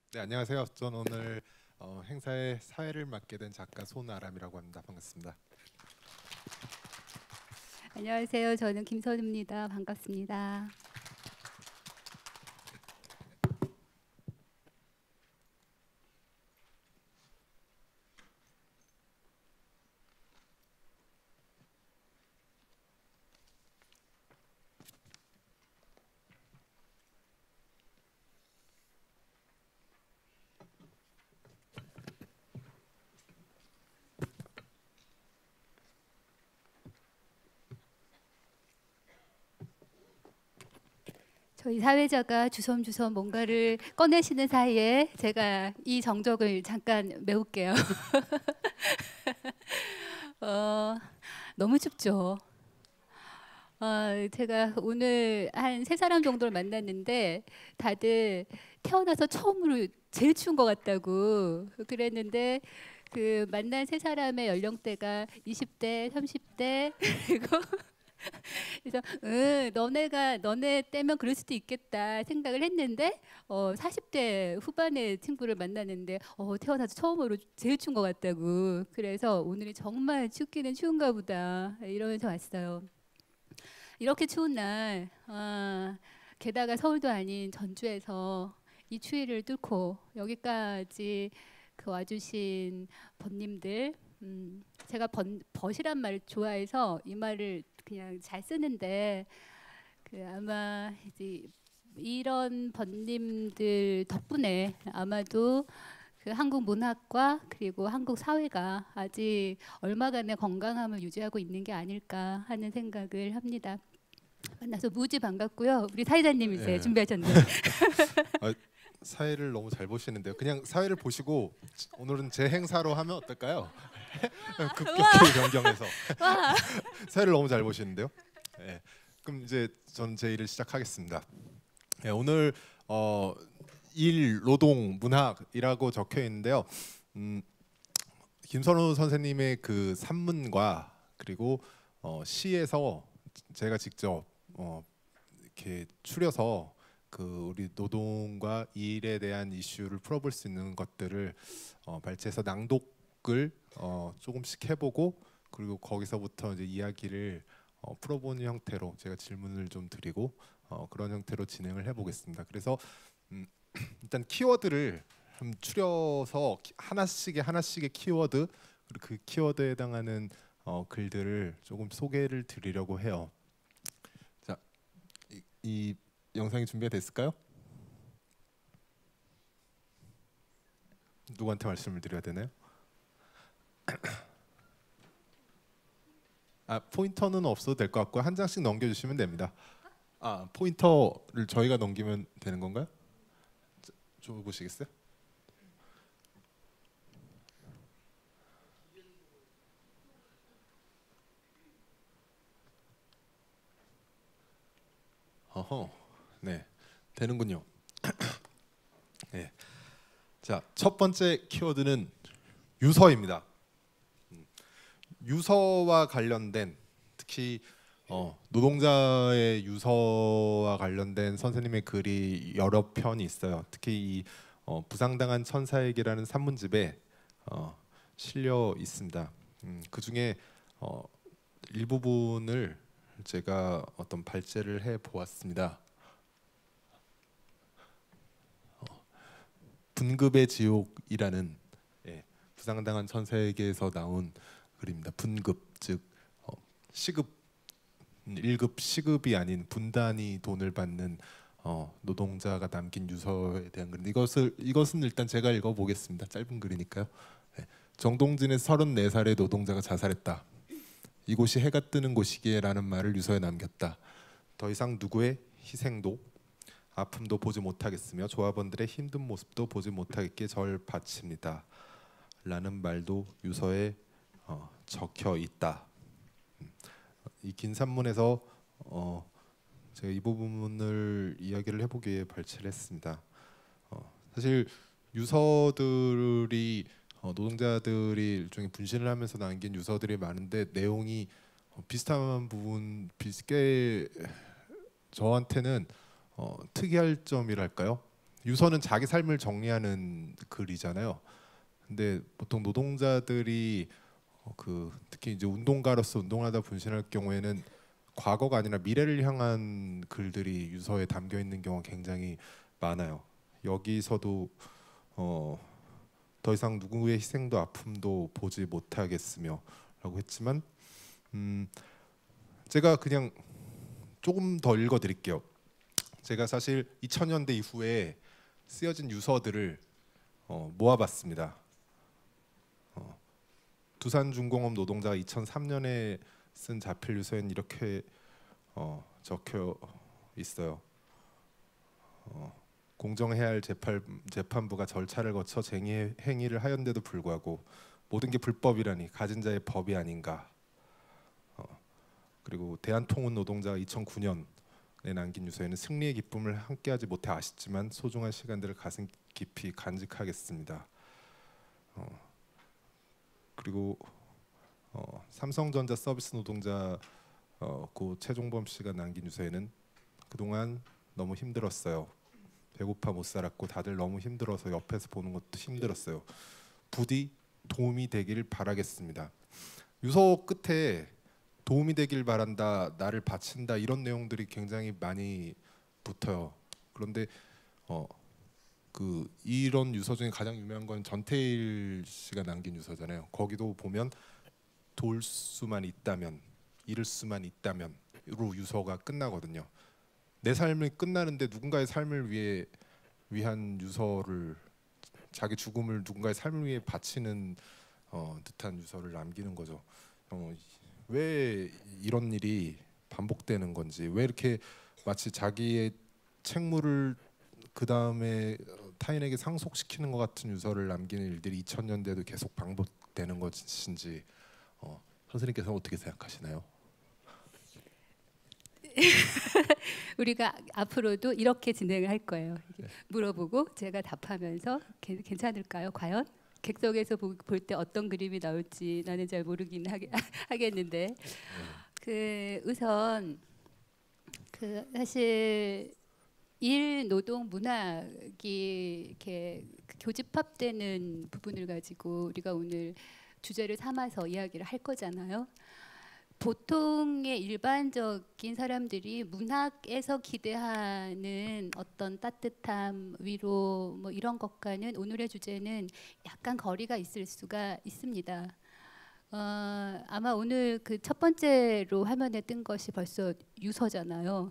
네, 안녕하세요. 저는 오늘 행사의 사회를 맡게 된 작가 손아람이라고 합니다. 반갑습니다. 안녕하세요. 저는 김선우입니다. 반갑습니다. 저희 사회자가 주섬주섬 뭔가를 꺼내시는 사이에 제가 이 정적을 잠깐 메울게요. 어, 너무 춥죠. 제가 오늘 한 세 사람 정도를 만났는데 다들 태어나서 처음으로 제일 추운 것 같다고 그랬는데 그 만난 세 사람의 연령대가 20대, 30대 그리고 그래서 너네 때면 그럴 수도 있겠다 생각을 했는데 40대 후반의 친구를 만났는데 태어나서 처음으로 제일 추운 것 같다고 그래서 오늘이 정말 춥기는 추운가 보다 이러면서 왔어요. 이렇게 추운 날 게다가 서울도 아닌 전주에서 이 추위를 뚫고 여기까지 그 와주신 번님들 제가 벗이란 말을 좋아해서 이 말을 그냥 잘 쓰는데 그 아마 이제 이런 번님들 덕분에 아마도 그 한국 문학과 그리고 한국 사회가 아직 얼마간의 건강함을 유지하고 있는 게 아닐까 하는 생각을 합니다. 만나서 무지 반갑고요. 우리 사회자님 이제 예. 준비하셨네요. 아, 사회를 너무 잘 보시는데요. 그냥 사회를 보시고 오늘은 제 행사로 하면 어떨까요? 급격히 변경해서 와, 사회를 너무 잘 보시는데요. 예. 그럼 이제 전 제 일을 시작하겠습니다. 예, 오늘 일, 노동, 문학이라고 적혀 있는데요. 음, 김선우 선생님의 그 산문과 그리고 시에서 제가 직접 이렇게 추려서 그 우리 노동과 일에 대한 이슈를 풀어볼 수 있는 것들을 발췌해서 낭독을 조금씩 해보고 그리고 거기서부터 이제 이야기를 풀어보는 형태로 제가 질문을 좀 드리고 그런 형태로 진행을 해보겠습니다. 그래서 음, 일단 키워드를 좀 추려서 하나씩의 키워드 그리고 그 키워드에 해당하는 글들을 조금 소개를 드리려고 해요. 자, 이 영상이 준비가 됐을까요? 누구한테 말씀을 드려야 되나요? 포인터는 없어도 될 것 같고 한 장씩 넘겨주시면 됩니다. 포인터를 저희가 넘기면 되는 건가요? 줘 보시겠어요? 어허, 네, 되는군요. 네, 자, 첫 번째 키워드는 유서입니다. 유서와 관련된 특히 노동자의 유서와 관련된 선생님의 글이 여러 편이 있어요. 특히 이 부상당한 천사에게라는 산문집에 실려 있습니다. 그 중에 일부분을 제가 어떤 발제를 해 보았습니다. 분급의 지옥이라는 예, 부상당한 천사에게에서 나온 글입니다. 분급 즉 시급 1급 시급이 아닌 분단위 돈을 받는 노동자가 남긴 유서에 대한 글인데 이것은 일단 제가 읽어보겠습니다. 짧은 글이니까요. 네. 정동진의 34살의 노동자가 자살했다. 이곳이 해가 뜨는 곳이기에라는 말을 유서에 남겼다. 더 이상 누구의 희생도 아픔도 보지 못하겠으며 조합원들의 힘든 모습도 보지 못하겠기에 절 바칩니다. 라는 말도 유서에 적혀 있다. 이 긴 산문에서 제가 이 부분을 이야기를 해보기에 발췌를 했습니다. 사실 유서들이 노동자들이 일종의 분신을 하면서 남긴 유서들이 많은데 내용이 비슷한 부분 비슷게 저한테는 특이할 점이랄까요? 유서는 자기 삶을 정리하는 글이잖아요. 근데 보통 노동자들이 특히 이제 운동가로서 운동하다 분신할 경우에는 과거가 아니라 미래를 향한 글들이 유서에 담겨 있는 경우가 굉장히 많아요. 여기서도 더 이상 누구의 희생도 아픔도 보지 못하겠으며라고 했지만 제가 그냥 조금 더 읽어드릴게요. 제가 사실 2000년대 이후에 쓰여진 유서들을 모아봤습니다. 두산중공업 노동자가 2003년에 쓴 자필 유서에는 이렇게 적혀 있어요. 공정해야 할 재판부가 절차를 거쳐 쟁의 행위를 하였는데도 불구하고 모든 게 불법이라니 가진 자의 법이 아닌가. 그리고 대한통운 노동자가 2009년에 남긴 유서에는 승리의 기쁨을 함께하지 못해 아쉽지만 소중한 시간들을 가슴 깊이 간직하겠습니다. 그리고 삼성전자 서비스 노동자 고 최종범 씨가 남긴 유서에는 그동안 너무 힘들었어요. 배고파 못 살았고 다들 너무 힘들어서 옆에서 보는 것도 힘들었어요. 부디 도움이 되길 바라겠습니다. 유서 끝에 도움이 되길 바란다, 나를 바친다 이런 내용들이 굉장히 많이 붙어요. 그런데 이런 유서 중에 가장 유명한 건 전태일 씨가 남긴 유서잖아요. 거기도 보면 도울 수만 있다면, 잃을 수만 있다면으로 유서가 끝나거든요. 내 삶이 끝나는데 누군가의 삶을 위한 유서를, 자기 죽음을 누군가의 삶을 위해 바치는 듯한 유서를 남기는 거죠. 왜 이런 일이 반복되는 건지, 왜 이렇게 마치 자기의 책무를 그 다음에 타인에게 상속시키는 것 같은 유서를 남기는 일들이 2000년대도 계속 반복되는 것인지 선생님께서 어떻게 생각하시나요? 우리가 앞으로도 이렇게 진행을 할 거예요. 네. 물어보고 제가 답하면서 괜찮을까요? 과연 객석에서 볼 때 어떤 그림이 나올지 나는 잘 모르긴 하겠는데 우선 사실 일 노동 문학이 이렇게 교집합되는 부분을 가지고 우리가 오늘 주제를 삼아서 이야기를 할 거잖아요. 보통의 일반적인 사람들이 문학에서 기대하는 어떤 따뜻함, 위로 뭐 이런 것과는 오늘의 주제는 약간 거리가 있을 수가 있습니다. 아마 오늘 그 첫 번째로 화면에 뜬 것이 벌써 유서잖아요.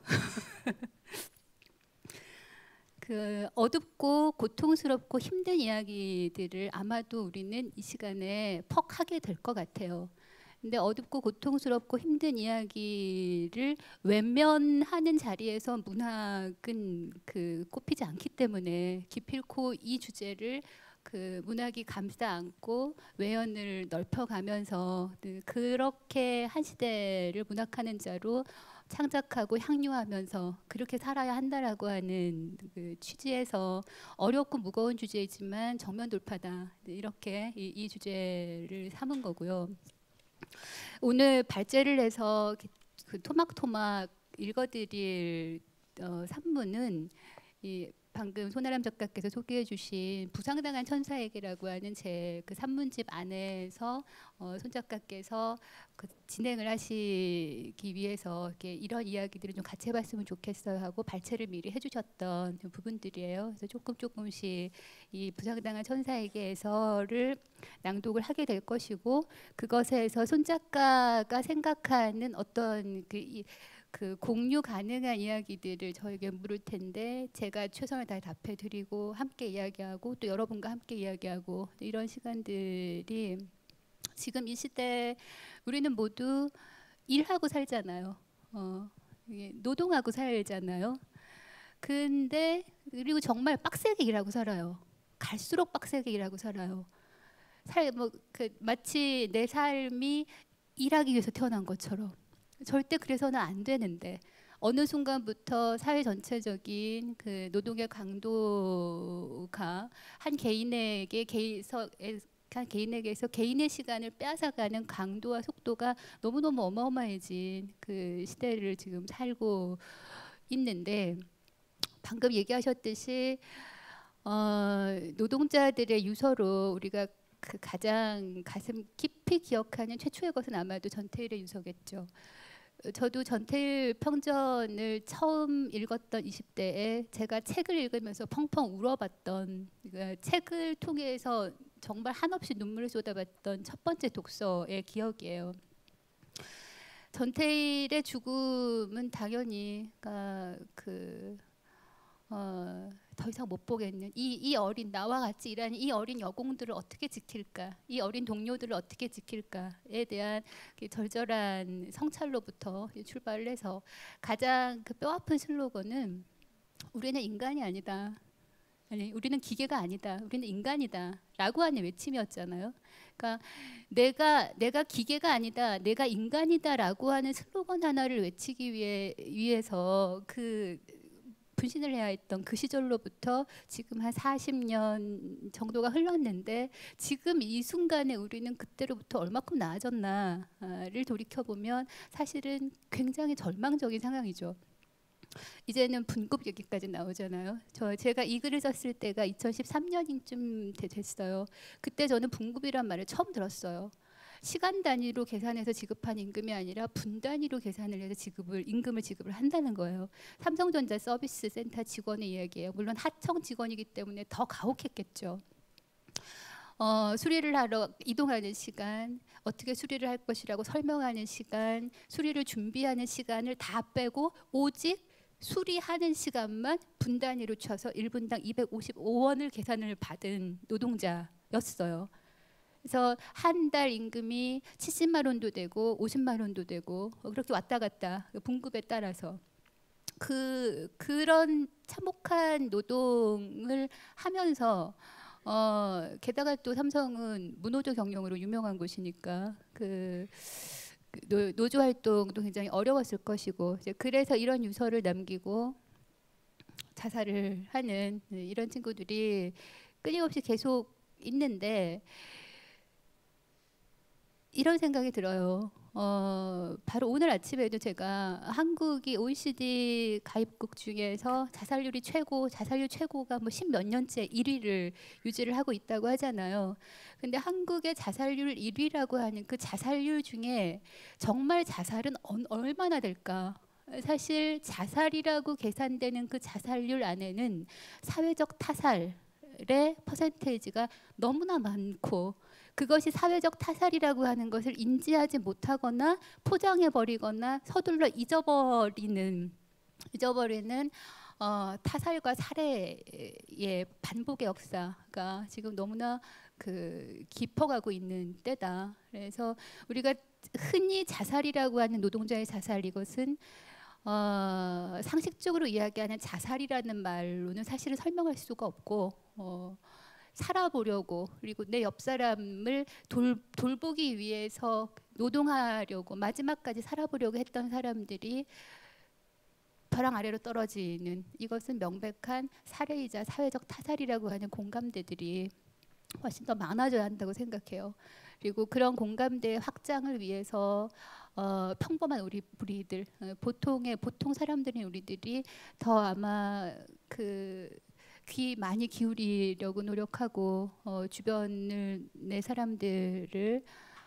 어둡고 고통스럽고 힘든 이야기들을 아마도 우리는 이 시간에 퍽 하게 될 것 같아요. 근데 어둡고 고통스럽고 힘든 이야기를 외면하는 자리에서 문학은 꼽히지 않기 때문에 기필코 이 주제를 문학이 감싸 안고 외연을 넓혀가면서 그렇게 한 시대를 문학하는 자로 창작하고 향유하면서 그렇게 살아야 한다라고 하는 취지에서 어렵고 무거운 주제이지만 정면 돌파다 이렇게 이 주제를 삼은 거고요. 오늘 발제를 해서 토막토막 읽어드릴 산문은 방금 손아람 작가께서 소개해주신 부상당한 천사에게라고 하는 제 산문집 안에서 손 작가께서 진행을 하시기 위해서 이런 이야기들을 좀 같이 해봤으면 좋겠어요 하고 발췌를 미리 해주셨던 부분들이에요. 그래서 조금씩 이 부상당한 천사에게에서를 낭독을 하게 될 것이고 그것에서 손 작가가 생각하는 어떤 공유 가능한 이야기들을 저에게 물을 텐데 제가 최선을 다해 답해드리고 함께 이야기하고 또 여러분과 함께 이야기하고 이런 시간들이 지금 이 시대 우리는 모두 일하고 살잖아요. 노동하고 살잖아요. 근데 그리고 정말 빡세게 일하고 살아요. 갈수록 빡세게 일하고 살아요. 마치 내 삶이 일하기 위해서 태어난 것처럼. 절대 그래서는 안 되는데 어느 순간부터 사회 전체적인 노동의 강도가 한 개인에게서 개인의 시간을 빼앗아가는 강도와 속도가 너무너무 어마어마해진 시대를 지금 살고 있는데 방금 얘기하셨듯이 노동자들의 유서로 우리가 그 가장 가슴 깊이 기억하는 최초의 것은 아마도 전태일의 유서겠죠. 저도 전태일 평전을 처음 읽었던 20대에 제가 책을 읽으면서 펑펑 울어봤던, 그러니까 책을 통해서 정말 한없이 눈물을 쏟아봤던 첫 번째 독서의 기억이에요. 전태일의 죽음은 당연히 더 이상 못 보겠는 이 어린, 나와 같이 일하는 이 어린 여공들을 어떻게 지킬까, 이 어린 동료들을 어떻게 지킬까에 대한 절절한 성찰로부터 출발을 해서 가장 그 뼈아픈 슬로건은 우리는 인간이 아니다, 아니 우리는 기계가 아니다, 우리는 인간이다 라고 하는 외침이었잖아요. 그러니까 내가 기계가 아니다, 내가 인간이다 라고 하는 슬로건 하나를 외치기 위해서 그 분신을 해야 했던 그 시절로부터 지금 한 40년 정도가 흘렀는데, 지금 이 순간에 우리는 그때로부터 얼마큼 나아졌나를 돌이켜보면 사실은 굉장히 절망적인 상황이죠. 이제는 분급 얘기까지 나오잖아요. 제가 이 글을 썼을 때가 2013년쯤 됐어요. 그때 저는 분급이란 말을 처음 들었어요. 시간 단위로 계산해서 지급한 임금이 아니라 분 단위로 계산을 해서 임금을 지급을 한다는 거예요. 삼성전자 서비스 센터 직원의 이야기예요. 물론 하청 직원이기 때문에 더 가혹했겠죠. 수리를 하러 이동하는 시간, 어떻게 수리를 할 것이라고 설명하는 시간, 수리를 준비하는 시간을 다 빼고 오직 수리하는 시간만 분 단위로 쳐서 1분당 255원을 계산을 받은 노동자였어요. 그래서 한 달 임금이 70만 원도 되고 50만 원도 되고 그렇게 왔다 갔다, 분급에 따라서 그런 참혹한 노동을 하면서 게다가 또 삼성은 무노조 경영으로 유명한 곳이니까 노조 활동도 굉장히 어려웠을 것이고, 이제 그래서 이런 유서를 남기고 자살을 하는 이런 친구들이 끊임없이 계속 있는데, 이런 생각이 들어요. 바로 오늘 아침에도 제가 한국이 OECD 가입국 중에서 자살률 최고가 뭐 10몇 년째 1위를 유지를 하고 있다고 하잖아요. 근데 한국의 자살률 1위라고 하는 그 자살률 중에 정말 자살은 얼마나 될까? 사실 자살이라고 계산되는 그 자살률 안에는 사회적 타살의 퍼센테이지가 너무나 많고, 그것이 사회적 타살이라고 하는 것을 인지하지 못하거나 포장해버리거나 서둘러 잊어버리는 타살과 살해의 반복의 역사가 지금 너무나 깊어가고 있는 때다. 그래서 우리가 흔히 자살이라고 하는 노동자의 자살, 이것은 상식적으로 이야기하는 자살이라는 말로는 사실은 설명할 수가 없고, 살아보려고, 그리고 내 옆 사람을 돌보기 위해서 노동하려고 마지막까지 살아보려고 했던 사람들이 벼랑 아래로 떨어지는, 이것은 명백한 살해이자 사회적 타살이라고 하는 공감대들이 훨씬 더 많아져야 한다고 생각해요. 그리고 그런 공감대의 확장을 위해서 평범한 우리들, 보통 사람들인 우리들이 더 아마 귀 많이 기울이려고 노력하고, 주변을 내 사람들을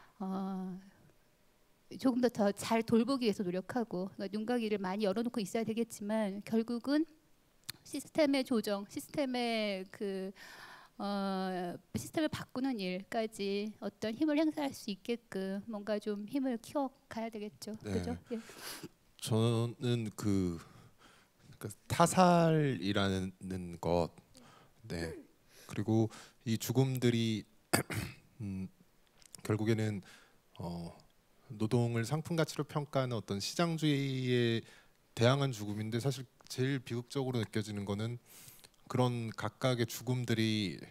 조금 더 잘 돌보기 위해서 노력하고, 그러니까 눈과 귀를 많이 열어놓고 있어야 되겠지만, 결국은 시스템의 조정, 시스템의 시스템을 바꾸는 일까지 어떤 힘을 행사할 수 있게끔 뭔가 좀 힘을 키워가야 되겠죠. 네. 그죠? 예. 저는 타살이라는 것, 네, 그리고 이 죽음들이 결국에는 노동을 상품 가치로 평가하는 어떤 시장주의에 대항한 죽음인데, 사실 제일 비극적으로 느껴지는 거는 그런 각각의 죽음들이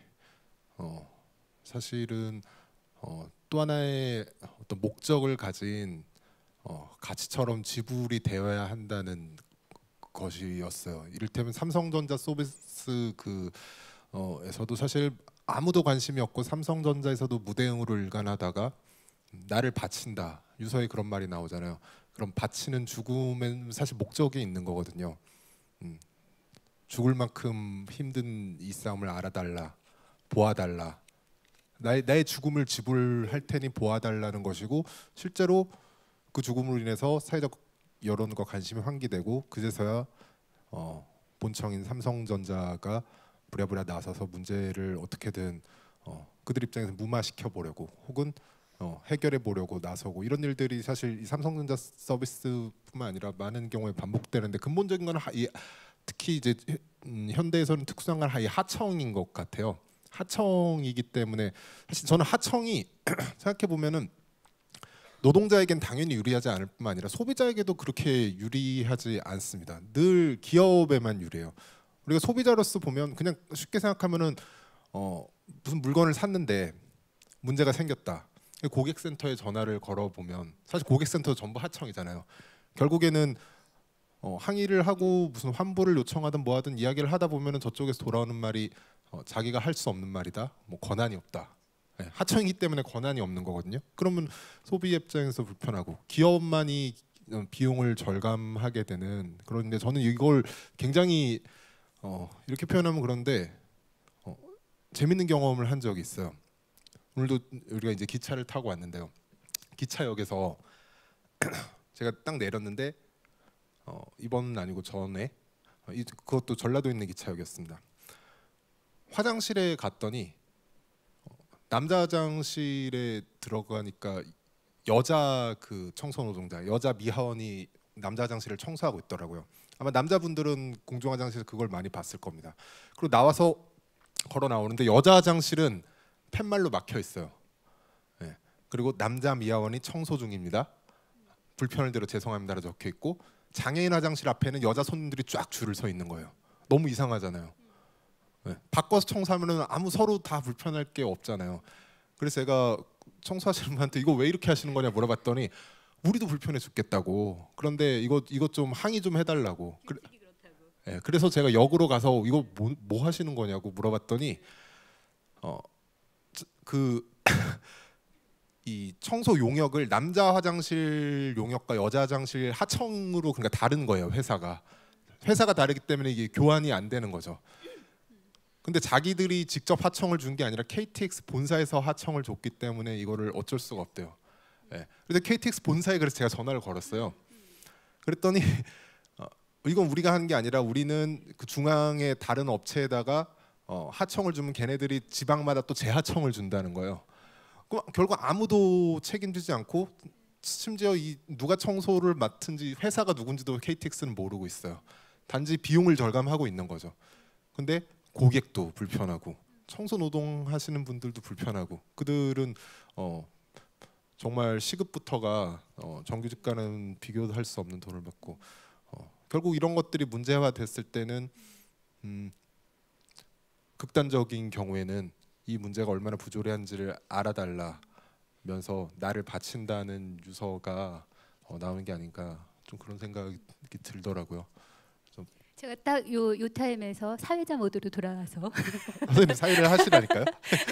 사실은 또 하나의 어떤 목적을 가진 가치처럼 지불이 되어야 한다는 것이었어요. 이를테면 삼성전자 서비스 에서도 사실 아무도 관심이 없고, 삼성전자에서도 무대응으로 일관하다가 나를 바친다, 유서에 그런 말이 나오잖아요. 그럼 바치는 죽음엔 사실 목적이 있는 거거든요. 죽을 만큼 힘든 이 싸움을 알아달라, 보아달라. 나의 죽음을 지불할 테니 보아달라는 것이고, 실제로 그 죽음으로 인해서 사회적 여론과 관심이 환기되고, 그제서야 본청인 삼성전자가 부랴부랴 나서서 문제를 어떻게든 그들 입장에서 무마시켜 보려고, 혹은 해결해 보려고 나서고, 이런 일들이 사실 이 삼성전자 서비스뿐만 아니라 많은 경우에 반복되는데, 근본적인 건 특히 이제 현대에서는 특수한 건 이 하청인 것 같아요. 하청이기 때문에 사실 저는 하청이 생각해 보면은 노동자에겐 당연히 유리하지 않을 뿐만 아니라 소비자에게도 그렇게 유리하지 않습니다. 늘 기업에만 유리해요. 우리가 소비자로서 보면 그냥 쉽게 생각하면은 무슨 물건을 샀는데 문제가 생겼다. 고객센터에 전화를 걸어보면 사실 고객센터 전부 하청이잖아요. 결국에는 항의를 하고 무슨 환불을 요청하든 뭐하든 이야기를 하다 보면은 저쪽에서 돌아오는 말이 자기가 할 수 없는 말이다. 뭐 권한이 없다. 네, 하청이기 때문에 권한이 없는 거거든요. 그러면 소비 입장에서 불편하고 기업만이 비용을 절감하게 되는, 그런데 저는 이걸 굉장히 이렇게 표현하면 그런데 재밌는 경험을 한 적이 있어요. 오늘도 우리가 이제 기차를 타고 왔는데요. 기차역에서 제가 딱 내렸는데 이번은 아니고 전에 그것도 전라도에 있는 기차역이었습니다. 화장실에 갔더니 남자 화장실에 들어가니까 여자 그 청소 노동자, 여자 미화원이 남자 화장실을 청소하고 있더라고요. 아마 남자분들은 공중 화장실에서 그걸 많이 봤을 겁니다. 그리고 나와서 걸어 나오는데 여자 화장실은 팻말로 막혀 있어요. 네. 그리고 남자 미화원이 청소 중입니다. 불편을 대로 죄송합니다라고 적혀 있고, 장애인 화장실 앞에는 여자 손님들이 쫙 줄을 서 있는 거예요. 너무 이상하잖아요. 네. 바꿔서 청소하면은 아무 서로 다 불편할 게 없잖아요. 그래서 제가 청소하시는 분한테 이거 왜 이렇게 하시는 거냐 물어봤더니 우리도 불편해 죽겠다고. 그런데 이거 좀 항의 좀 해달라고. 네. 그래서 제가 역으로 가서 이거 뭐 하시는 거냐고 물어봤더니 이 청소 용역을 남자 화장실 용역과 여자 화장실 하청으로, 그러니까 다른 거예요. 회사가 다르기 때문에 이게 교환이 안 되는 거죠. 근데 자기들이 직접 하청을 준 게 아니라 KTX 본사에서 하청을 줬기 때문에 이거를 어쩔 수가 없대요. 네. 그래서 KTX 본사에 그래서 제가 전화를 걸었어요. 그랬더니 이건 우리가 하는 게 아니라 우리는 그 중앙의 다른 업체에다가 하청을 주면 걔네들이 지방마다 또 재하청을 준다는 거예요. 그럼 결국 아무도 책임지지 않고, 심지어 누가 청소를 맡은지 회사가 누군지도 KTX는 모르고 있어요. 단지 비용을 절감하고 있는 거죠. 근데 고객도 불편하고 청소 노동 하시는 분들도 불편하고, 그들은 정말 시급부터가 정규직과는 비교도 할 수 없는 돈을 받고, 결국 이런 것들이 문제화 됐을 때는 극단적인 경우에는 이 문제가 얼마나 부조리한지를 알아달라면서 나를 바친다는 유서가 나오는 게 아닌가, 좀 그런 생각이 들더라고요. 제가 딱 요 타임에서 사회자 모드로 돌아와서 선생님 사회를 하시라니까요.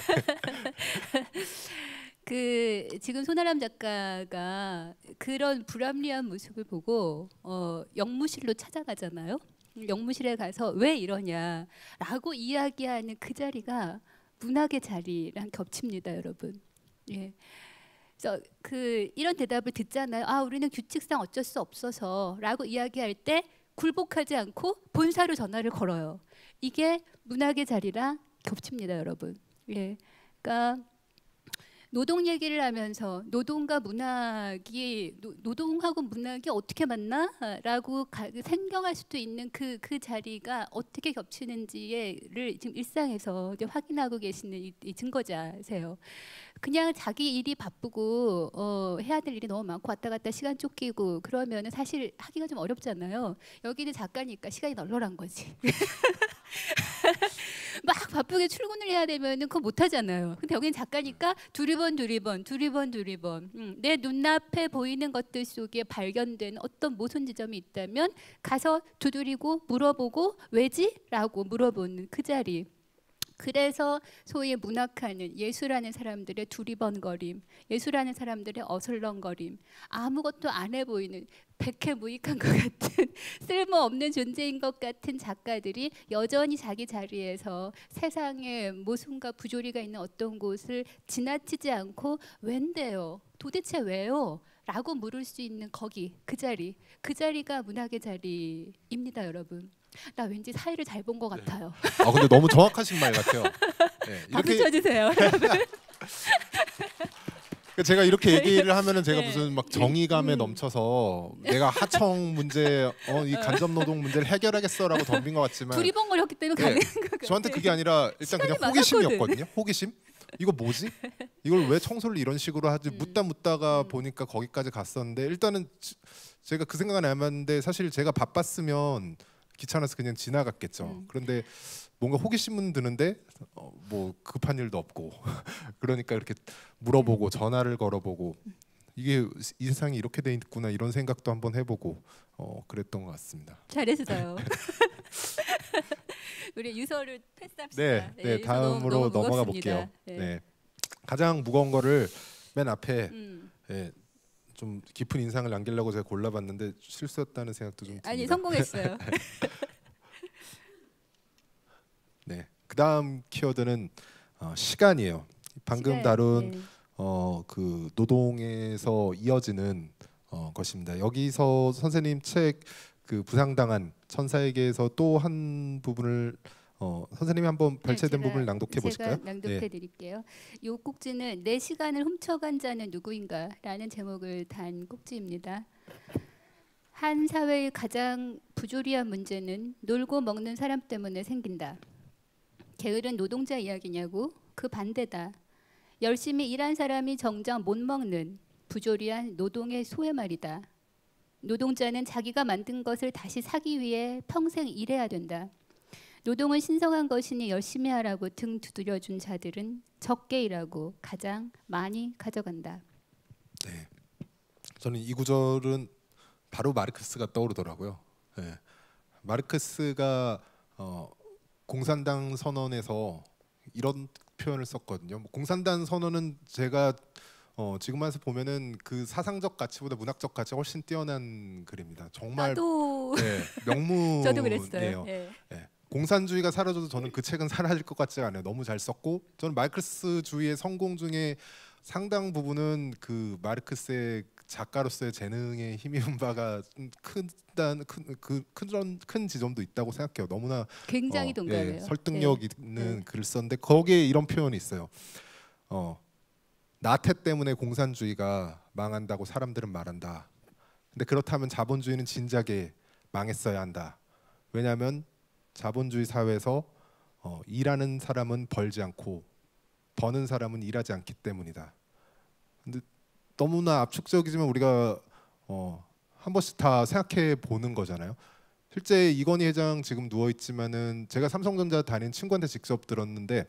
그 지금 손아람 작가가 그런 불합리한 모습을 보고 영무실로 찾아가잖아요. 영무실에 가서 왜 이러냐라고 이야기하는 그 자리가 문학의 자리랑 겹칩니다, 여러분. 예. 그래서 이런 대답을 듣잖아요. 아, 우리는 규칙상 어쩔 수 없어서라고 이야기할 때 굴복하지 않고 본사로 전화를 걸어요. 이게 문학의 자리랑 겹칩니다, 여러분. 예. 그러니까 노동 얘기를 하면서 노동과 문학이 노동하고 문학이 어떻게 만나라고 생경할 수도 있는 그 자리가 어떻게 겹치는지를 지금 일상에서 이제 확인하고 계시는 이 증거자세요. 그냥 자기 일이 바쁘고 해야 될 일이 너무 많고 왔다 갔다 시간 쫓기고 그러면은 사실 하기가 좀 어렵잖아요. 여기는 작가니까 시간이 널널한 거지. 막 바쁘게 출근을 해야 되면은 그거 못 하잖아요. 근데 여기는 작가니까 두리번 내 눈앞에 보이는 것들 속에 발견된 어떤 모순 지점이 있다면 가서 두드리고 물어보고 왜지? 라고 물어보는 그 자리. 그래서 소위 문학하는 예술하는 사람들의 두리번거림, 예술하는 사람들의 어슬렁거림, 아무것도 안 해 보이는 백해무익한 것 같은 쓸모없는 존재인 것 같은 작가들이 여전히 자기 자리에서 세상에 모순과 부조리가 있는 어떤 곳을 지나치지 않고 웬데요? 도대체 왜요? 라고 물을 수 있는 거기 그 자리가 문학의 자리입니다, 여러분. 나 왠지 사회를 잘 본 것 같아요. 아 근데 너무 정확하신 말 같아요. 네, 박수 쳐주세요. 제가 이렇게 얘기를 하면은 제가 네. 무슨 막 정의감에 넘쳐서 내가 하청 문제, 이 간접 노동 문제를 해결하겠어라고 덤빈 것 같지만 두리번거렸기 때문에 네, 가능한 것 저한테 그게 아니라 일단 그냥 시간이 호기심이었거든요. 호기심. 이거 뭐지? 이걸 왜 청소를 이런 식으로 하지? 묻다가 보니까 거기까지 갔었는데 일단은 제가 그 생각은 안 해봤는데 사실 제가 바빴으면 귀찮아서 그냥 지나갔겠죠. 그런데 뭔가 호기심은 드는데 뭐 급한 일도 없고 그러니까 이렇게 물어보고 전화를 걸어보고 이게 이 세상이 이렇게 돼 있구나 이런 생각도 한번 해보고 그랬던 것 같습니다. 잘했어요. 우리 유서를 패스합시다. 네, 유서 다음으로 너무 넘어가 무겁습니다. 볼게요. 네. 가장 무거운 거를 맨 앞에 예, 좀 깊은 인상을 남기려고 제가 골라봤는데 실수였다는 생각도 좀 듭니다. 아니 성공했어요. 네, 그다음 키워드는 시간이에요. 방금 시간, 다룬 네. 그 노동에서 이어지는 것입니다. 여기서 선생님 책 그 부상당한 천사에게서 또 한 부분을 선생님이 한번 발췌된 부분을 낭독해 보실까요? 제가 낭독해 드릴게요. 이 꼭지는 내 시간을 훔쳐간 자는 누구인가라는 제목을 단 꼭지입니다. 한 사회의 가장 부조리한 문제는 놀고 먹는 사람 때문에 생긴다. 게으른 노동자 이야기냐고? 그 반대다. 열심히 일한 사람이 정작 못 먹는 부조리한 노동의 소의 말이다. 노동자는 자기가 만든 것을 다시 사기 위해 평생 일해야 된다. 노동은 신성한 것이니 열심히 하라고 등 두드려준 자들은 적게 일하고 가장 많이 가져간다. 네, 저는 이 구절은 바로 마르크스가 떠오르더라고요. 네. 마르크스가 공산당 선언에서 이런 표현을 썼거든요. 뭐 공산당 선언은 제가 지금 와서 보면은 그 사상적 가치보다 문학적 가치가 훨씬 뛰어난 글입니다. 정말 나도 네, 명문이에요. 저도 그랬어요. 네. 네. 공산주의가 사라져도 저는 그 책은 사라질 것 같지가 않아요. 너무 잘 썼고 저는 마르크스주의의 성공 중에 상당 부분은 그 마르크스의 작가로서의 재능에 힘입은 바가 큰 지점도 있다고 생각해요. 너무나 굉장히 동감해요. 설득력 있는 글을 썼는데 거기에 이런 표현이 있어요. 나태 때문에 공산주의가 망한다고 사람들은 말한다. 근데 그렇다면 자본주의는 진작에 망했어야 한다. 왜냐하면 자본주의 사회에서 일하는 사람은 벌지 않고 버는 사람은 일하지 않기 때문이다. 근데 너무나 압축적이지만 우리가 한 번씩 다 생각해 보는 거잖아요. 실제 이건희 회장 지금 누워 있지만은 제가 삼성전자 다닌 친구한테 직접 들었는데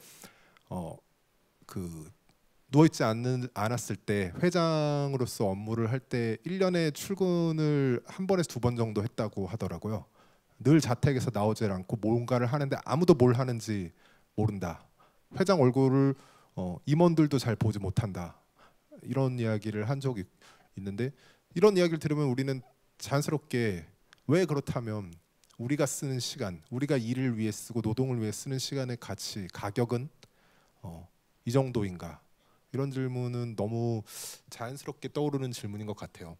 그 누워 있지 않았을 때 회장으로서 업무를 할 때 1년에 출근을 한 번에서 2번 정도 했다고 하더라고요. 늘 자택에서 나오질 않고 뭔가를 하는데 아무도 뭘 하는지 모른다. 회장 얼굴을 임원들도 잘 보지 못한다. 이런 이야기를 한 적이 있는데 이런 이야기를 들으면 우리는 자연스럽게 왜 그렇다면 우리가 쓰는 시간, 우리가 일을 위해 쓰고 노동을 위해 쓰는 시간의 가치, 가격은 이 정도인가? 이런 질문은 너무 자연스럽게 떠오르는 질문인 것 같아요.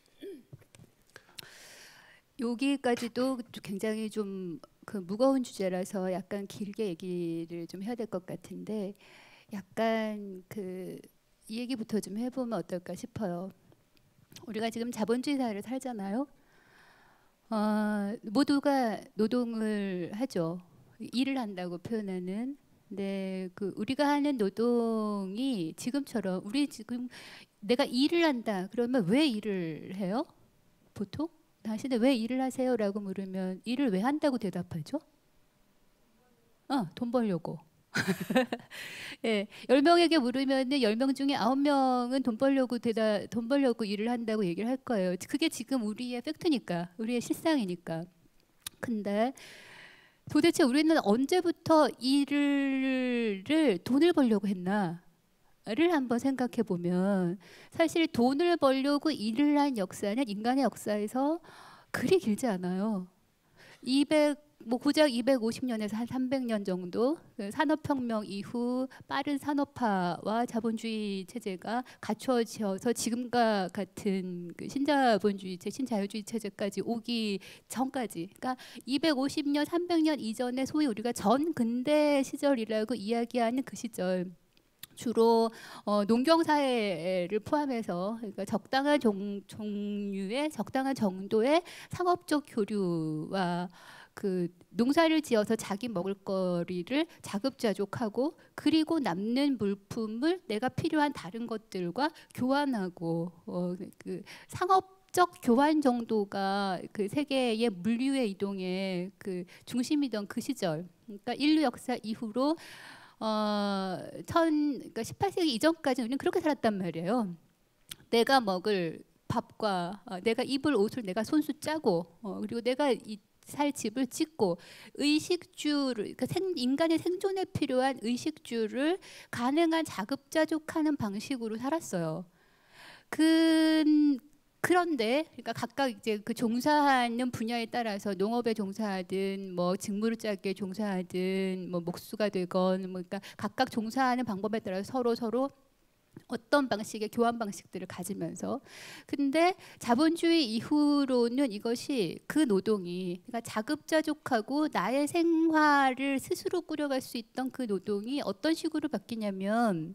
여기까지도 굉장히 좀 그 무거운 주제라서 약간 길게 얘기를 좀 해야 될 것 같은데 약간 그 이 얘기부터 좀 해보면 어떨까 싶어요. 우리가 지금 자본주의 사회를 살잖아요. 모두가 노동을 하죠. 일을 한다고 표현하는. 네, 그 우리가 하는 노동이 지금처럼 우리 지금 내가 일을 한다 그러면 왜 일을 해요? 보통 당신은 왜 일을 하세요라고 물으면 일을 왜 한다고 대답하죠? 돈 벌려고. 예, 10명에게 물으면은 10명 중에 9명은 돈 벌려고 일을 한다고 얘기를 할 거예요. 그게 지금 우리의 팩트니까, 우리의 실상이니까. 근데 도대체 우리는 언제부터 일을 돈을 벌려고 했나를 한번 생각해 보면 사실 돈을 벌려고 일을 한 역사는 인간의 역사에서 그리 길지 않아요. 200 뭐 고작 250년에서 한 300년 정도 그 산업혁명 이후 빠른 산업화와 자본주의 체제가 갖춰져서 지금과 같은 그 신자본주의체, 신자유주의 체제까지 오기 전까지, 그러니까 250년, 300년 이전에 소위 우리가 전근대 시절이라고 이야기하는 그 시절. 주로 농경 사회를 포함해서 그러니까 적당한 종류의 적당한 정도의 상업적 교류와 그 농사를 지어서 자기 먹을 거리를 자급자족하고 그리고 남는 물품을 내가 필요한 다른 것들과 교환하고 그 상업적 교환 정도가 그 세계의 물류의 이동의 그 중심이던 그 시절. 그러니까 인류 역사 이후로 그러니까 18세기 이전까지 우리는 그렇게 살았단 말이에요. 내가 먹을 밥과 내가 입을 옷을 내가 손수 짜고 그리고 내가 살 집을 짓고 의식주를 그러니까 인간의 생존에 필요한 의식주를 가능한 자급자족하는 방식으로 살았어요. 그런데 그러니까 각각 이제 그 종사하는 분야에 따라서 농업에 종사하든 뭐 직무를 짜기에 종사하든 뭐 목수가 되건 뭐 그러니까 각각 종사하는 방법에 따라서 서로 어떤 방식의 교환 방식들을 가지면서 근데 자본주의 이후로는 이것이 그 노동이 그러니까 자급자족하고 나의 생활을 스스로 꾸려갈 수 있던 그 노동이 어떤 식으로 바뀌냐면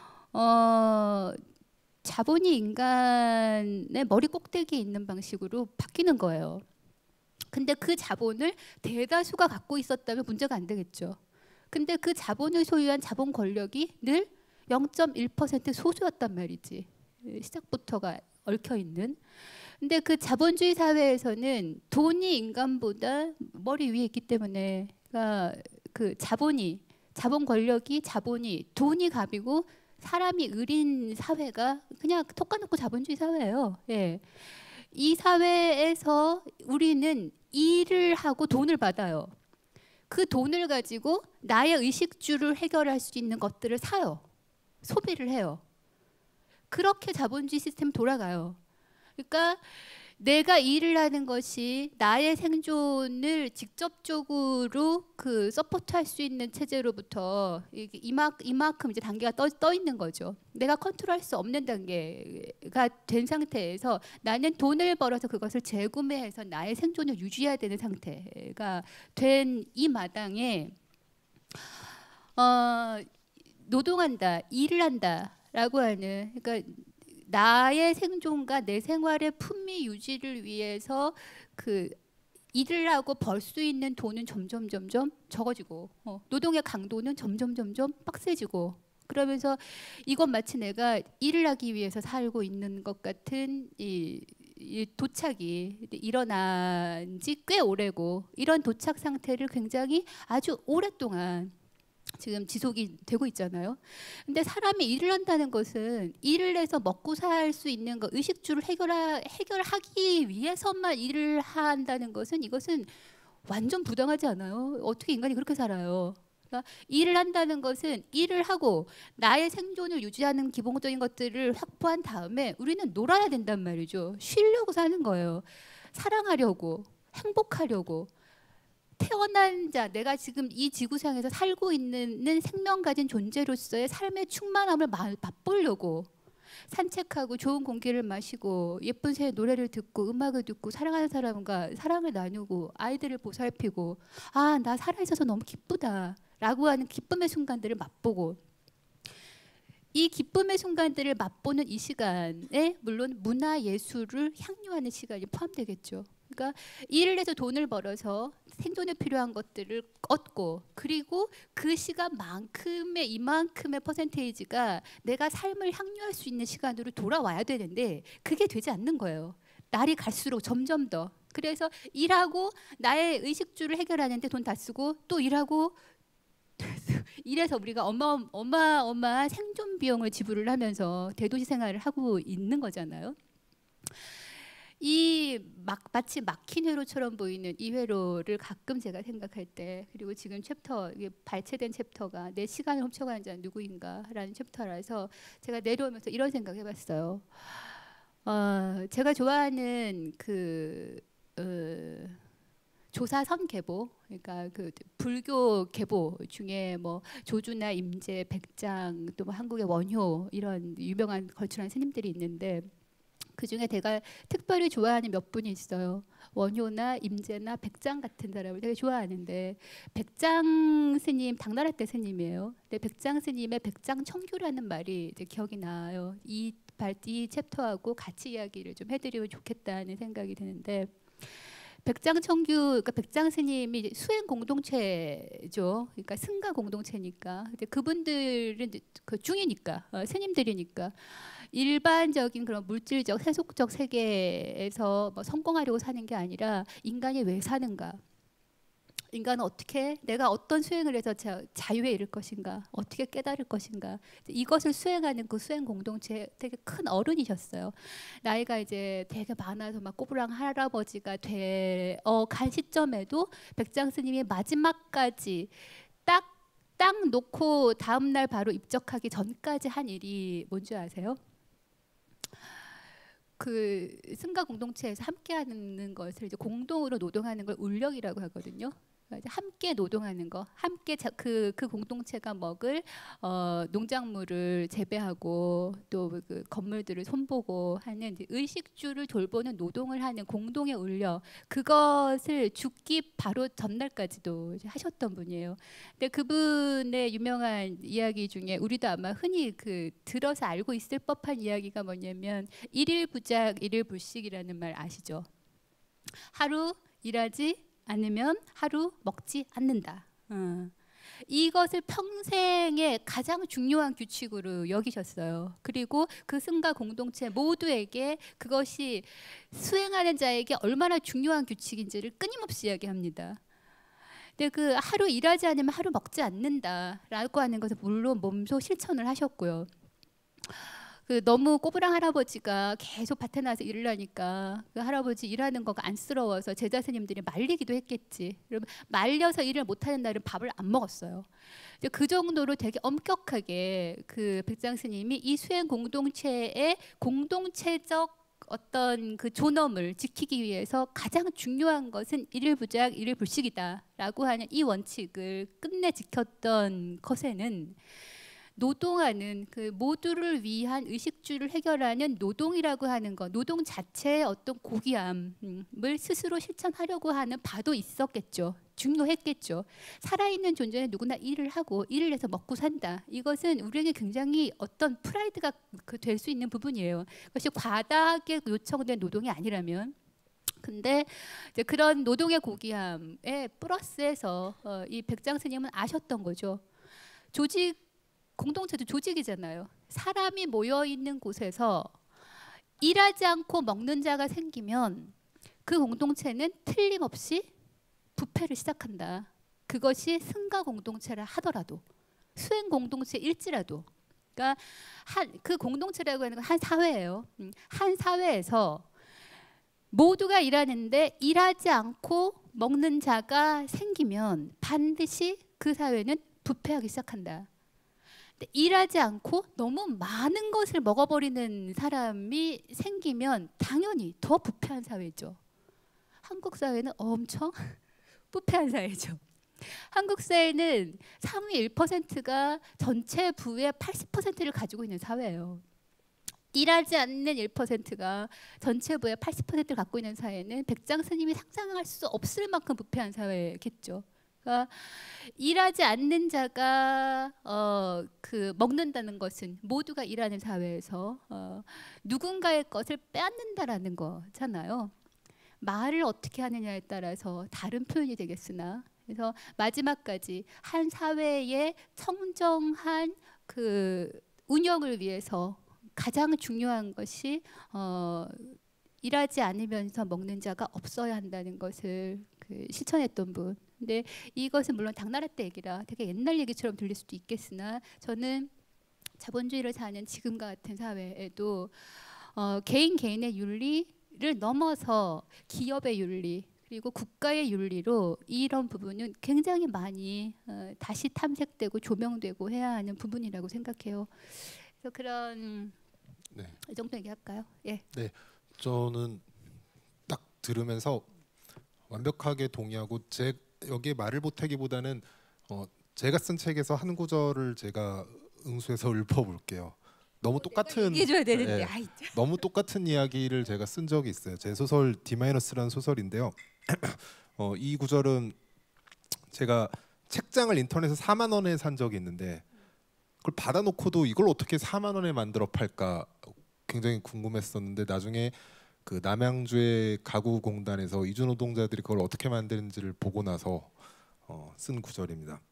자본이 인간의 머리 꼭대기에 있는 방식으로 바뀌는 거예요. 근데 그 자본을 대다수가 갖고 있었다면 문제가 안 되겠죠. 근데 그 자본을 소유한 자본 권력이 늘 0.1% 소수였단 말이지. 시작부터가 얽혀 있는. 근데 그 자본주의 사회에서는 돈이 인간보다 머리 위에 있기 때문에 그러니까 그 자본 권력이 돈이 갑이고 사람이 을인 사회가 그냥 톡 까놓고 자본주의 사회예요. 예. 이 사회에서 우리는 일을 하고 돈을 받아요. 그 돈을 가지고 나의 의식주를 해결할 수 있는 것들을 사요. 소비를 해요. 그렇게 자본주의 시스템 돌아가요. 그러니까 내가 일을 하는 것이 나의 생존을 직접적으로 그 서포트할 수 있는 체제로부터 이만큼 이제 단계가 떠 있는 거죠. 내가 컨트롤할 수 없는 단계가 된 상태에서 나는 돈을 벌어서 그것을 재구매해서 나의 생존을 유지해야 되는 상태가 된 이 마당에 노동한다, 일을 한다라고 하는 그러니까 나의 생존과 내 생활의 품위 유지를 위해서 그 일을 하고 벌 수 있는 돈은 점점 적어지고 노동의 강도는 점점 빡세지고 그러면서 이건 마치 내가 일을 하기 위해서 살고 있는 것 같은 이 도착이 일어난 지 꽤 오래고 이런 도착 상태를 굉장히 아주 오랫동안 지금 지속이 되고 있잖아요. 근데 사람이 일을 한다는 것은 일을 해서 먹고 살 수 있는 거 의식주를 해결하기 위해서만 일을 한다는 것은 이것은 완전 부당하지 않아요? 어떻게 인간이 그렇게 살아요? 그러니까 일을 한다는 것은 일을 하고 나의 생존을 유지하는 기본적인 것들을 확보한 다음에 우리는 놀아야 된단 말이죠. 쉬려고 사는 거예요. 사랑하려고, 행복하려고. 태어난 자, 내가 지금 이 지구상에서 살고 있는 생명 가진 존재로서의 삶의 충만함을 맛보려고 산책하고 좋은 공기를 마시고 예쁜 새의 노래를 듣고 음악을 듣고 사랑하는 사람과 사랑을 나누고 아이들을 보살피고 아, 나 살아있어서 너무 기쁘다 라고 하는 기쁨의 순간들을 맛보고 이 기쁨의 순간들을 맛보는 이 시간에 물론 문화 예술을 향유하는 시간이 포함되겠죠. 그러니까 일을 해서 돈을 벌어서 생존에 필요한 것들을 얻고 그리고 그 시간만큼의 이만큼의 퍼센테이지가 내가 삶을 향유할 수 있는 시간으로 돌아와야 되는데 그게 되지 않는 거예요. 날이 갈수록 점점 더. 그래서 일하고 나의 의식주를 해결하는데 돈 다 쓰고 또 일하고 이래서 우리가 어마어마한 생존 비용을 지불을 하면서 대도시 생활을 하고 있는 거잖아요. 마치 막힌 회로처럼 보이는 이 회로를 가끔 제가 생각할 때, 그리고 지금 챕터, 이게 발췌된 챕터가 내 시간을 훔쳐가는 자는 누구인가라는 챕터라서 제가 내려오면서 이런 생각 해봤어요. 제가 좋아하는 조사선 계보, 그러니까 그 불교 계보 중에 뭐 조주나 임재, 백장, 또 뭐 한국의 원효 이런 유명한 걸출한 스님들이 있는데, 그 중에 제가 특별히 좋아하는 몇 분이 있어요. 원효나 임재나 백장 같은 사람을 되게 좋아하는데, 백장 스님, 당나라 때 스님이에요. 근데 백장 스님의 백장청규라는 말이 이제 기억이 나요. 이 챕터하고 같이 이야기를 좀 해드리면 좋겠다는 생각이 드는데, 백장청규, 그러니까 백장 스님이 수행 공동체죠. 그러니까 승가 공동체니까. 근데 그분들은 그 중이니까, 스님들이니까 일반적인 그런 물질적 세속적 세계에서 뭐 성공하려고 사는 게 아니라 인간이 왜 사는가? 인간은 어떻게, 내가 어떤 수행을 해서 자유에 이를 것인가, 어떻게 깨달을 것인가, 이것을 수행하는 그 수행 공동체 되게 큰 어른이셨어요. 나이가 이제 되게 많아서 막 꼬부랑 할아버지가 간 시점에도 백장 스님이 마지막까지 딱 놓고 다음 날 바로 입적하기 전까지 한 일이 뭔지 아세요? 그 승가 공동체에서 함께하는 것을 이제 공동으로 노동하는 걸 울력이라고 하거든요. 함께 노동하는 거, 함께 그 공동체가 먹을 농작물을 재배하고 또 그 건물들을 손보고 하는 의식주를 돌보는 노동을 하는 공동의 울려, 그것을 죽기 바로 전날까지도 하셨던 분이에요. 근데 그분의 유명한 이야기 중에 우리도 아마 흔히 들어서 알고 있을 법한 이야기가 뭐냐면 일일부작 일일불식이라는 말 아시죠? 하루 일하지 않으면 하루 먹지 않는다. 이것을 평생의 가장 중요한 규칙으로 여기셨어요. 그리고 그 승가 공동체 모두에게 그것이 수행하는 자에게 얼마나 중요한 규칙인지를 끊임없이 이야기합니다. 근데 그 하루 일하지 않으면 하루 먹지 않는다라고 하는 것을 물론 몸소 실천을 하셨고요. 너무 꼬부랑 할아버지가 계속 밭에 나서 일을 하니까 그 할아버지 일하는 거가 안쓰러워서 제자 스님들이 말리기도 했겠지. 그러면 말려서 일을 못하는 날은 밥을 안 먹었어요. 그 정도로 되게 엄격하게 그 백장 스님이 이 수행 공동체의 공동체적 어떤 그 존엄을 지키기 위해서 가장 중요한 것은 일일부작 일일불식이다라고 하는 이 원칙을 끝내 지켰던 것에는 노동하는 그 모두를 위한 의식주를 해결하는 노동이라고 하는 것, 노동 자체의 어떤 고귀함을 스스로 실천하려고 하는 바도 있었겠죠. 중요했겠죠. 살아있는 존재는 누구나 일을 하고 일을 해서 먹고 산다. 이것은 우리에게 굉장히 어떤 프라이드가 될 수 있는 부분이에요. 그것이 과다하게 요청된 노동이 아니라면. 근데 이제 그런 노동의 고귀함에 플러스해서 이 백장 스님은 아셨던 거죠. 공동체도 조직이잖아요. 사람이 모여 있는 곳에서 일하지 않고 먹는 자가 생기면 그 공동체는 틀림없이 부패를 시작한다. 그것이 승가 공동체라 하더라도, 수행 공동체일지라도, 그러니까 그 공동체라고 하는 건 한 사회예요. 한 사회에서 모두가 일하는데 일하지 않고 먹는 자가 생기면 반드시 그 사회는 부패하기 시작한다. 일하지 않고 너무 많은 것을 먹어버리는 사람이 생기면 당연히 더 부패한 사회죠. 한국 사회는 엄청 부패한 사회죠. 한국 사회는 상위 1%가 전체 부의 80%를 가지고 있는 사회예요. 일하지 않는 1%가 전체 부의 80%를 갖고 있는 사회는 백장 스님이 상상할 수 없을 만큼 부패한 사회겠죠. 그러니까 일하지 않는 자가 먹는다는 것은 모두가 일하는 사회에서 누군가의 것을 빼앗는다라는 거잖아요. 말을 어떻게 하느냐에 따라서 다른 표현이 되겠으나, 그래서 마지막까지 한 사회의 청정한 그 운영을 위해서 가장 중요한 것이 일하지 않으면서 먹는 자가 없어야 한다는 것을 실천했던 분. 근데 이것은 물론 당나라 때 얘기라 되게 옛날 얘기처럼 들릴 수도 있겠으나, 저는 자본주의를 사는 지금과 같은 사회에도 개인의 윤리, 넘어서 기업의 윤리 그리고 국가의 윤리로 이런 부분은 굉장히 많이 다시 탐색되고 조명되고 해야 하는 부분이라고 생각해요. 그래서 그런 네. 이 정도 얘기할까요? 예. 네, 저는 딱 들으면서 완벽하게 동의하고 여기에 말을 보태기보다는 제가 쓴 책에서 한 구절을 제가 응수해서 읊어볼게요. 너무 똑같은 얘기해줘야 되는데. 예, 아이, 너무 똑같은 이야기를 제가 쓴 적이 있어요. 제 소설 D-라는 소설인데요. 이 구절은 제가 책장을 인터넷에 4만 원에 산 적이 있는데 그걸 받아놓고도 이걸 어떻게 4만 원에 만들어 팔까 굉장히 궁금했었는데 나중에 그 남양주의 가구공단에서 이주 노동자들이 그걸 어떻게 만드는지를 보고 나서 쓴 구절입니다.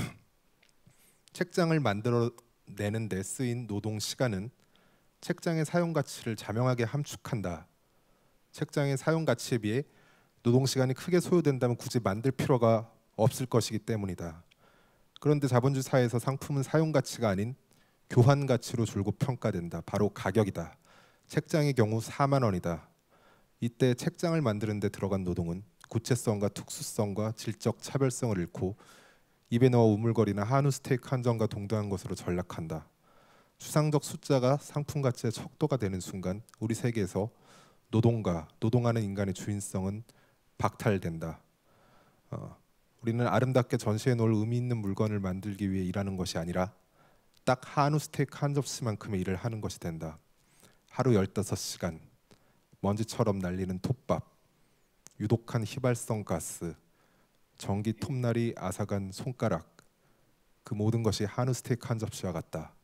책장을 만들어내는 데 쓰인 노동 시간은 책장의 사용 가치를 자명하게 함축한다. 책장의 사용 가치에 비해 노동 시간이 크게 소요된다면 굳이 만들 필요가 없을 것이기 때문이다. 그런데 자본주의 사회에서 상품은 사용 가치가 아닌 교환 가치로 줄곧 평가된다. 바로 가격이다. 책장의 경우 4만 원이다. 이때 책장을 만드는 데 들어간 노동은 구체성과 특수성과 질적 차별성을 잃고 입에 넣어 우물거리는 한우 스테이크 한 점과 동등한 것으로 전락한다. 추상적 숫자가 상품 가치의 척도가 되는 순간 우리 세계에서 노동과 노동하는 인간의 주인성은 박탈된다. 우리는 아름답게 전시해 놓을 의미 있는 물건을 만들기 위해 일하는 것이 아니라 딱 한우 스테이크 한 접시만큼의 일을 하는 것이 된다. 하루 15시간, 먼지처럼 날리는 톱밥, 유독한 휘발성 가스, 전기 톱날이 앗아간 손가락, 그 모든 것이 한우 스테이크 한 접시와 같다.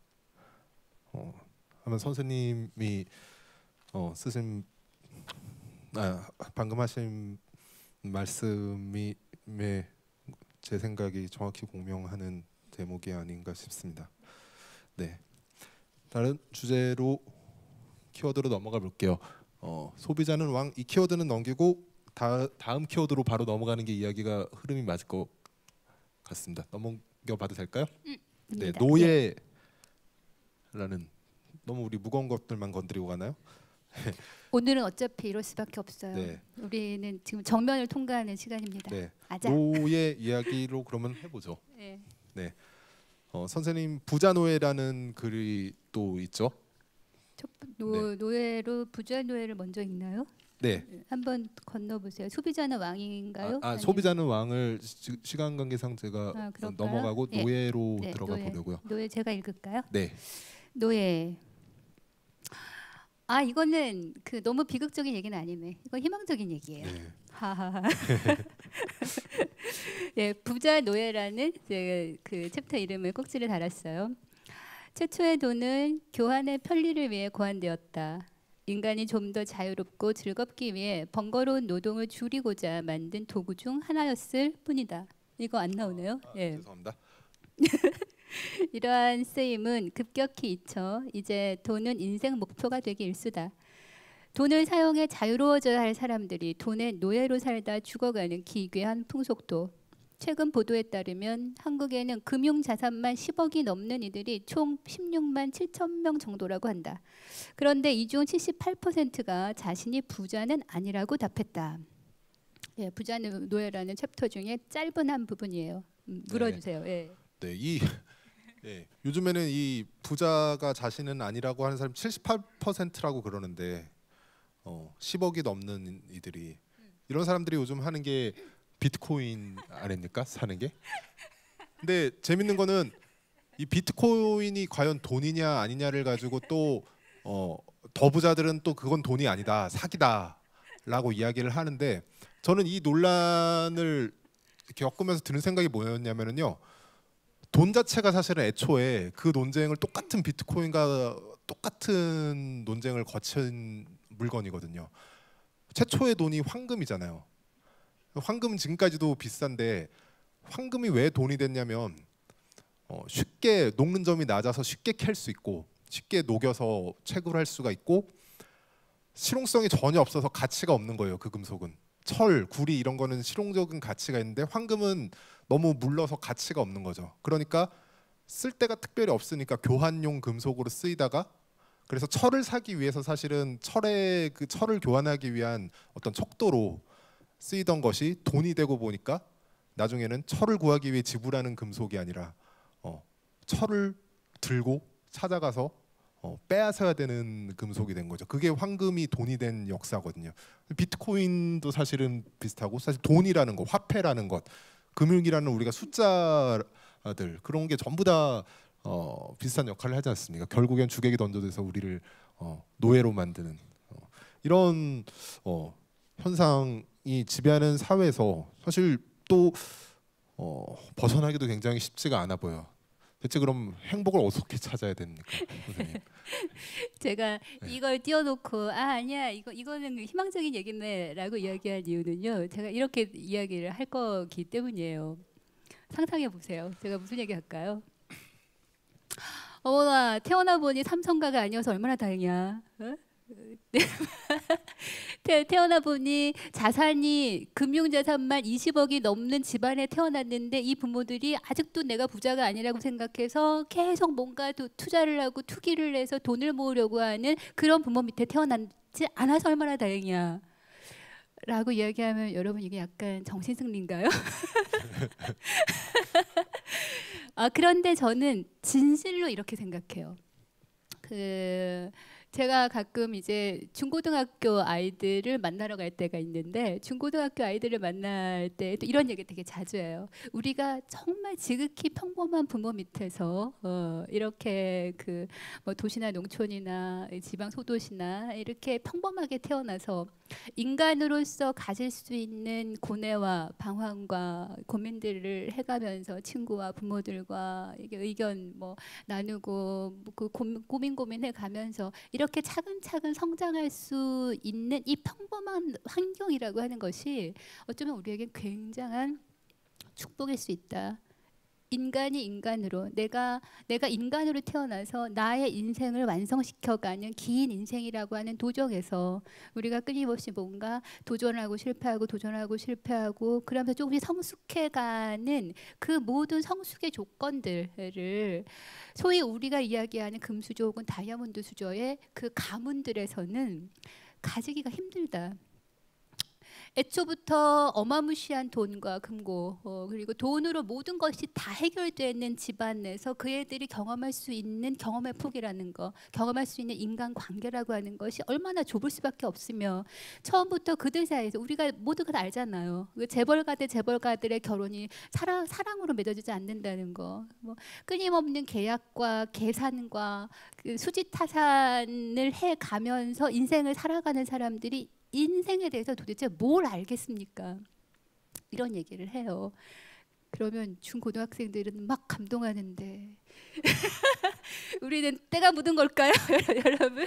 하면 선생님이 쓰신 방금 하신 말씀이 제 생각이 정확히 공명하는 대목이 아닌가 싶습니다. 네, 다른 주제로 키워드로 넘어가 볼게요. 소비자는 왕, 이 키워드는 넘기고 다음 키워드로 바로 넘어가는 게 이야기가 흐름이 맞을 것 같습니다. 넘겨봐도 될까요? 네, 노예라는 너무 우리 무거운 것들만 건드리고 가나요? 오늘은 어차피 이럴 수밖에 없어요. 네. 우리는 지금 정면을 통과하는 시간입니다. 네, 아자. 노예 이야기로 그러면 해보죠. 네. 네, 선생님 부자 노예라는 글이 또 있죠? 노예로 부자 노예를 먼저 읽나요? 네. 한번 건너보세요. 소비자는 왕인가요? 소비자는 왕을 시간 관계상 제가 넘어가고 예. 노예로 네, 들어가 보려고요. 노예 제가 읽을까요? 네. 노예. 이거는 그 너무 비극적인 얘기는 아니네. 이건 희망적인 얘기예요. 네. 하하하. 예, 부자 노예라는 그 챕터 이름을 꼭지를 달았어요. 최초의 돈은 교환의 편리를 위해 고안되었다. 인간이 좀 더 자유롭고 즐겁기 위해 번거로운 노동을 줄이고자 만든 도구 중 하나였을 뿐이다. 이거 안 나오네요. 예. 죄송합니다. 이러한 쓰임은 급격히 잊혀 이제 돈은 인생 목표가 되기 일쑤다. 돈을 사용해 자유로워져야 할 사람들이 돈의 노예로 살다 죽어가는 기괴한 풍속도. 최근 보도에 따르면 한국에는 금융자산만 10억이 넘는 이들이 총 16만 7천 명 정도라고 한다. 그런데 이 중 78%가 자신이 부자는 아니라고 답했다. 예, 부자 노예라는 챕터 중에 짧은 한 부분이에요. 물어주세요. 예. 네, 요즘에는 이 부자가 자신은 아니라고 하는 사람 78%라고 그러는데 10억이 넘는 이들이 이런 사람들이 요즘 하는 게 비트코인 아닙니까? 사는 게. 근데 재밌는 거는 이 비트코인이 과연 돈이냐 아니냐를 가지고 또 더 부자들은 또 그건 돈이 아니다, 사기다라고 이야기를 하는데 저는 이 논란을 겪으면서 드는 생각이 뭐였냐면요. 돈 자체가 사실은 애초에 그 논쟁을 똑같은 비트코인과 똑같은 논쟁을 거친 물건이거든요. 최초의 돈이 황금이잖아요. 황금은 지금까지도 비싼데 황금이 왜 돈이 됐냐면 쉽게 녹는 점이 낮아서 쉽게 캘 수 있고 쉽게 녹여서 채굴할 수가 있고 실용성이 전혀 없어서 가치가 없는 거예요. 그 금속은 철, 구리 이런 거는 실용적인 가치가 있는데 황금은 너무 물러서 가치가 없는 거죠. 그러니까 쓸 데가 특별히 없으니까 교환용 금속으로 쓰이다가 그래서 철을 사기 위해서 사실은 철의 그 철을 교환하기 위한 어떤 척도로 쓰이던 것이 돈이 되고 보니까 나중에는 철을 구하기 위해 지불하는 금속이 아니라 철을 들고 찾아가서 빼앗아야 되는 금속이 된 거죠. 그게 황금이 돈이 된 역사거든요. 비트코인도 사실은 비슷하고, 사실 돈이라는 것, 화폐라는 것, 금융이라는 우리가 숫자들, 그런 게 전부 다 비슷한 역할을 하지 않습니까? 결국엔 주객이 던져져서 우리를 노예로 만드는 이런 현상이 지배하는 사회에서 사실 또 벗어나기도 굉장히 쉽지가 않아 보여요. 대체 그럼 행복을 어떻게 찾아야 됩니까, 선생님? 제가 이걸 띄워놓고 아니야 이거는 희망적인 얘기네라고 이야기한 이유는요. 제가 이렇게 이야기를 할 거기 때문이에요. 상상해 보세요. 제가 무슨 얘기 할까요? 어머나 태어나 보니 삼성가가 아니어서 얼마나 다행이야. 어? 태어나 보니 자산이 금융자산만 20억이 넘는 집안에 태어났는데 이 부모들이 아직도 내가 부자가 아니라고 생각해서 계속 뭔가 투자를 하고 투기를 해서 돈을 모으려고 하는 그런 부모 밑에 태어나지 않아서 얼마나 다행이야 라고 이야기하면 여러분 이게 약간 정신승리인가요? 그런데 저는 진실로 이렇게 생각해요. 제가 가끔 이제 중고등학교 아이들을 만나러 갈 때가 있는데 중고등학교 아이들을 만날 때 또 이런 얘기 되게 자주 해요. 우리가 정말 지극히 평범한 부모 밑에서 이렇게 뭐 도시나 농촌이나 지방 소도시나 이렇게 평범하게 태어나서 인간으로서 가질 수 있는 고뇌와 방황과 고민들을 해가면서 친구와 부모들과 이게 의견 뭐 나누고 그 고민해 가면서 이렇게 차근차근 성장할 수 있는 이 평범한 환경이라고 하는 것이 어쩌면 우리에게 굉장한 축복일 수 있다. 인간이 인간으로 내가 인간으로 태어나서 나의 인생을 완성시켜가는 긴 인생이라고 하는 도정에서 우리가 끊임없이 뭔가 도전하고 실패하고 그러면서 조금씩 성숙해가는 그 모든 성숙의 조건들을 소위 우리가 이야기하는 금수저 혹은 다이아몬드 수저의 그 가문들에서는 가지기가 힘들다. 애초부터 어마무시한 돈과 금고 그리고 돈으로 모든 것이 다 해결되는 집안에서 그 애들이 경험할 수 있는 경험의 폭이라는 거, 경험할 수 있는 인간관계라고 하는 것이 얼마나 좁을 수밖에 없으며 처음부터 그들 사이에서 우리가 모두가 다 알잖아요. 재벌가 대 재벌가들의 결혼이 사랑으로 맺어지지 않는다는 거, 뭐 끊임없는 계약과 계산과 그 수지타산을 해가면서 인생을 살아가는 사람들이 인생에 대해서 도대체 뭘 알겠습니까? 이런 얘기를 해요. 그러면 중고등학생들은 막 감동하는데 우리는 때가 묻은 걸까요, 여러분?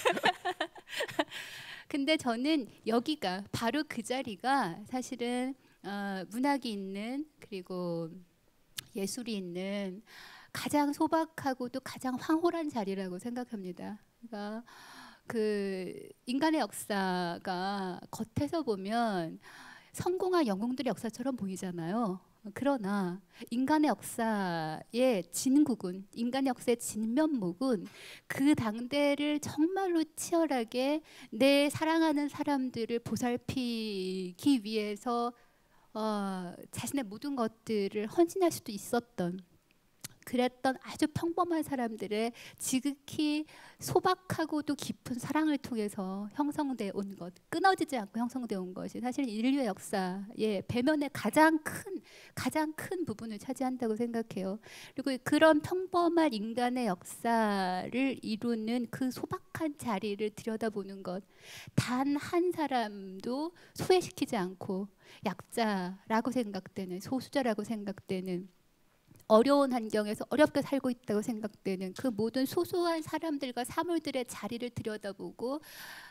근데 저는 여기가 바로 그 자리가 사실은 문학이 있는 그리고 예술이 있는 가장 소박하고도 가장 황홀한 자리라고 생각합니다. 그러니까 인간의 역사가 겉에서 보면 성공한 영웅들의 역사처럼 보이잖아요. 그러나 인간의 역사의 진국은, 인간의 역사의 진면목은 그 당대를 정말로 치열하게 내 사랑하는 사람들을 보살피기 위해서 자신의 모든 것들을 헌신할 수도 있었던, 그랬던 아주 평범한 사람들의 지극히 소박하고도 깊은 사랑을 통해서 형성되어 온 것, 끊어지지 않고 형성되어 온 것이 사실 인류의 역사의 배면의 가장 큰 부분을 차지한다고 생각해요. 그리고 그런 평범한 인간의 역사를 이루는 그 소박한 자리를 들여다보는 것, 단 한 사람도 소외시키지 않고 약자라고 생각되는, 소수자라고 생각되는, 어려운 환경에서 어렵게 살고 있다고 생각되는 그 모든 소소한 사람들과 사물들의 자리를 들여다보고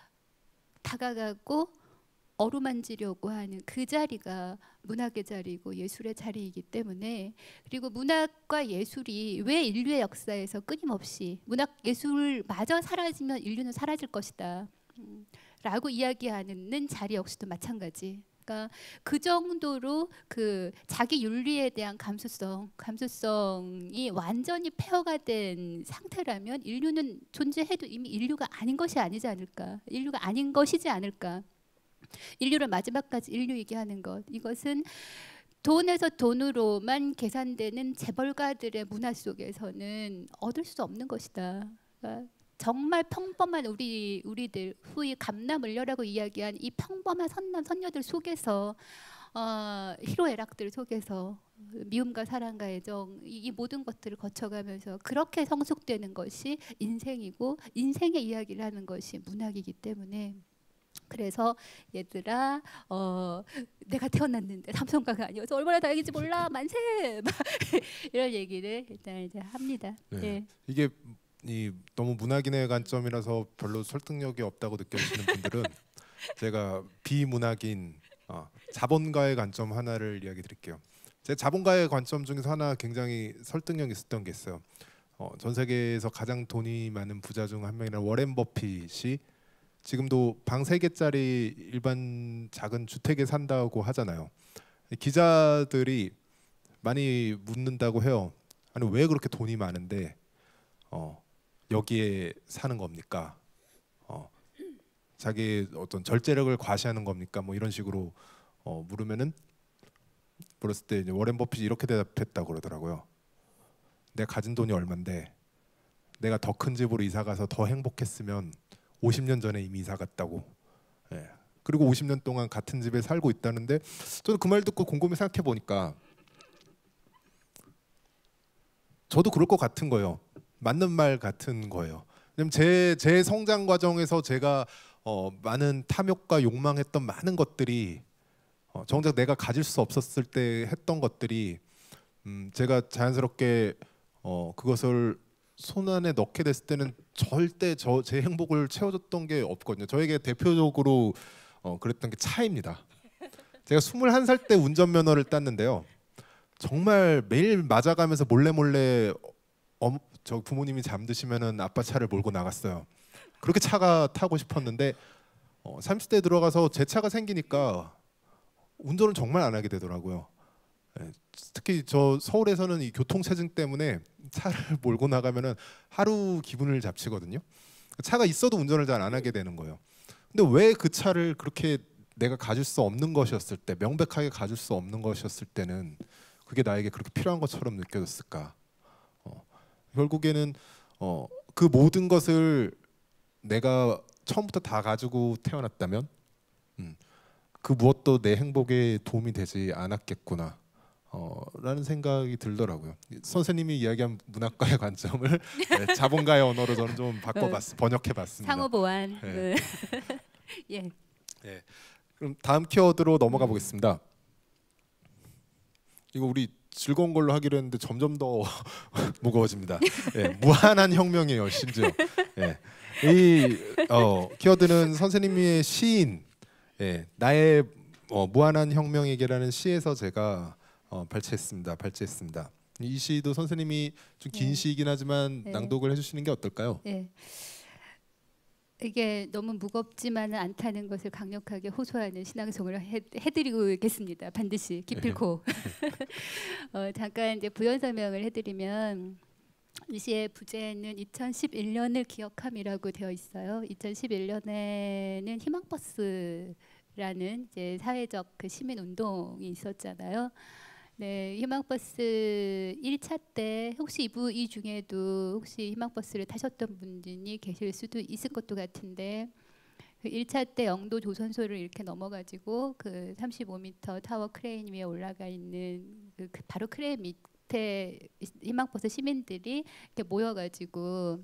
다가가고 어루만지려고 하는 그 자리가 문학의 자리고 예술의 자리이기 때문에, 그리고 문학과 예술이 왜 인류의 역사에서 끊임없이 문학 예술마저 사라지면 인류는 사라질 것이다 라고 이야기하는 자리 역시도 마찬가지. 그러니까 그 정도로 그 자기 윤리에 대한 감수성이 완전히 폐허가 된 상태라면 인류는 존재해도 이미 인류가 아닌 것이 아니지 않을까? 인류가 아닌 것이지 않을까? 인류를 마지막까지 인류이게 하는 것, 이것은 돈에서 돈으로만 계산되는 재벌가들의 문화 속에서는 얻을 수 없는 것이다. 그러니까 정말 평범한 우리들, 소위 감남을려라고 이야기한 이 평범한 선남 선녀들 속에서 희로애락들 속에서 미움과 사랑과 애정, 이 모든 것들을 거쳐가면서 그렇게 성숙되는 것이 인생이고, 인생의 이야기를 하는 것이 문학이기 때문에, 그래서 얘들아, 내가 태어났는데 삼성가가 아니어서 얼마나 다행인지 몰라, 만세! 막 이런 얘기를 일단 이제 합니다. 네. 예. 이게 너무 문학인의 관점이라서 별로 설득력이 없다고 느껴지시는 분들은 제가 비문학인 자본가의 관점 하나를 이야기 드릴게요. 제 자본가의 관점 중에서 하나 굉장히 설득력 있었던 게 있어요. 전 세계에서 가장 돈이 많은 부자 중 한 명이라는 워렌 버핏이 지금도 방 3개짜리 일반 작은 주택에 산다고 하잖아요. 기자들이 많이 묻는다고 해요. 아니 왜 그렇게 돈이 많은데 여기에 사는 겁니까? 자기 어떤 절제력을 과시하는 겁니까? 뭐 이런 식으로 물었을 때 이제 워렌 버핏이 이렇게 대답했다고 그러더라고요. 내가 가진 돈이 얼만데 내가 더 큰 집으로 이사 가서 더 행복했으면 50년 전에 이미 이사 갔다고. 예. 그리고 50년 동안 같은 집에 살고 있다는데, 저는 그 말 듣고 곰곰이 생각해 보니까 저도 그럴 것 같은 거예요. 맞는 말 같은 거예요. 왜냐면 제 성장 과정에서 제가 많은 탐욕과 욕망했던 많은 것들이 정작 내가 가질 수 없었을 때 했던 것들이 제가 자연스럽게 그것을 손 안에 넣게 됐을 때는 절대 제 행복을 채워줬던 게 없거든요. 저에게 대표적으로 그랬던 게 차입니다. 제가 21살 때 운전면허를 땄는데요. 정말 매일 맞아가면서 몰래 저 부모님이 잠드시면은 아빠 차를 몰고 나갔어요. 그렇게 차가 타고 싶었는데 30대 들어가서 제 차가 생기니까 운전을 정말 안 하게 되더라고요. 예, 특히 저 서울에서는 이 교통체증 때문에 차를 몰고 나가면은 하루 기분을 잡치거든요. 차가 있어도 운전을 잘 안 하게 되는 거예요. 근데 왜 그 차를 그렇게 내가 가질 수 없는 것이었을 때, 명백하게 가질 수 없는 것이었을 때는 그게 나에게 그렇게 필요한 것처럼 느껴졌을까? 결국에는 그 모든 것을 내가 처음부터 다 가지고 태어났다면 그 무엇도 내 행복에 도움이 되지 않았겠구나 라는 생각이 들더라고요. 선생님이 이야기한 문학과의 관점을 네, 자본가의 언어로 저는 좀 번역해봤습니다. 상호 보완. 네. 예. 네. 그럼 다음 키워드로 넘어가 보겠습니다. 이거 우리 즐거운 걸로 하기로 했는데 점점 더 무거워집니다. 네, 무한한 혁명이에요, 심지어. 네. 이 키워드는 선생님의 시인 나의 무한한 혁명에게라는 시에서 제가 발제했습니다. 이 시도 선생님이 좀 긴 시이긴 하지만 낭독을 해주시는 게 어떨까요? 네. 이게 너무 무겁지만은 않다는 것을 강력하게 호소하는 신앙송을 해드리겠습니다. 반드시 기필코. 잠깐 이제 부연 설명을 해드리면, 이 시의 부제는 2011년을 기억함이라고 되어 있어요. 2011년에는 희망버스라는 이제 사회적 그 시민 운동이 있었잖아요. 네, 희망버스 1차 때 혹시 이 중에도 혹시 희망버스를 타셨던 분들이 계실 수도 있을 것도 같은데, 그 1차 때 영도 조선소를 이렇게 넘어가지고 그 35m 타워 크레인 위에 올라가 있는 그 바로 크레인 밑에 희망버스 시민들이 이렇게 모여가지고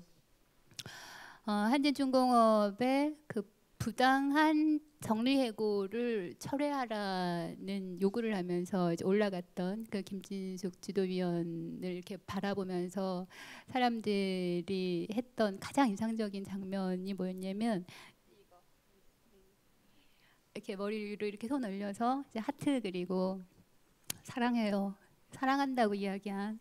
한진중공업의 그 부당한 정리해고를 철회하라는 요구를 하면서 이제 올라갔던 그 김진숙 지도위원을 이렇게 바라보면서 사람들이 했던 가장 인상적인 장면이 뭐였냐면, 이렇게 머리를 이렇게 손 올려서 이제 하트 그리고 사랑해요, 사랑한다고 이야기한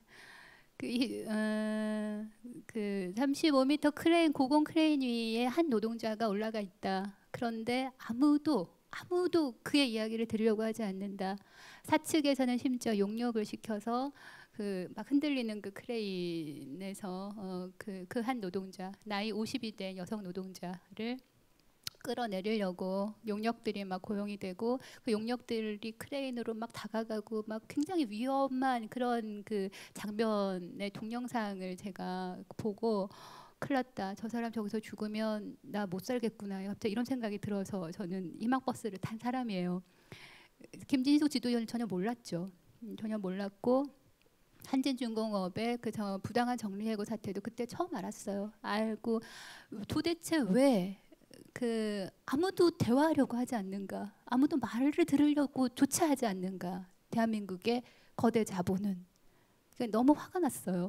그 35m 크레인, 고공 크레인 위에 한 노동자가 올라가 있다. 그런데 아무도 그의 이야기를 들으려고 하지 않는다. 사측에서는 심지어 용역을 시켜서 그 막 흔들리는 그 크레인에서 그 한 노동자, 나이 50이 된 여성 노동자를 끌어내리려고 용역들이 막 고용이 되고, 그 용역들이 크레인으로 막 다가가고 막 굉장히 위험한 그런 그 장면의 동영상을 제가 보고, 큰일 났다, 저 사람 저기서 죽으면 나 못 살겠구나, 갑자기 이런 생각이 들어서 저는 희망버스를 탄 사람이에요. 김진숙 지도위원은 전혀 몰랐죠. 전혀 몰랐고, 한진중공업의 그 부당한 정리해고 사태도 그때 처음 알았어요. 알고 도대체 왜 그 아무도 대화하려고 하지 않는가, 아무도 말을 들으려고 조차 하지 않는가, 대한민국의 거대 자본은. 너무 화가 났어요.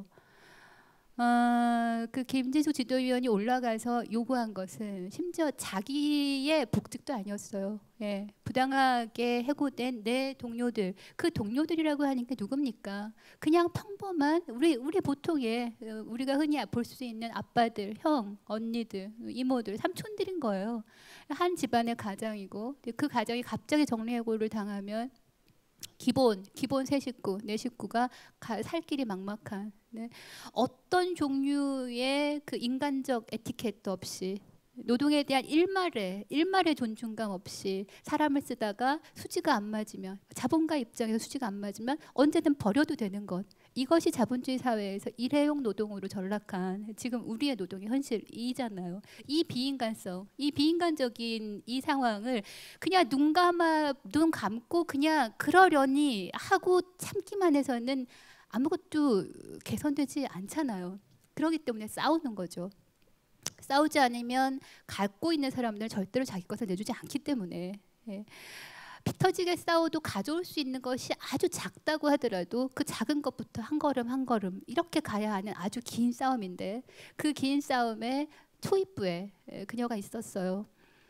그 김진숙 지도위원이 올라가서 요구한 것은 심지어 자기의 복직도 아니었어요. 예, 부당하게 해고된 내 동료들, 그 동료들이라고 하는 게 누굽니까? 그냥 평범한 우리 보통의 우리가 흔히 볼 수 있는 아빠들, 형, 언니들, 이모들, 삼촌들인 거예요. 한 집안의 가장이고, 그 가정이 갑자기 정리해고를 당하면 기본 세 식구, 네 식구가 살 길이 막막한, 네. 어떤 종류의 그 인간적 에티켓도 없이, 노동에 대한 일말의 존중감 없이 사람을 쓰다가 수지가 안 맞으면, 자본가 입장에서 수지가 안 맞으면 언제든 버려도 되는 것, 이것이 자본주의 사회에서 일회용 노동으로 전락한 지금 우리의 노동의 현실이잖아요. 이 비인간성, 이 비인간적인 이 상황을 그냥 눈 감고 그냥 그러려니 하고 참기만 해서는 아무것도 개선되지 않잖아요. 그렇기 때문에 싸우는 거죠. 싸우지 않으면 갖고 있는 사람들은 절대로 자기 것을 내주지 않기 때문에. 예. 피 터지게 싸워도 가져올 수 있는 것이 아주 작다고 하더라도 그 작은 것부터 한 걸음 한 걸음 이렇게 가야 하는 아주 긴 싸움인데, 그 긴 싸움에 초입부에 그녀가 있었어요.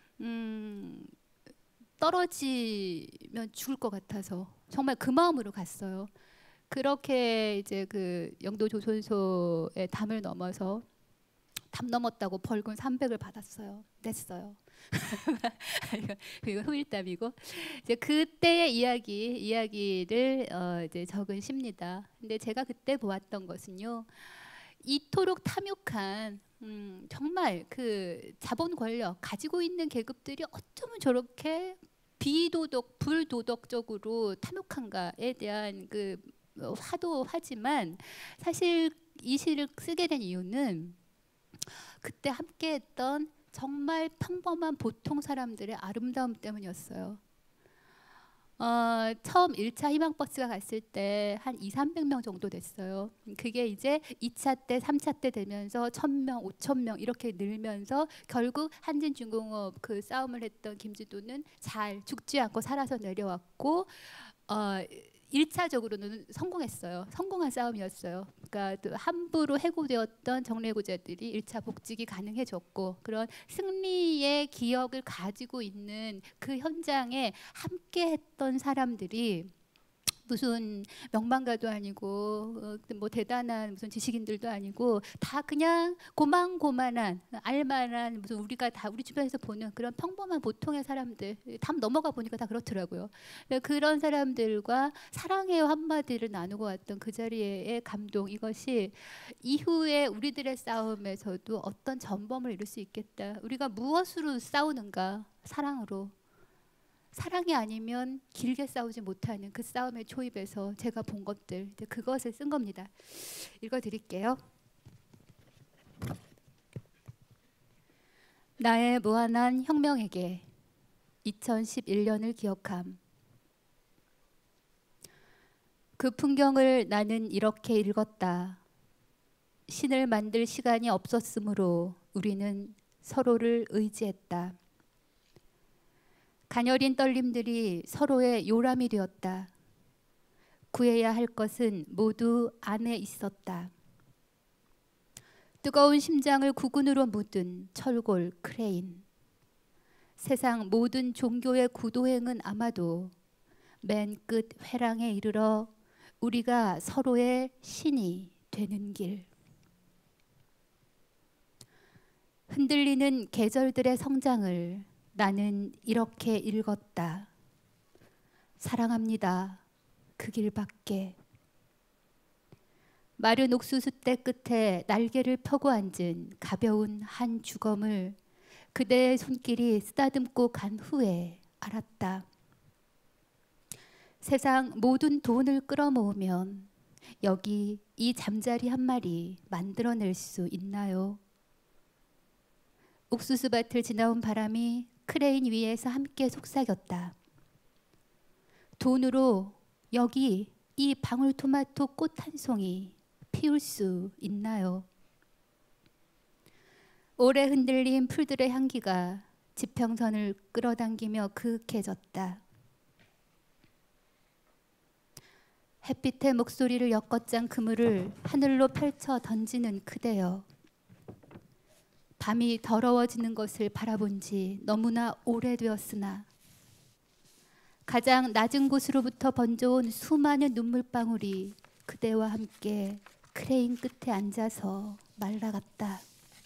떨어지면 죽을 것 같아서 정말 그 마음으로 갔어요. 그렇게 이제 그 영도 조선소의 담을 넘어서, 담 넘었다고 벌금 300을 받았어요. 냈어요. 그리고 후일담이고, 이제 그때의 이야기를 이제 적은 시입니다. 근데 제가 그때 보았던 것은요, 이토록 탐욕한 정말 그 자본 권력 가지고 있는 계급들이 어쩌면 저렇게 불도덕적으로 탐욕한가에 대한 그 화도하지만, 사실 이 시를 쓰게 된 이유는 그때 함께했던 정말 평범한 보통 사람들의 아름다움 때문이었어요. 처음 1차 희망버스가 갔을 때 한 200~300명 정도 됐어요. 그게 이제 2차 때, 3차 때 되면서 1000명, 5000명 이렇게 늘면서 결국 한진중공업 그 싸움을 했던 김지도는 잘 죽지 않고 살아서 내려왔고, 1차적으로는 성공했어요. 성공한 싸움이었어요. 그러니까 함부로 해고되었던 정리해고자들이 1차 복직이 가능해졌고, 그런 승리의 기억을 가지고 있는 그 현장에 함께했던 사람들이 무슨 명망가도 아니고 뭐 대단한 무슨 지식인들도 아니고, 다 그냥 고만고만한 알만한, 무슨 우리가 다 우리 주변에서 보는 그런 평범한 보통의 사람들, 담 넘어가 보니까 다 그렇더라고요. 그런 사람들과 사랑해요 한마디를 나누고 왔던 그 자리의 감동, 이것이 이후에 우리들의 싸움에서도 어떤 전범을 이룰 수 있겠다. 우리가 무엇으로 싸우는가? 사랑으로. 사랑이 아니면 길게 싸우지 못하는 그 싸움의 초입에서 제가 본 것들, 그것을 쓴 겁니다. 읽어드릴게요. 나의 무한한 혁명에게 2011년을 기억함. 그 풍경을 나는 이렇게 읽었다. 신을 만들 시간이 없었으므로 우리는 서로를 의지했다. 가녀린 떨림들이 서로의 요람이 되었다. 구해야 할 것은 모두 안에 있었다. 뜨거운 심장을 구근으로 묻은 철골 크레인. 세상 모든 종교의 구도행은 아마도 맨 끝 회랑에 이르러 우리가 서로의 신이 되는 길. 흔들리는 계절들의 성장을 나는 이렇게 읽었다. 사랑합니다. 그 길밖에. 마른 옥수수대 끝에 날개를 펴고 앉은 가벼운 한 주검을 그대의 손길이 쓰다듬고 간 후에 알았다. 세상 모든 돈을 끌어모으면 여기 이 잠자리 한 마리 만들어낼 수 있나요? 옥수수밭을 지나온 바람이 크레인 위에서 함께 속삭였다. 돈으로 여기 이 방울토마토 꽃 한 송이 피울 수 있나요? 오래 흔들린 풀들의 향기가 지평선을 끌어당기며 그윽해졌다. 햇빛에 목소리를 엮어짠 그물을 하늘로 펼쳐 던지는 그대여. 밤이 더러워지는 것을 바라본 지 너무나 오래되었으나 가장 낮은 곳으로부터 번져온 수많은 눈물방울이 그대와 함께 크레인 끝에 앉아서 말라갔다.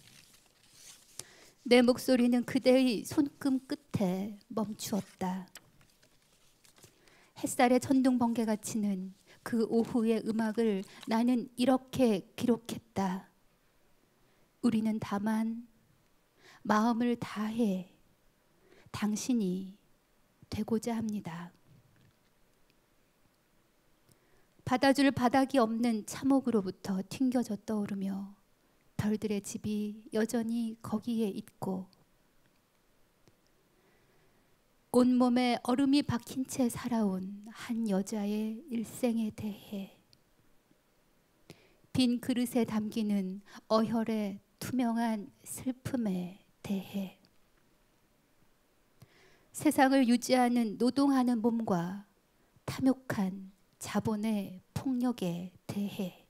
내 목소리는 그대의 손금 끝에 멈추었다. 햇살에 천둥번개가 치는 그 오후의 음악을 나는 이렇게 기록했다. 우리는 다만 마음을 다해 당신이 되고자 합니다. 받아줄 바닥이 없는 참옥으로부터 튕겨져 떠오르며 별들의 집이 여전히 거기에 있고 온몸에 얼음이 박힌 채 살아온 한 여자의 일생에 대해 빈 그릇에 담기는 어혈의 투명한 슬픔에 대해 세상을 유지하는 노동하는 몸과 탐욕한 자본의 폭력에 대해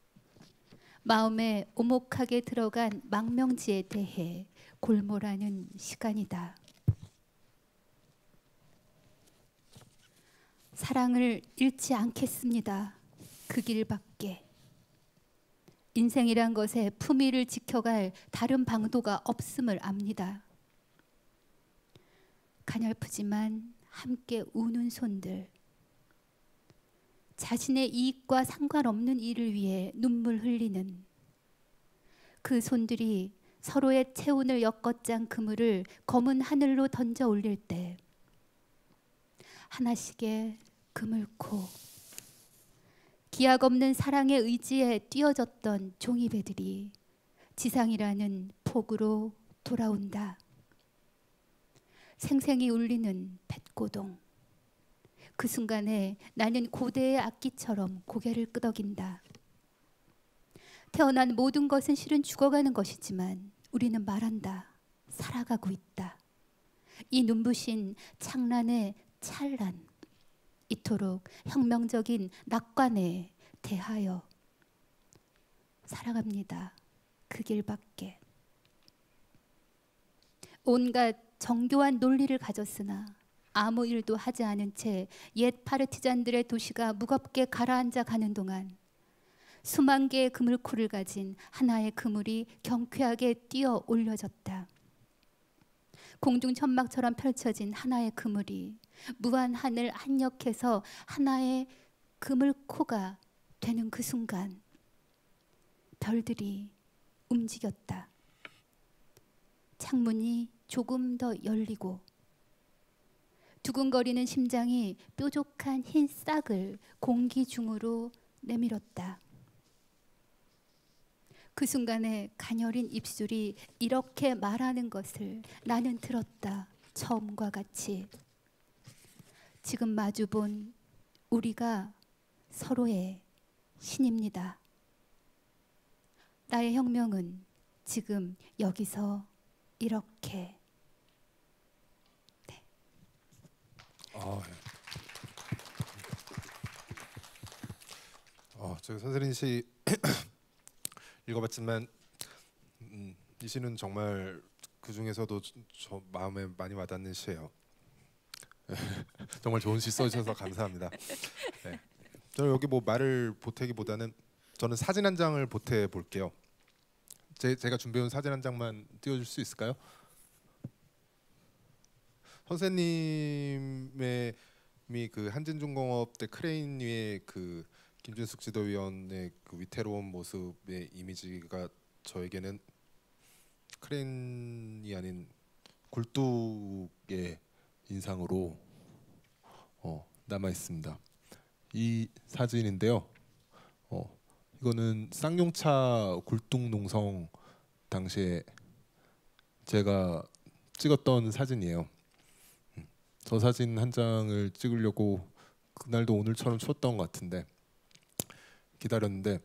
마음에 오목하게 들어간 망명지에 대해 골몰하는 시간이다. 사랑을 잃지 않겠습니다. 그 길밖에. 인생이란 것에 품위를 지켜갈 다른 방도가 없음을 압니다. 가냘프지만 함께 우는 손들. 자신의 이익과 상관없는 일을 위해 눈물 흘리는 그 손들이 서로의 체온을 엮어짠 그물을 검은 하늘로 던져 올릴 때 하나씩의 그물코 기약 없는 사랑의 의지에 뛰어졌던 종이배들이 지상이라는 폭우로 돌아온다. 생생히 울리는 뱃고동. 그 순간에 나는 고대의 악기처럼 고개를 끄덕인다. 태어난 모든 것은 실은 죽어가는 것이지만 우리는 말한다. 살아가고 있다. 이 눈부신 창란의 찬란. 이토록 혁명적인 낙관에 대하여 사랑합니다. 그 길밖에. 온갖 정교한 논리를 가졌으나 아무 일도 하지 않은 채 옛 파르티잔들의 도시가 무겁게 가라앉아 가는 동안 수만 개의 그물코를 가진 하나의 그물이 경쾌하게 뛰어 올려졌다. 공중천막처럼 펼쳐진 하나의 그물이 무한 하늘 한녘에서 하나의 그물코가 되는 그 순간 별들이 움직였다. 창문이 조금 더 열리고 두근거리는 심장이 뾰족한 흰 싹을 공기 중으로 내밀었다. 그 순간에 가녀린 입술이 이렇게 말하는 것을 나는 들었다. 처음과 같이. 지금 마주본 우리가 서로의 신입니다. 나의 혁명은 지금 여기서 이렇게. 네. 저희 선세린 씨 읽어봤지만 이 시는 정말 그 중에서도 저 마음에 많이 와닿는 시예요. 정말 좋은 시 써주셔서 감사합니다. 네. 저는 여기 뭐 말을 보태기보다는 저는 사진 한 장을 보태 볼게요. 제가 준비해온 사진 한 장만 띄워줄 수 있을까요? 선생님의 그 한진중공업 때 크레인 위에 그 김준숙 지도위원의 그 위태로운 모습의 이미지가 저에게는 크레인이 아닌 굴뚝의 인상으로 남아 있습니다. 이 사진인데요. 이거는 쌍용차 굴뚝 농성 당시에 제가 찍었던 사진이에요. 저 사진 한 장을 찍으려고 그날도 오늘처럼 추웠던 것 같은데 기다렸는데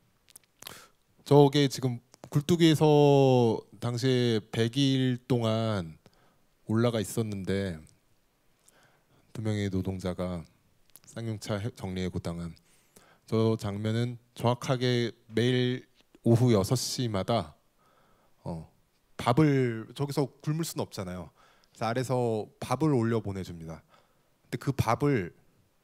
저게 지금 굴뚝에서 당시에 100일 동안 올라가 있었는데 두 명의 노동자가 쌍용차 정리해고당한 저 장면은 정확하게 매일 오후 6시마다 밥을 저기서 굶을 수는 없잖아요. 그래서 아래서 밥을 올려 보내줍니다. 근데 그 밥을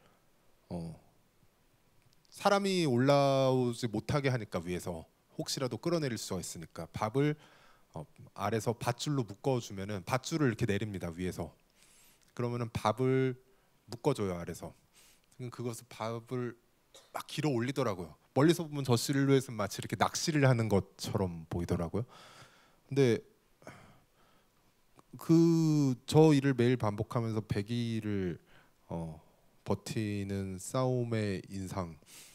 사람이 올라오지 못하게 하니까 위에서 혹시라도 끌어내릴 수가 있으니까 밥을 아래서 밧줄로 묶어주면은 밧줄을 이렇게 내립니다 위에서. 그러면은 밥을 묶어줘요 아래서. 그것을 밥을 막 길어 올리더라고요. 멀리서 보면 저 실루엣은 마치 이렇게 낚시를 하는 것처럼 보이더라고요. 근데 저 일을 매일 반복하면서 100일을 버티는 싸움의 인상,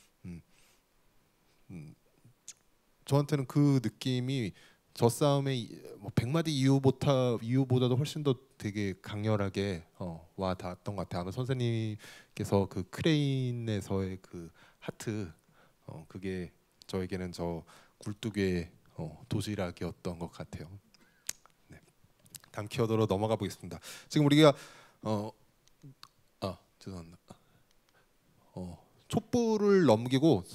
저한테는 그 느낌이 저 싸움의 뭐 100마디 이유보다도 훨씬 더 되게 강렬하게 와 닿았던 것 같아요. 아마 선생님께서 그 크레인에서의 그 하트, 그게 저에게는 저 굴뚝의 도시락이었던 것 같아요. 네. 다음 키워드로 넘어가 보겠습니다. 지금 우리가 죄송합니다. 촛불을 넘기고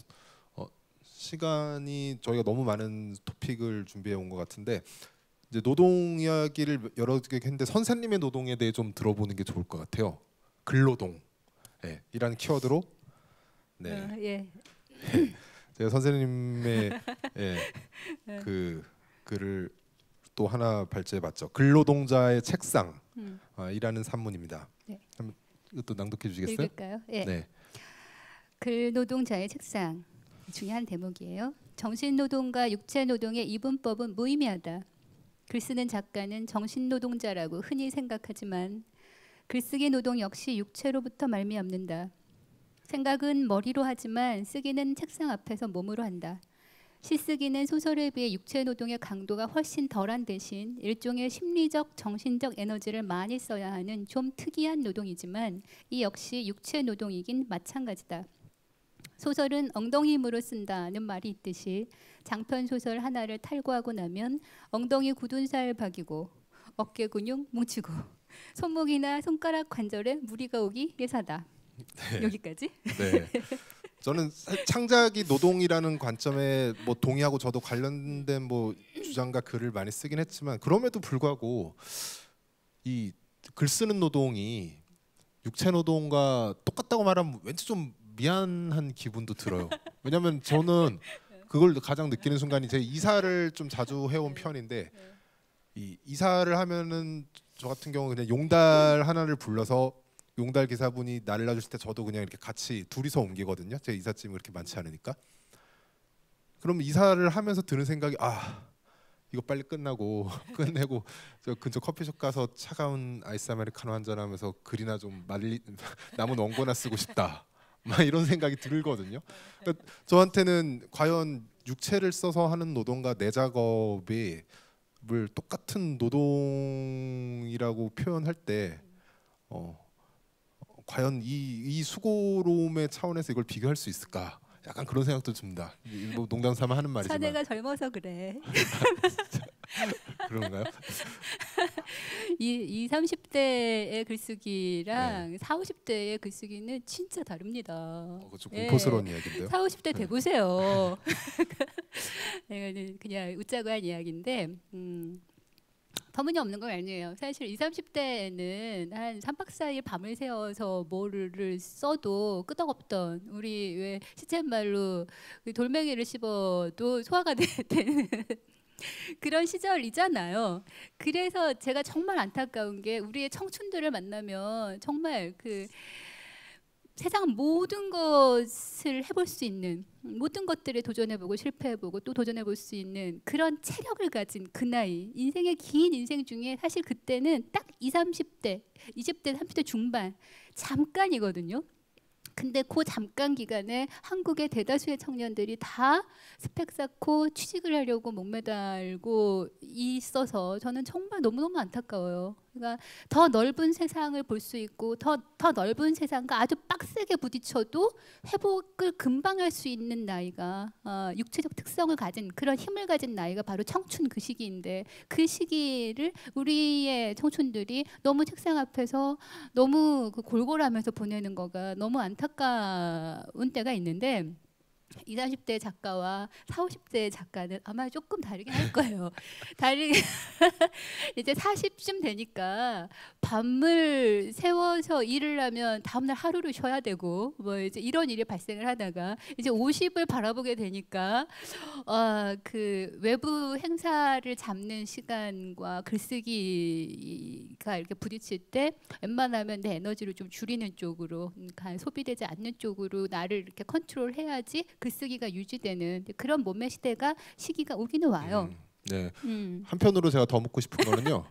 시간이 저희가 너무 많은 토픽을 준비해 온 것 같은데 이제 노동 이야기를 여러 개 했는데 선생님의 노동에 대해 좀 들어보는 게 좋을 것 같아요. 근로동, 네, 이라는 키워드로 네, 예. 제가 선생님의 그 글을 또 하나 발제해봤죠. 근로동자의 책상 이라는 산문입니다. 네. 한번 이것도 낭독해 주시겠어요? 읽을까요? 예. 네. 근노동자의 책상 중요한 대목이에요. 정신노동과 육체노동의 이분법은 무의미하다. 글쓰는 작가는 정신노동자라고 흔히 생각하지만 글쓰기 노동 역시 육체로부터 말미암는다. 생각은 머리로 하지만 쓰기는 책상 앞에서 몸으로 한다. 시쓰기는 소설에 비해 육체노동의 강도가 훨씬 덜한 대신 일종의 심리적, 정신적 에너지를 많이 써야 하는 좀 특이한 노동이지만 이 역시 육체노동이긴 마찬가지다. 소설은 엉덩이 힘으로 쓴다는 말이 있듯이 장편 소설 하나를 탈고하고 나면 엉덩이 굳은 살 박이고 어깨 근육 뭉치고 손목이나 손가락 관절에 무리가 오기 예사다. 네. 여기까지. 네. 저는 창작이 노동이라는 관점에 뭐 동의하고 저도 관련된 뭐 주장과 글을 많이 쓰긴 했지만 그럼에도 불구하고 이 글 쓰는 노동이 육체 노동과 똑같다고 말하면 왠지 좀 미안한 기분도 들어요. 왜냐하면 저는 그걸 가장 느끼는 순간이 제 이사를 좀 자주 해온 편인데 이 이사를 하면은 저 같은 경우 그냥 용달 하나를 불러서 용달 기사분이 나를 놔주실 때 저도 그냥 이렇게 같이 둘이서 옮기거든요. 제 이삿짐이 그렇게 많지 않으니까. 그럼 이사를 하면서 드는 생각이 이거 빨리 끝나고 끝내고 저 근처 커피숍 가서 차가운 아이스 아메리카노 한잔 하면서 글이나 좀 남은 원고나 쓰고 싶다. 막 이런 생각이 들거든요. 그러니까 저한테는 과연 육체를 써서 하는 노동과 내 작업이 뭘 똑같은 노동이라고 표현할 때 과연 이 수고로움의 차원에서 이걸 비교할 수 있을까? 약간 그런 생각도 듭니다. 뭐 농담 삼아 하는 말이지만. 사내가 젊어서 그래. 그런가요? 이 30대의 글쓰기랑 40, 50대의 글쓰기는 진짜 다릅니다. 좀 공포스러운 이야기인데요. 40, 50대 돼보세요. 그냥 웃자고 한 이야기인데 터무니없는 건 아니에요. 사실 20, 30대에는 한 3박 4일 밤을 새워서 뭐를 써도 끄덕없던 우리 왜 시쳇말로 돌멩이를 씹어도 소화가 되는 그런 시절이잖아요. 그래서 제가 정말 안타까운 게 우리의 청춘들을 만나면 정말 그 세상 모든 것을 해볼 수 있는 모든 것들에 도전해보고 실패해보고 또 도전해볼 수 있는 그런 체력을 가진 그 나이 인생의 긴 인생 중에 사실 그때는 딱 20, 30대 20대 30대 중반 잠깐이거든요. 근데 그 잠깐 기간에 한국의 대다수의 청년들이 다 스펙 쌓고 취직을 하려고 목매달고 있어서 저는 정말 너무너무 안타까워요. 그러니까 더 넓은 세상을 볼 수 있고 더 넓은 세상과 아주 빡세게 부딪혀도 회복을 금방 할 수 있는 나이가 육체적 특성을 가진 그런 힘을 가진 나이가 바로 청춘 그 시기인데 그 시기를 우리의 청춘들이 너무 책상 앞에서 너무 그 골골하면서 보내는 거가 너무 안타까운 때가 있는데 20, 30대 작가와 40, 50대 작가는 아마 조금 다르긴 할 거예요. 다르게 이제 40쯤 되니까 밤을 새워서 일을 하면 다음날 하루를 쉬어야 되고 뭐 이제 이런 일이 발생을 하다가 이제 50을 바라보게 되니까 그 외부 행사를 잡는 시간과 글쓰기가 이렇게 부딪힐 때 웬만하면 내 에너지를 좀 줄이는 쪽으로 소비되지 않는 쪽으로 나를 이렇게 컨트롤해야지 글쓰기가 유지되는 그런 몸매 시기가 오기는 와요. 네. 한편으로 제가 더 묻고 싶은 거는요.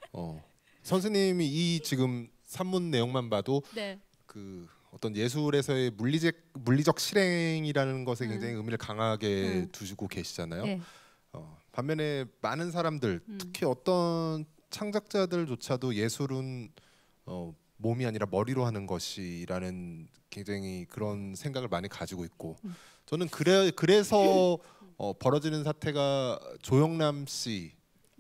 선생님이 이 지금 산문 내용만 봐도 네. 그 어떤 예술에서의 물리적 실행이라는 것에 굉장히 의미를 강하게 두시고 계시잖아요. 네. 반면에 많은 사람들, 특히 어떤 창작자들조차도 예술은 몸이 아니라 머리로 하는 것이라는 굉장히 그런 생각을 많이 가지고 있고 저는 그래서 벌어지는 사태가 조영남 씨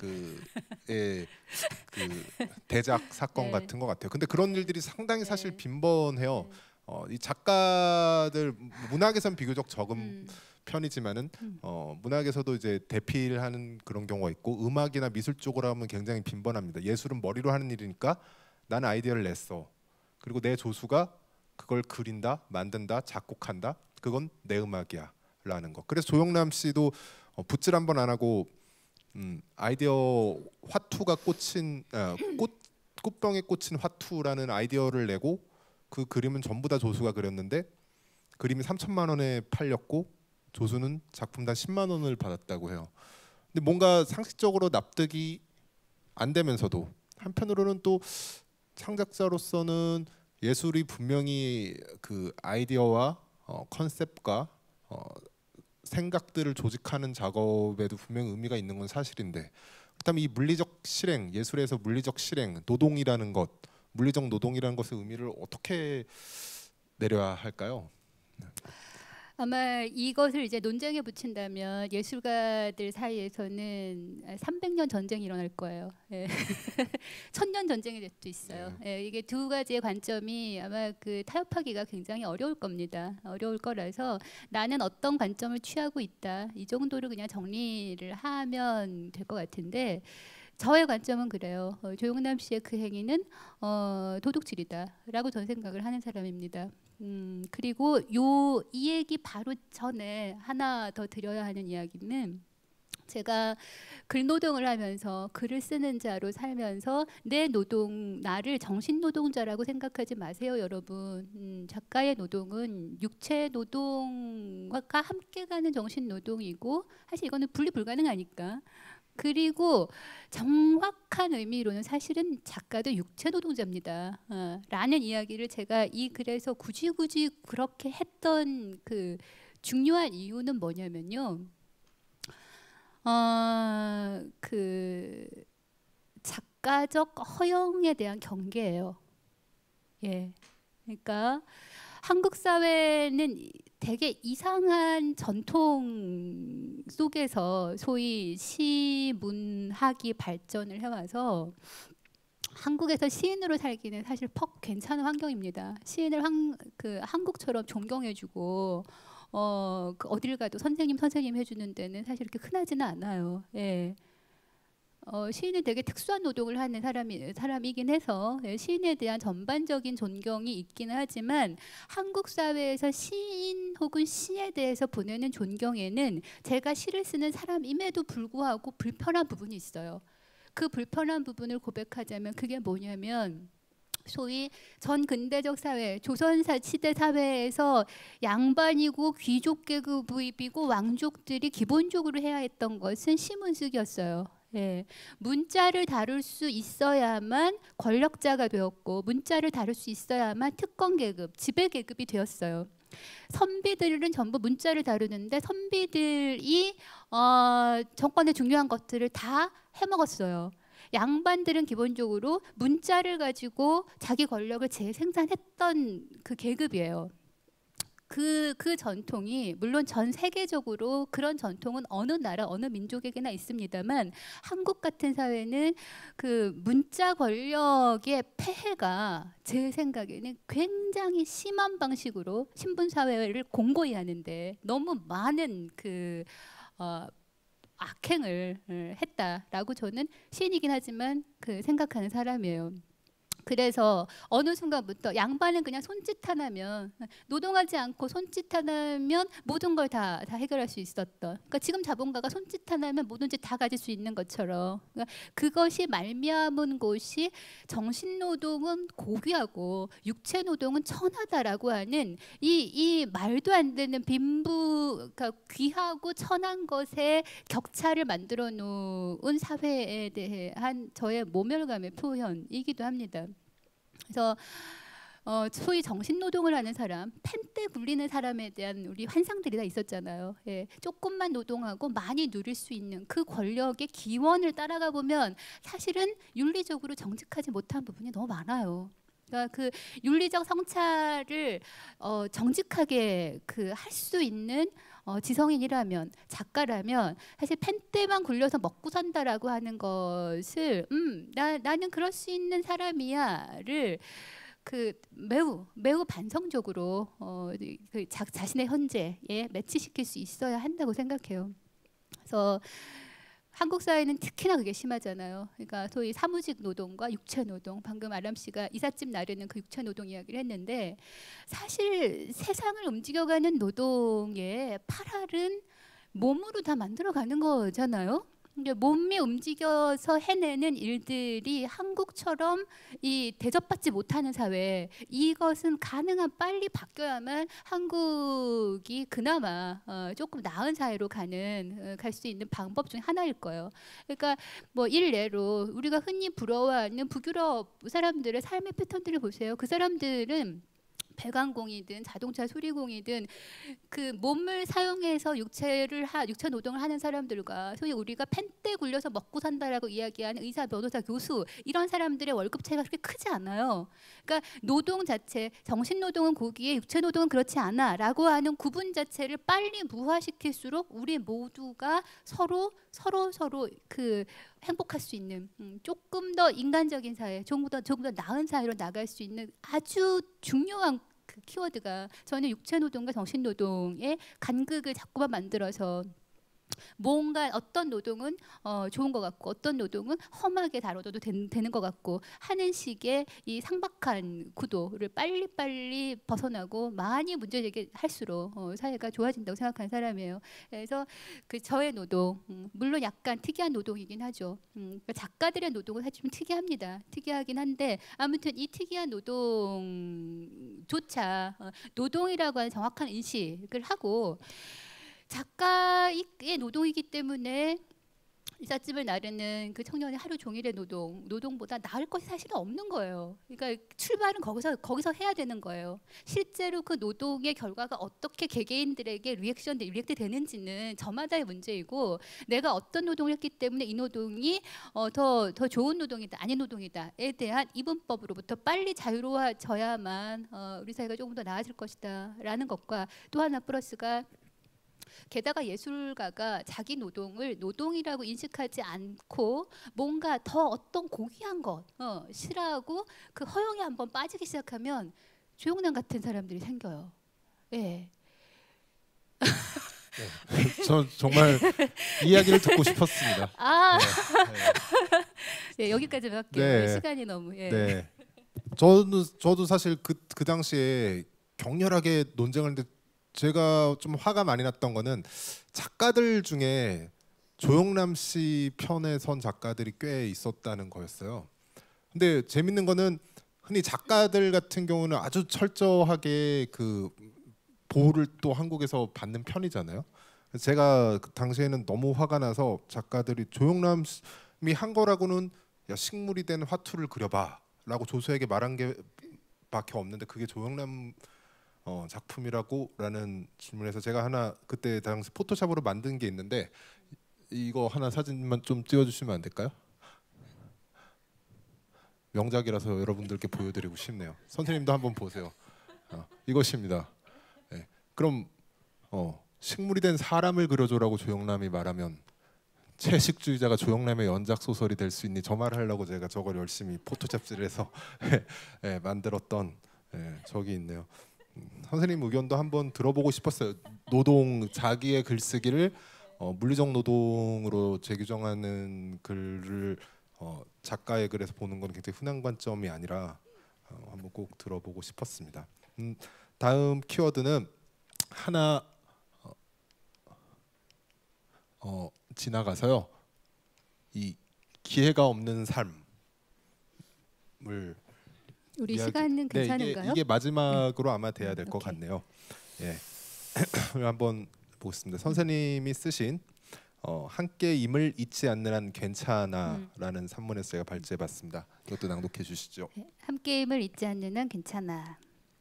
그의 그 대작 사건 네. 같은 것 같아요. 근데 그런 일들이 상당히 사실 빈번해요. 이 작가들 문학에선 비교적 적은 편이지만은 문학에서도 이제 대피를 하는 그런 경우가 있고 음악이나 미술 쪽으로 하면 굉장히 빈번합니다. 예술은 머리로 하는 일이니까 나는 아이디어를 냈어. 그리고 내 조수가 그걸 그린다, 만든다, 작곡한다. 그건 내 음악이야 라는 거. 그래서 조영남 씨도 붓질 한 번 안 하고 아이디어 화투가 꽂힌 꽃병에 꽂힌 화투라는 아이디어를 내고 그 그림은 전부 다 조수가 그렸는데 그림이 3천만 원에 팔렸고 조수는 작품당 10만 원을 받았다고 해요. 근데 뭔가 상식적으로 납득이 안 되면서도 한편으로는 또 창작자로서는 예술이 분명히 그 아이디어와 컨셉과 생각들을 조직하는 작업에도 분명히 의미가 있는 건 사실인데 그렇다면 이 물리적 실행, 예술에서 물리적 실행, 노동이라는 것, 물리적 노동이라는 것의 의미를 어떻게 내려야 할까요? 아마 이것을 이제 논쟁에 붙인다면 예술가들 사이에서는 300년 전쟁이 일어날 거예요. 예. 1000년 전쟁이 될 수도 있어요. 예, 이게 두 가지의 관점이 아마 그 타협하기가 굉장히 어려울 겁니다. 어려울 거라서 나는 어떤 관점을 취하고 있다. 이 정도로 그냥 정리를 하면 될 것 같은데 저의 관점은 그래요. 조영남 씨의 그 행위는 도둑질이다라고 저는 생각을 하는 사람입니다. 그리고 이 얘기 바로 전에 하나 더 드려야 하는 이야기는 제가 글노동을 하면서 글을 쓰는 자로 살면서 내 노동, 나를 정신노동자라고 생각하지 마세요, 여러분. 작가의 노동은 육체 노동과 함께 가는 정신노동이고 사실 이거는 분리 불가능하니까. 그리고 정확한 의미로는 사실은 작가도 육체 노동자입니다. 라는 이야기를 제가 이 글에서 굳이 그렇게 했던 그 중요한 이유는 뭐냐면요. 그 작가적 허영에 대한 경계예요. 예. 그러니까 한국 사회는 되게 이상한 전통 속에서 소위 시문학이 발전을 해와서 한국에서 시인으로 살기는 사실 퍽 괜찮은 환경입니다. 시인을 한국처럼 존경해주고 어딜 가도 선생님 해주는 데는 사실 그렇게 흔하지는 않아요. 예. 시인은 되게 특수한 노동을 하는 사람이긴 해서 시인에 대한 전반적인 존경이 있기는 하지만 한국 사회에서 시인 혹은 시에 대해서 보내는 존경에는 제가 시를 쓰는 사람임에도 불구하고 불편한 부분이 있어요. 그 불편한 부분을 고백하자면 그게 뭐냐면 소위 전근대적 사회, 조선 시대 사회에서 양반이고 귀족 계급이고 왕족들이 기본적으로 해야 했던 것은 시문쓰기였어요. 예, 문자를 다룰 수 있어야만 권력자가 되었고 문자를 다룰 수 있어야만 특권 계급, 지배 계급이 되었어요. 선비들은 전부 문자를 다루는데 선비들이 정권의 중요한 것들을 다 해먹었어요. 양반들은 기본적으로 문자를 가지고 자기 권력을 재생산했던 그 계급이에요. 그 전통이 물론 전 세계적으로 그런 전통은 어느 나라 어느 민족에게나 있습니다만 한국 같은 사회는 그 문자 권력의 폐해가 제 생각에는 굉장히 심한 방식으로 신분 사회를 공고히 하는데 너무 많은 그 악행을 했다라고 저는 시인이긴 하지만 그 생각하는 사람이에요. 그래서 어느 순간부터 양반은 그냥 손짓 하나면 노동하지 않고 손짓 하나면 모든 걸 다 해결할 수 있었던. 그러니까 지금 자본가가 손짓 하나면 뭐든지 다 가질 수 있는 것처럼. 그러니까 그것이 말미암은 곳이 정신노동은 고귀하고 육체노동은 천하다라고 하는 이 말도 안 되는 그러니까 귀하고 천한 것의 격차를 만들어 놓은 사회에 대한 저의 모멸감의 표현이기도 합니다. 그래서 소위 정신노동을 하는 사람, 펜때 굴리는 사람에 대한 우리 환상들이 다 있었잖아요. 예, 조금만 노동하고 많이 누릴 수 있는 그 권력의 기원을 따라가 보면 사실은 윤리적으로 정직하지 못한 부분이 너무 많아요. 그러니까 그 윤리적 성찰을 정직하게 그 할 수 있는 지성인이라면 작가라면 사실 펜때만 굴려서 먹고 산다라고 하는 것을 나는 그럴 수 있는 사람이야를 그 매우 반성적으로 그 자신의 현재에 매치시킬 수 있어야 한다고 생각해요. 그래서 한국 사회는 특히나 그게 심하잖아요. 그러니까 소위 사무직 노동과 육체 노동. 방금 아람 씨가 이삿짐 나르는 그 육체 노동 이야기를 했는데 사실 세상을 움직여가는 노동의 8할은 몸으로 다 만들어가는 거잖아요. 몸이 움직여서 해내는 일들이 한국처럼 이 대접받지 못하는 사회, 이것은 가능한 빨리 바뀌어야만 한국이 그나마 조금 나은 사회로 갈 수 있는 방법 중 하나일 거예요. 그러니까 뭐 일례로 우리가 흔히 부러워하는 북유럽 사람들의 삶의 패턴들을 보세요. 그 사람들은 배관공이든 자동차 수리공이든 그 몸을 사용해서 육체 노동을 하는 사람들과 소위 우리가 펜때 굴려서 먹고 산다라고 이야기하는 의사, 변호사, 교수 이런 사람들의 월급 차이가 그렇게 크지 않아요. 그러니까 노동 자체, 정신 노동은 고기에 육체 노동은 그렇지 않아라고 하는 구분 자체를 빨리 무화시킬수록 우리 모두가 서로 그 행복할 수 있는 조금 더 인간적인 사회, 조금 더 나은 사회로 나갈 수 있는 아주 중요한 그 키워드가 저는 육체노동과 정신노동의 간극을 자꾸만 만들어서 뭔가 어떤 노동은 좋은 것 같고 어떤 노동은 험하게 다뤄도 되는 것 같고 하는 식의 이 상박한 구도를 빨리빨리 벗어나고 많이 문제 제기할수록 사회가 좋아진다고 생각하는 사람이에요. 그래서 그 저의 노동 물론 약간 특이한 노동이긴 하죠. 그러니까 작가들의 노동은 사실 좀 특이하긴 한데 아무튼 이 특이한 노동조차 노동이라고 하는 정확한 인식을 하고 작가의 노동이기 때문에 이삿짐을 나르는 그 청년의 하루 종일의 노동보다 나을 것이 사실은 없는 거예요. 그러니까 출발은 거기서 해야 되는 거예요. 실제로 그 노동의 결과가 어떻게 개개인들에게 리액트 되는지는 저마다의 문제이고 내가 어떤 노동을 했기 때문에 이 노동이 더 좋은 노동이다 아닌 노동이다에 대한 이분법으로부터 빨리 자유로워져야만 우리 사회가 조금 더 나아질 것이다 라는 것과 또 하나 플러스가 게다가 예술가가 자기 노동을 노동이라고 인식하지 않고 뭔가 더 어떤 고귀한 것 싫어하고 그 허영에 한번 빠지기 시작하면 조용남 같은 사람들이 생겨요. 예. 저 정말 이야기를 듣고 싶었습니다. 아, 네, 네, 여기까지만 할게요. 네. 시간이 너무. 예. 네. 저도 사실 그 당시에 격렬하게 논쟁을 했는데 제가 좀 화가 많이 났던 거는 작가들 중에 조영남 씨 편에 선 작가들이 꽤 있었다는 거였어요. 근데 재밌는 거는 흔히 작가들 같은 경우는 아주 철저하게 그 보호를 또 한국에서 받는 편이잖아요. 제가 그 당시에는 너무 화가 나서 작가들이 조영남이 한 거라고는 야 식물이 된 화투를 그려봐라고 조수에게 말한 게 밖에 없는데 그게 조영남 작품이라고라는 질문에서 제가 하나 그때 당시 포토샵으로 만든 게 있는데 이거 하나 사진만 좀 띄워주시면 안 될까요? 명작이라서 여러분들께 보여드리고 싶네요. 선생님도 한번 보세요. 이것입니다. 네. 그럼 식물이 된 사람을 그려줘라고 조영남이 말하면 채식주의자가 조영남의 연작 소설이 될 수 있니? 저 말을 하려고 제가 저걸 열심히 포토잡지에서 만들었던 적이 있네요. 선생님 의견도 한번 들어보고 싶었어요. 노동 자기의 글쓰기를 물리적 노동으로 재규정하는 글을 작가의 글에서 보는 건 굉장히 흔한 관점이 아니라 한번 꼭 들어보고 싶었습니다. 다음 키워드는 하나 지나가서요. 이 기회가 없는 삶을 우리 시간은 괜찮은가요? 이게 마지막으로 아마 돼야 될 것 같네요. 예, 한번 보겠습니다. 선생님이 쓰신 함께임을 잊지 않는 한 괜찮아라는 산문에서 제가 발제해봤습니다. 이것도 낭독해 주시죠. 함께임을 잊지 않는 한 괜찮아.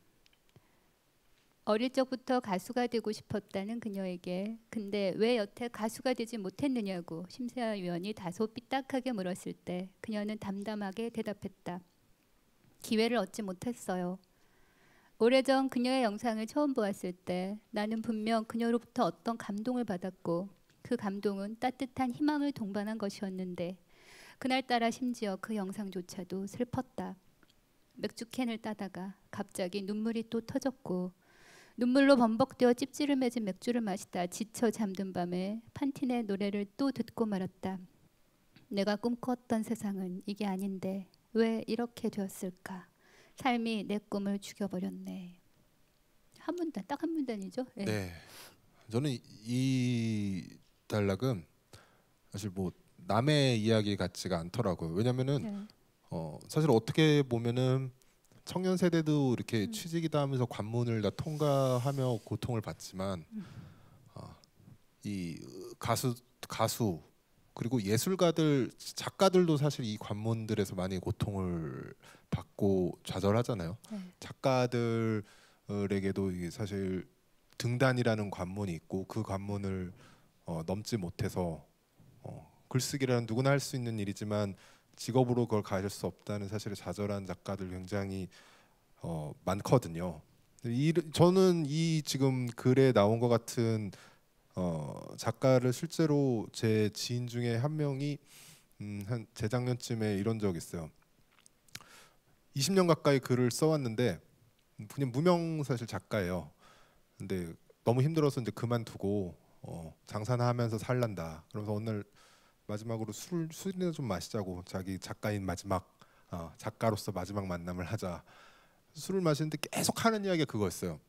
어릴 적부터 가수가 되고 싶었다는 그녀에게 근데 왜 여태 가수가 되지 못했느냐고 심사위원이 다소 삐딱하게 물었을 때 그녀는 담담하게 대답했다. 기회를 얻지 못했어요. 오래전 그녀의 영상을 처음 보았을 때 나는 분명 그녀로부터 어떤 감동을 받았고 그 감동은 따뜻한 희망을 동반한 것이었는데 그날따라 심지어 그 영상조차도 슬펐다. 맥주캔을 따다가 갑자기 눈물이 또 터졌고 눈물로 범벅되어 찝찌를 맺은 맥주를 마시다 지쳐 잠든 밤에 판틴의 노래를 또 듣고 말았다. 내가 꿈꿨던 세상은 이게 아닌데 왜 이렇게 되었을까? 삶이 내 꿈을 죽여버렸네. 한 문단, 딱 한 문단이죠? 네. 네, 저는 이 단락은 사실 뭐 남의 이야기 같지가 않더라고요. 왜냐면은 사실 어떻게 보면은 청년 세대도 이렇게 취직이다 하면서 관문을 다 통과하며 고통을 받지만 이 가수 그리고 예술가들 작가들도 사실 이 관문들에서 많이 고통을 받고 좌절하잖아요. 작가들에게도 이게 사실 등단이라는 관문이 있고 그 관문을 넘지 못해서 글쓰기라는 누구나 할 수 있는 일이지만 직업으로 그걸 가질 수 없다는 사실을 좌절한 작가들 굉장히 많거든요. 저는 이 지금 글에 나온 것 같은 작가를 실제로 제 지인 중에 한 명이 한 재작년쯤에 이런 적이 있어요. 20년 가까이 글을 써왔는데 그냥 무명 사실 작가예요. 근데 너무 힘들어서 이제 그만두고 장사나 하면서 살란다. 그래서 오늘 마지막으로 술이나 좀 마시자고 자기 작가인 마지막 작가로서 마지막 만남을 하자. 술을 마시는데 계속 하는 이야기가 그거였어요.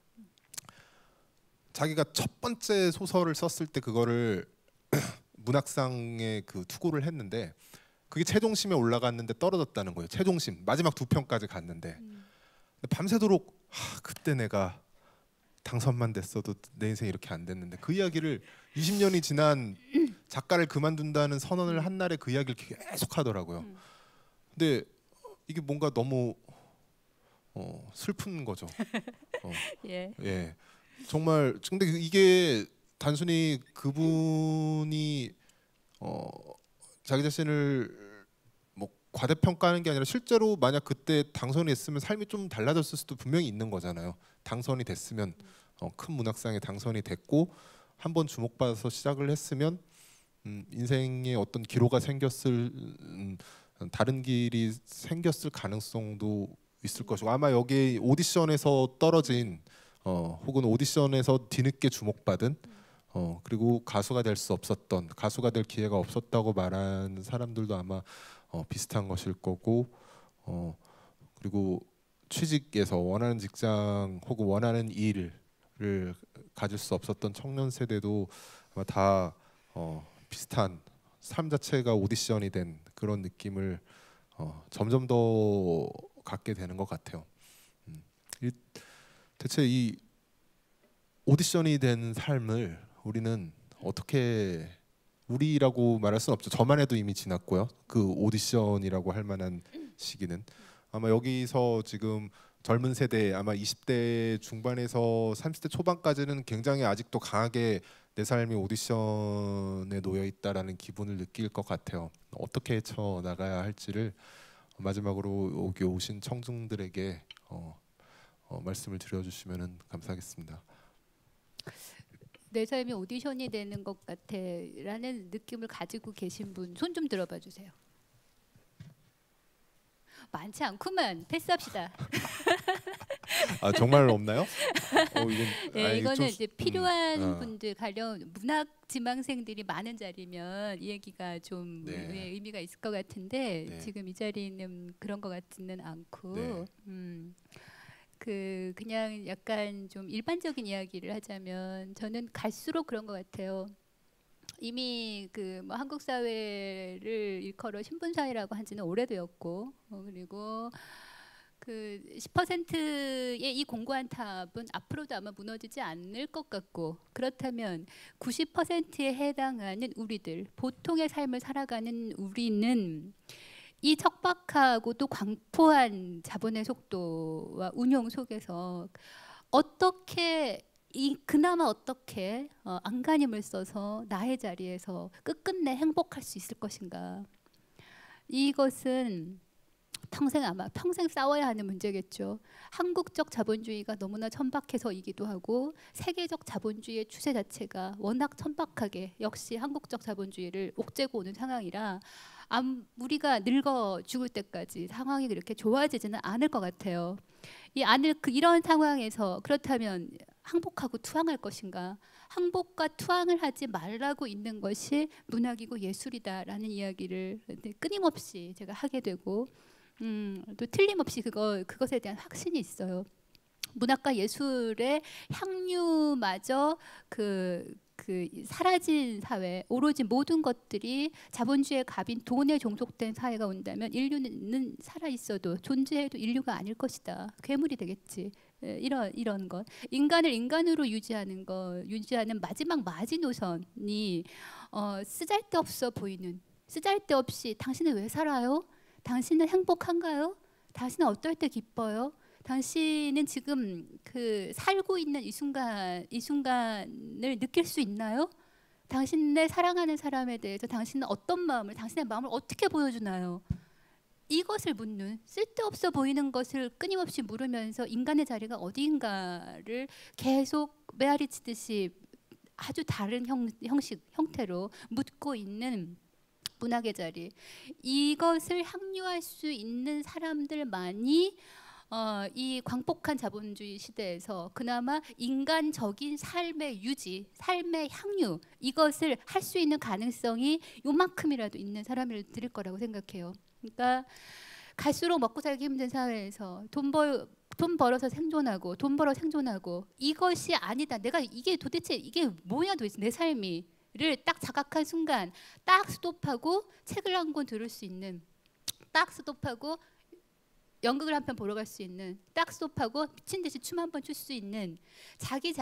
자기가 첫 번째 소설을 썼을 때 그거를 문학상에 그 투고를 했는데 그게 최종심에 올라갔는데 떨어졌다는 거예요. 최종심 마지막 두 편까지 갔는데 밤새도록 그때 내가 당선만 됐어도 내 인생이 이렇게 안 됐는데 그 이야기를 20년이 지난 작가를 그만둔다는 선언을 한 날에 그 이야기를 계속 하더라고요. 근데 이게 뭔가 너무 슬픈 거죠. 예. 정말 근데 이게 단순히 그분이 자기 자신을 뭐 과대평가하는 게 아니라 실제로 만약 그때 당선이 됐으면 삶이 좀 달라졌을 수도 분명히 있는 거잖아요. 당선이 됐으면 큰 문학상에 당선이 됐고 한번 주목받아서 시작을 했으면 인생에 어떤 기로가 생겼을 다른 길이 생겼을 가능성도 있을 것이고 아마 여기 오디션에서 떨어진 혹은 오디션에서 뒤늦게 주목받은 그리고 가수가 될 수 없었던, 가수가 될 기회가 없었다고 말하는 사람들도 아마 비슷한 것일 거고, 그리고 취직에서 원하는 직장 혹은 원하는 일을 가질 수 없었던 청년 세대도 아마 다 비슷한 삶 자체가 오디션이 된 그런 느낌을 점점 더 갖게 되는 것 같아요. 대체 이 오디션이 된 삶을 우리는 어떻게, 우리라고 말할 수는 없죠. 저만 해도 이미 지났고요. 그 오디션이라고 할 만한 시기는 아마 여기서 지금 젊은 세대, 아마 20대 중반에서 30대 초반까지는 굉장히 아직도 강하게 내 삶이 오디션에 놓여 있다라는 기분을 느낄 것 같아요. 어떻게 헤쳐 나가야 할지를 마지막으로 여기 오신 청중들에게 말씀을 드려주시면 감사하겠습니다. 내 삶이 오디션이 되는 것 같아라는 느낌을 가지고 계신 분 손 좀 들어봐 주세요. 많지 않구만. 패스합시다. 아 정말 없나요? 네, 이거는 좀, 이제 필요한 분들, 가령 문학 지망생들이 많은 자리면 이 얘기가 좀 네. 의미가 있을 것 같은데 네. 지금 이 자리는 그런 것 같지는 않고 네. 그냥 약간 좀 일반적인 이야기를 하자면 저는 갈수록 그런 것 같아요. 이미 뭐 한국 사회를 일컬어 신분 사회라고 한지는 오래되었고 그리고 그 10%의 이 공고한 탑은 앞으로도 아마 무너지지 않을 것 같고, 그렇다면 90%에 해당하는 우리들, 보통의 삶을 살아가는 우리는 이 척박하고 또 광포한 자본의 속도와 운용 속에서 어떻게 그나마 어떻게 안간힘을 써서 나의 자리에서 끝끝내 행복할 수 있을 것인가. 이것은 평생 싸워야 하는 문제겠죠. 한국적 자본주의가 너무나 천박해서이기도 하고 세계적 자본주의의 추세 자체가 워낙 천박하게 역시 한국적 자본주의를 옥죄고 오는 상황이라 우리가 늙어 죽을 때까지 상황이 그렇게 좋아지지는 않을 것 같아요. 이런 상황에서 그렇다면 항복하고 투항할 것인가? 항복과 투항을 하지 말라고 있는 것이 문학이고 예술이다라는 이야기를 끊임없이 제가 하게 되고 또 틀림없이 그것에 대한 확신이 있어요. 문학과 예술의 향유마저 사라진 사회, 오로지 모든 것들이 자본주의의 갑인 돈에 종속된 사회가 온다면 인류는 살아 있어도 존재해도 인류가 아닐 것이다. 괴물이 되겠지. 이런 것, 인간을 인간으로 유지하는 마지막 마지노선이 쓰잘데없어 보이는, 쓰잘데없이 당신은 왜 살아요? 당신은 행복한가요? 당신은 어떨 때 기뻐요? 당신은 지금 살고 있는 이 순간을 느낄 수 있나요? 당신의 사랑하는 사람에 대해서 당신은 당신의 마음을 어떻게 보여주나요? 이것을 묻는, 쓸데없어 보이는 것을 끊임없이 물으면서 인간의 자리가 어디인가를 계속 메아리치듯이 아주 다른 형태로 묻고 있는 문학의 자리, 이것을 향유할 수 있는 사람들만이 이 광폭한 자본주의 시대에서 그나마 인간적인 삶의 유지, 삶의 향유, 이것을 할 수 있는 가능성이 요만큼이라도 있는 사람들일 거라고 생각해요. 그러니까 갈수록 먹고 살기 힘든 사회에서 돈 벌어서 생존하고 이것이 아니다. 내가 이게 뭐야 도대체 내 삶이 를 딱 자각한 순간 딱 스톱하고 책을 한 권 들을 수 있는, 딱 스톱하고 연극을 한 편 보러 갈 수 있는, 딱 스톱하고 미친 듯이 춤 한 번 출 수 있는, 자기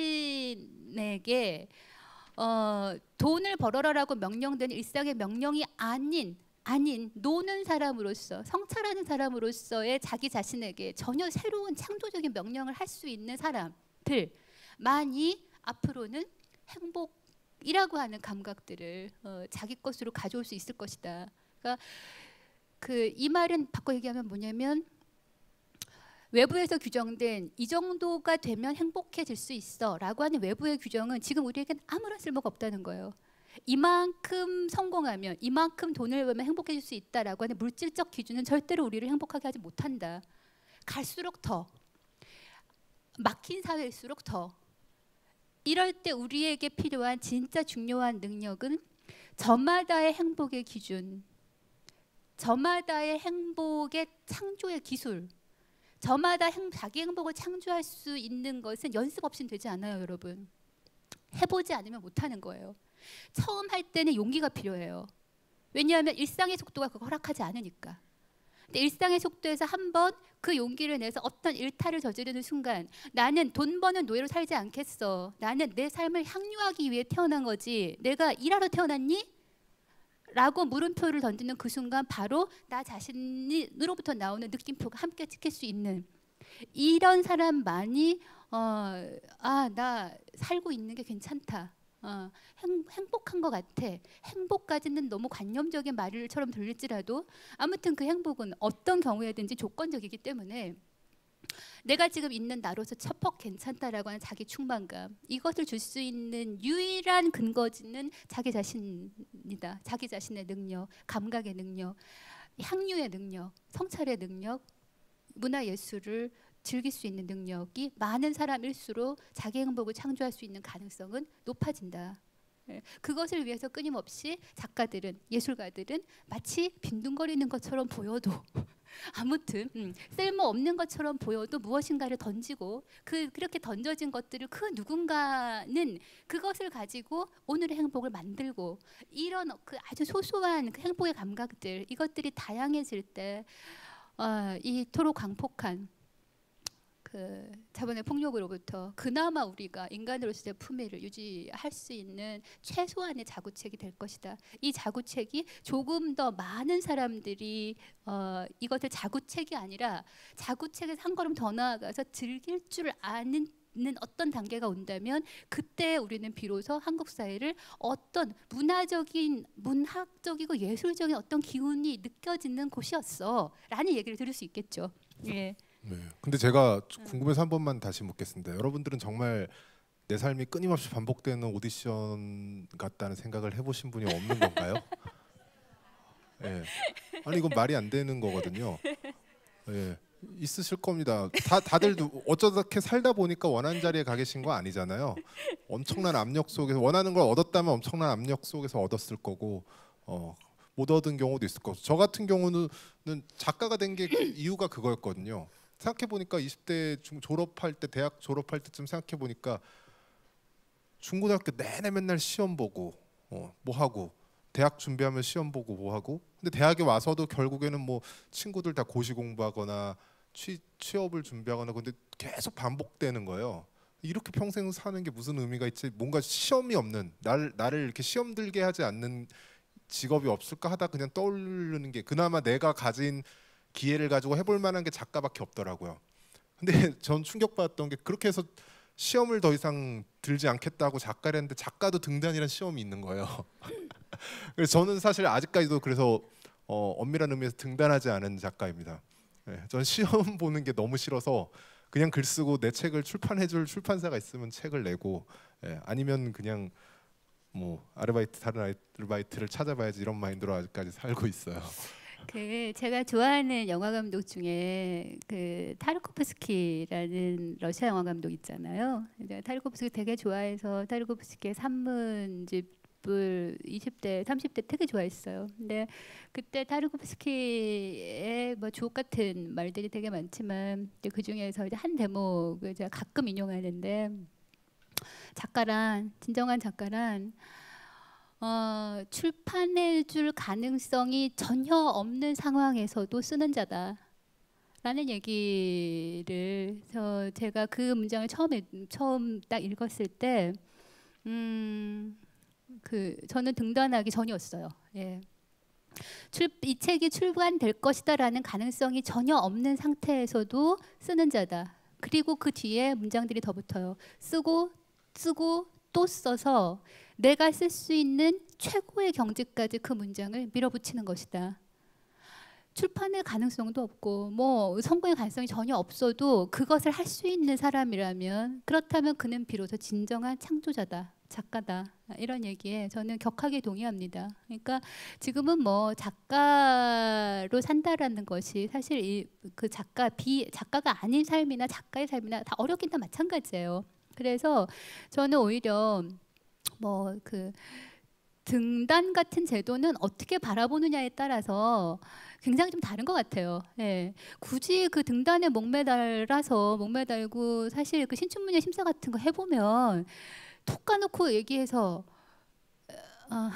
자신에게 돈을 벌어라라고 명령되는 일상의 명령이 아닌 노는 사람으로서, 성찰하는 사람으로서의 자기 자신에게 전혀 새로운 창조적인 명령을 할 수 있는 사람들만이 앞으로는 행복이라고 하는 감각들을 자기 것으로 가져올 수 있을 것이다. 그러니까 이 말은 바꿔 얘기하면 뭐냐면, 외부에서 규정된 이 정도가 되면 행복해질 수 있어라고 하는 외부의 규정은 지금 우리에겐 아무런 쓸모가 없다는 거예요. 이만큼 성공하면, 이만큼 돈을 벌면 행복해질 수 있다라고 하는 물질적 기준은 절대로 우리를 행복하게 하지 못한다. 갈수록 더 막힌 사회일수록 더 이럴 때 우리에게 필요한 진짜 중요한 능력은 저마다의 행복의 기준, 저마다의 행복의 창조의 기술, 저마다 자기 행복을 창조할 수 있는 것은 연습 없이는 되지 않아요, 여러분. 해보지 않으면 못하는 거예요. 처음 할 때는 용기가 필요해요. 왜냐하면 일상의 속도가 그거 허락하지 않으니까. 근데 일상의 속도에서 한번 그 용기를 내서 어떤 일탈을 저지르는 순간 나는 돈 버는 노예로 살지 않겠어. 나는 내 삶을 향유하기 위해 태어난 거지. 내가 일하러 태어났니? 라고 물음표를 던지는 그 순간 바로 나 자신으로부터 나오는 느낌표가 함께 찍힐 수 있는 이런 사람만이 나 살고 있는 게 괜찮다. 행복한 것 같아. 행복까지는 너무 관념적인 말처럼 들릴지라도 아무튼 그 행복은 어떤 경우에든지 조건적이기 때문에 내가 지금 있는 나로서 첩퍽 괜찮다라고 하는 자기 충만감, 이것을 줄 수 있는 유일한 근거지는 자기 자신이다. 자기 자신의 능력, 감각의 능력, 향유의 능력, 성찰의 능력, 문화예술을 즐길 수 있는 능력이 많은 사람일수록 자기 행복을 창조할 수 있는 가능성은 높아진다. 그것을 위해서 끊임없이 작가들은, 예술가들은 마치 빈둥거리는 것처럼 보여도 아무튼 쓸모없는 것처럼 보여도 무엇인가를 던지고 그렇게 던져진 것들을 그 누군가는 그것을 가지고 오늘의 행복을 만들고 이런 그 아주 소소한 그 행복의 감각들, 이것들이 다양해질 때 이토록 광폭한 그 자본의 폭력으로부터 그나마 우리가 인간으로서의 품위를 유지할 수 있는 최소한의 자구책이 될 것이다. 이 자구책이 조금 더 많은 사람들이 이것을 자구책이 아니라 자구책에서 한 걸음 더 나아가서 즐길 줄 아는 어떤 단계가 온다면 그때 우리는 비로소 한국 사회를 어떤 문학적이고 예술적인 어떤 기운이 느껴지는 곳이었어 라는 얘기를 들을 수 있겠죠. 예. 네. 근데 제가 궁금해서 한 번만 다시 묻겠습니다. 여러분들은 정말 내 삶이 끊임없이 반복되는 오디션 같다는 생각을 해보신 분이 없는 건가요? 예. 아니 이건 말이 안 되는 거거든요. 예. 있으실 겁니다. 다들도 어쩌다 살다 보니까 원하는 자리에 가 계신 거 아니잖아요. 엄청난 압력 속에서 원하는 걸 얻었다면 엄청난 압력 속에서 얻었을 거고 못 얻은 경우도 있을 거고. 저 같은 경우는 작가가 된 게 이유가 그거였거든요. 생각해 보니까 20대 졸업할 때 대학 졸업할 때쯤 생각해 보니까 중고등학교 내내 맨날 시험 보고 뭐 하고 대학 준비하면 시험 보고 뭐 하고 근데 대학에 와서도 결국에는 뭐 친구들 다 고시 공부하거나 취업을 준비하거나 근데 계속 반복되는 거예요. 이렇게 평생 사는 게 무슨 의미가 있지? 뭔가 시험이 없는 나를 이렇게 시험 들게 하지 않는 직업이 없을까 하다 그냥 떠오르는 게 그나마 내가 가진 기회를 가지고 해볼 만한 게 작가밖에 없더라고요. 근데 전 충격받았던 게 그렇게 해서 시험을 더 이상 들지 않겠다고 작가를 했는데 작가도 등단이란 시험이 있는 거예요. 그래서 저는 사실 아직까지도 그래서 엄밀한 의미에서 등단하지 않은 작가입니다. 네, 전 시험 보는 게 너무 싫어서 그냥 글 쓰고 내 책을 출판해줄 출판사가 있으면 책을 내고 아니면 그냥 뭐 다른 아르바이트를 찾아봐야지 이런 마인드로 아직까지 살고 있어요. 제가 좋아하는 영화 감독 중에 그 타르코프스키라는 러시아 영화 감독 있잖아요. 타르코프스키 되게 좋아해서 타르코프스키의 산문집을 20대, 30대 되게 좋아했어요. 근데 그때 타르코프스키의 뭐 주옥 같은 말들이 되게 많지만 그 중에서 이제 한 대목을 제가 가끔 인용하는데 진정한 작가란 출판해줄 가능성이 전혀 없는 상황에서도 쓰는 자다 라는 얘기를 제가 그 문장을 처음 딱 읽었을 때 저는 등단하기 전이었어요. 예. 이 책이 출간될 것이다 라는 가능성이 전혀 없는 상태에서도 쓰는 자다. 그리고 그 뒤에 문장들이 더 붙어요. 쓰고 또 써서 내가 쓸 수 있는 최고의 경지까지 그 문장을 밀어붙이는 것이다. 출판의 가능성도 없고 뭐 성공의 가능성이 전혀 없어도 그것을 할 수 있는 사람이라면 그렇다면 그는 비로소 진정한 창조자다. 작가다. 이런 얘기에 저는 격하게 동의합니다. 그러니까 지금은 뭐 작가로 산다라는 것이 사실 그 작가가 아닌 삶이나 작가의 삶이나 다 어렵긴 다 마찬가지예요. 그래서 저는 오히려 뭐 그 등단 같은 제도는 어떻게 바라보느냐에 따라서 굉장히 좀 다른 것 같아요. 예. 굳이 그 등단에 목매달고 사실 그 신춘문예 심사 같은 거 해보면 톡 까놓고 얘기해서 아,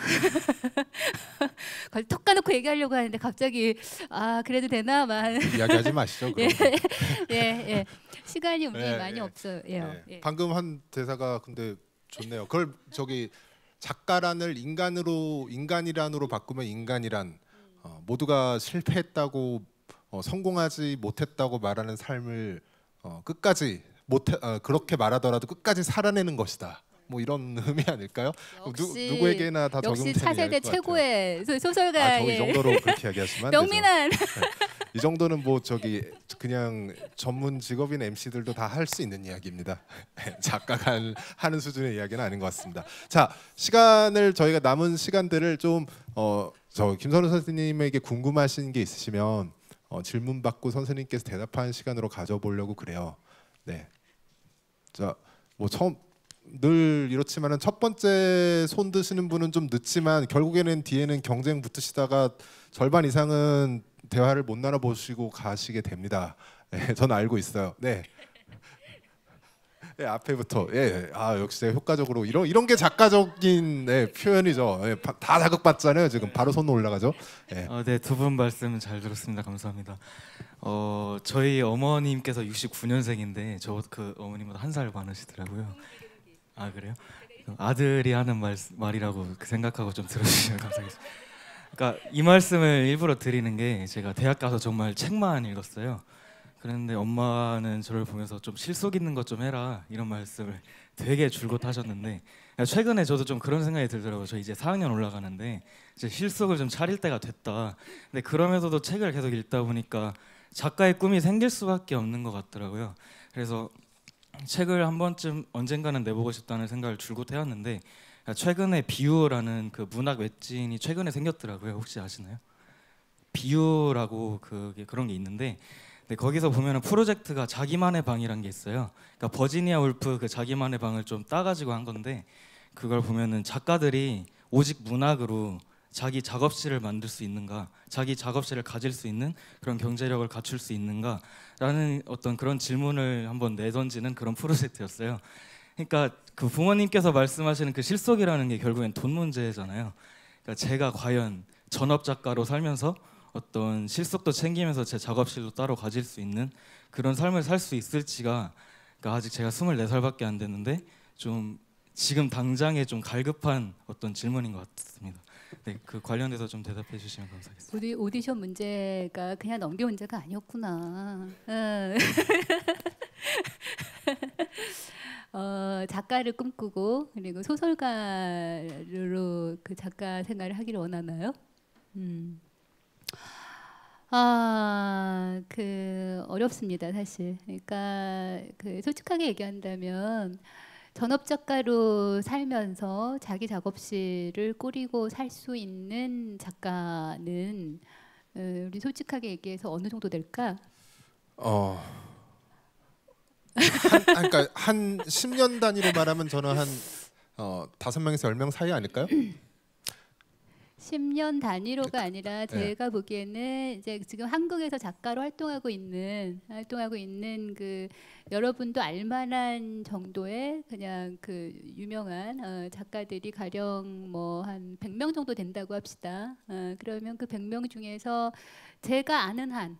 톡 까놓고 얘기하려고 하는데 갑자기 그래도 되나 막 이야기하지 마시죠. 예, 그런 거. 예, 예. 시간이 우리 예, 많이 예. 없어요. 예. 예. 방금 한 대사가 근데 좋네요. 그걸 저기 작가란을 인간이란으로 바꾸면 인간이란 모두가 실패했다고 성공하지 못했다고 말하는 삶을 끝까지 그렇게 말하더라도 끝까지 살아내는 것이다. 뭐 이런 의미 아닐까요? 누구에게나 다 역시 적용되는 차세대 이야기일 것 같아요. 최고의 소설가. 아, 저 이 정도로 그렇게 얘기하시면 안 되죠. 명민한. 이 정도는 뭐 저기 그냥 전문 직업인 MC들도 다 할 수 있는 이야기입니다. 작가가 하는 수준의 이야기는 아닌 것 같습니다. 자, 저희가 남은 시간들을 좀 저 김선우 선생님에게 궁금하신 게 있으시면 질문 받고 선생님께서 대답하는 시간으로 가져보려고 그래요. 네. 자, 뭐 늘 이렇지만은 첫 번째 손 드시는 분은 좀 늦지만 결국에는 뒤에는 경쟁 붙으시다가 절반 이상은 대화를 못 나눠 보시고 가시게 됩니다. 네, 저는 알고 있어요. 네. 네, 앞에부터 역시 효과적으로 이런 게 작가적인 표현이죠. 다 자극받잖아요. 지금 바로 손 올라가죠. 네, 두 분 말씀 잘 들었습니다. 감사합니다. 저희 어머님께서 69년생인데 저 그 어머님보다 1살 많으시더라고요. 아 그래요? 아들이 하는 말이라고 생각하고 좀 들어주시면 감사하겠습니다. 그러니까 이 말씀을 일부러 드리는 게 제가 대학 가서 정말 책만 읽었어요. 그런데 엄마는 저를 보면서 좀 실속 있는 것 좀 해라 이런 말씀을 되게 줄곧 하셨는데 최근에 저도 좀 그런 생각이 들더라고요. 저 이제 4학년 올라가는데 이제 실속을 좀 차릴 때가 됐다. 근데 그러면서도 책을 계속 읽다 보니까 작가의 꿈이 생길 수밖에 없는 것 같더라고요. 그래서 책을 한 번쯤 언젠가는 내보고 싶다는 생각을 줄곧 해왔는데 최근에 비유라는 그 문학 웹진이 최근에 생겼더라고요. 혹시 아시나요? 비유라고 그런 게 있는데 거기서 보면은 프로젝트가 자기만의 방이란 게 있어요. 그러니까 버지니아 울프 그 자기만의 방을 좀 따가지고 한 건데 그걸 보면은 작가들이 오직 문학으로 자기 작업실을 만들 수 있는가, 자기 작업실을 가질 수 있는 그런 경제력을 갖출 수 있는가라는 어떤 그런 질문을 한번 내던지는 그런 프로젝트였어요. 그러니까 그 부모님께서 말씀하시는 그 실속이라는 게 결국엔 돈 문제잖아요. 그러니까 제가 과연 전업 작가로 살면서 어떤 실속도 챙기면서 제 작업실도 따로 가질 수 있는 그런 삶을 살 수 있을지가 그러니까 아직 제가 24살밖에 안 됐는데 좀 지금 당장에 좀 갈급한 어떤 질문인 것 같습니다. 네, 그 관련돼서 좀 대답해 주시면 감사하겠습니다. 우리 오디션 문제가 그냥 넘겨 문제가 아니었구나. 작가를 꿈꾸고 그리고 소설가로 그 작가 생활을 하기를 원하나요? 어렵습니다, 사실. 그러니까 솔직하게 얘기한다면 전업 작가로 살면서 자기 작업실을 꾸리고 살 수 있는 작가는 우리 솔직하게 얘기해서 어느 정도 될까? 그러니까 한 10년 단위로 말하면 저는 한 5명에서 10명 사이 아닐까요? 10년 단위로가 아니라 제가 보기에는 이제 지금 한국에서 작가로 활동하고 있는 그 여러분도 알만한 정도의 그냥 그 유명한 작가들이 가령 뭐 한 100명 정도 된다고 합시다. 그러면 그 100명 중에서 제가 아는 한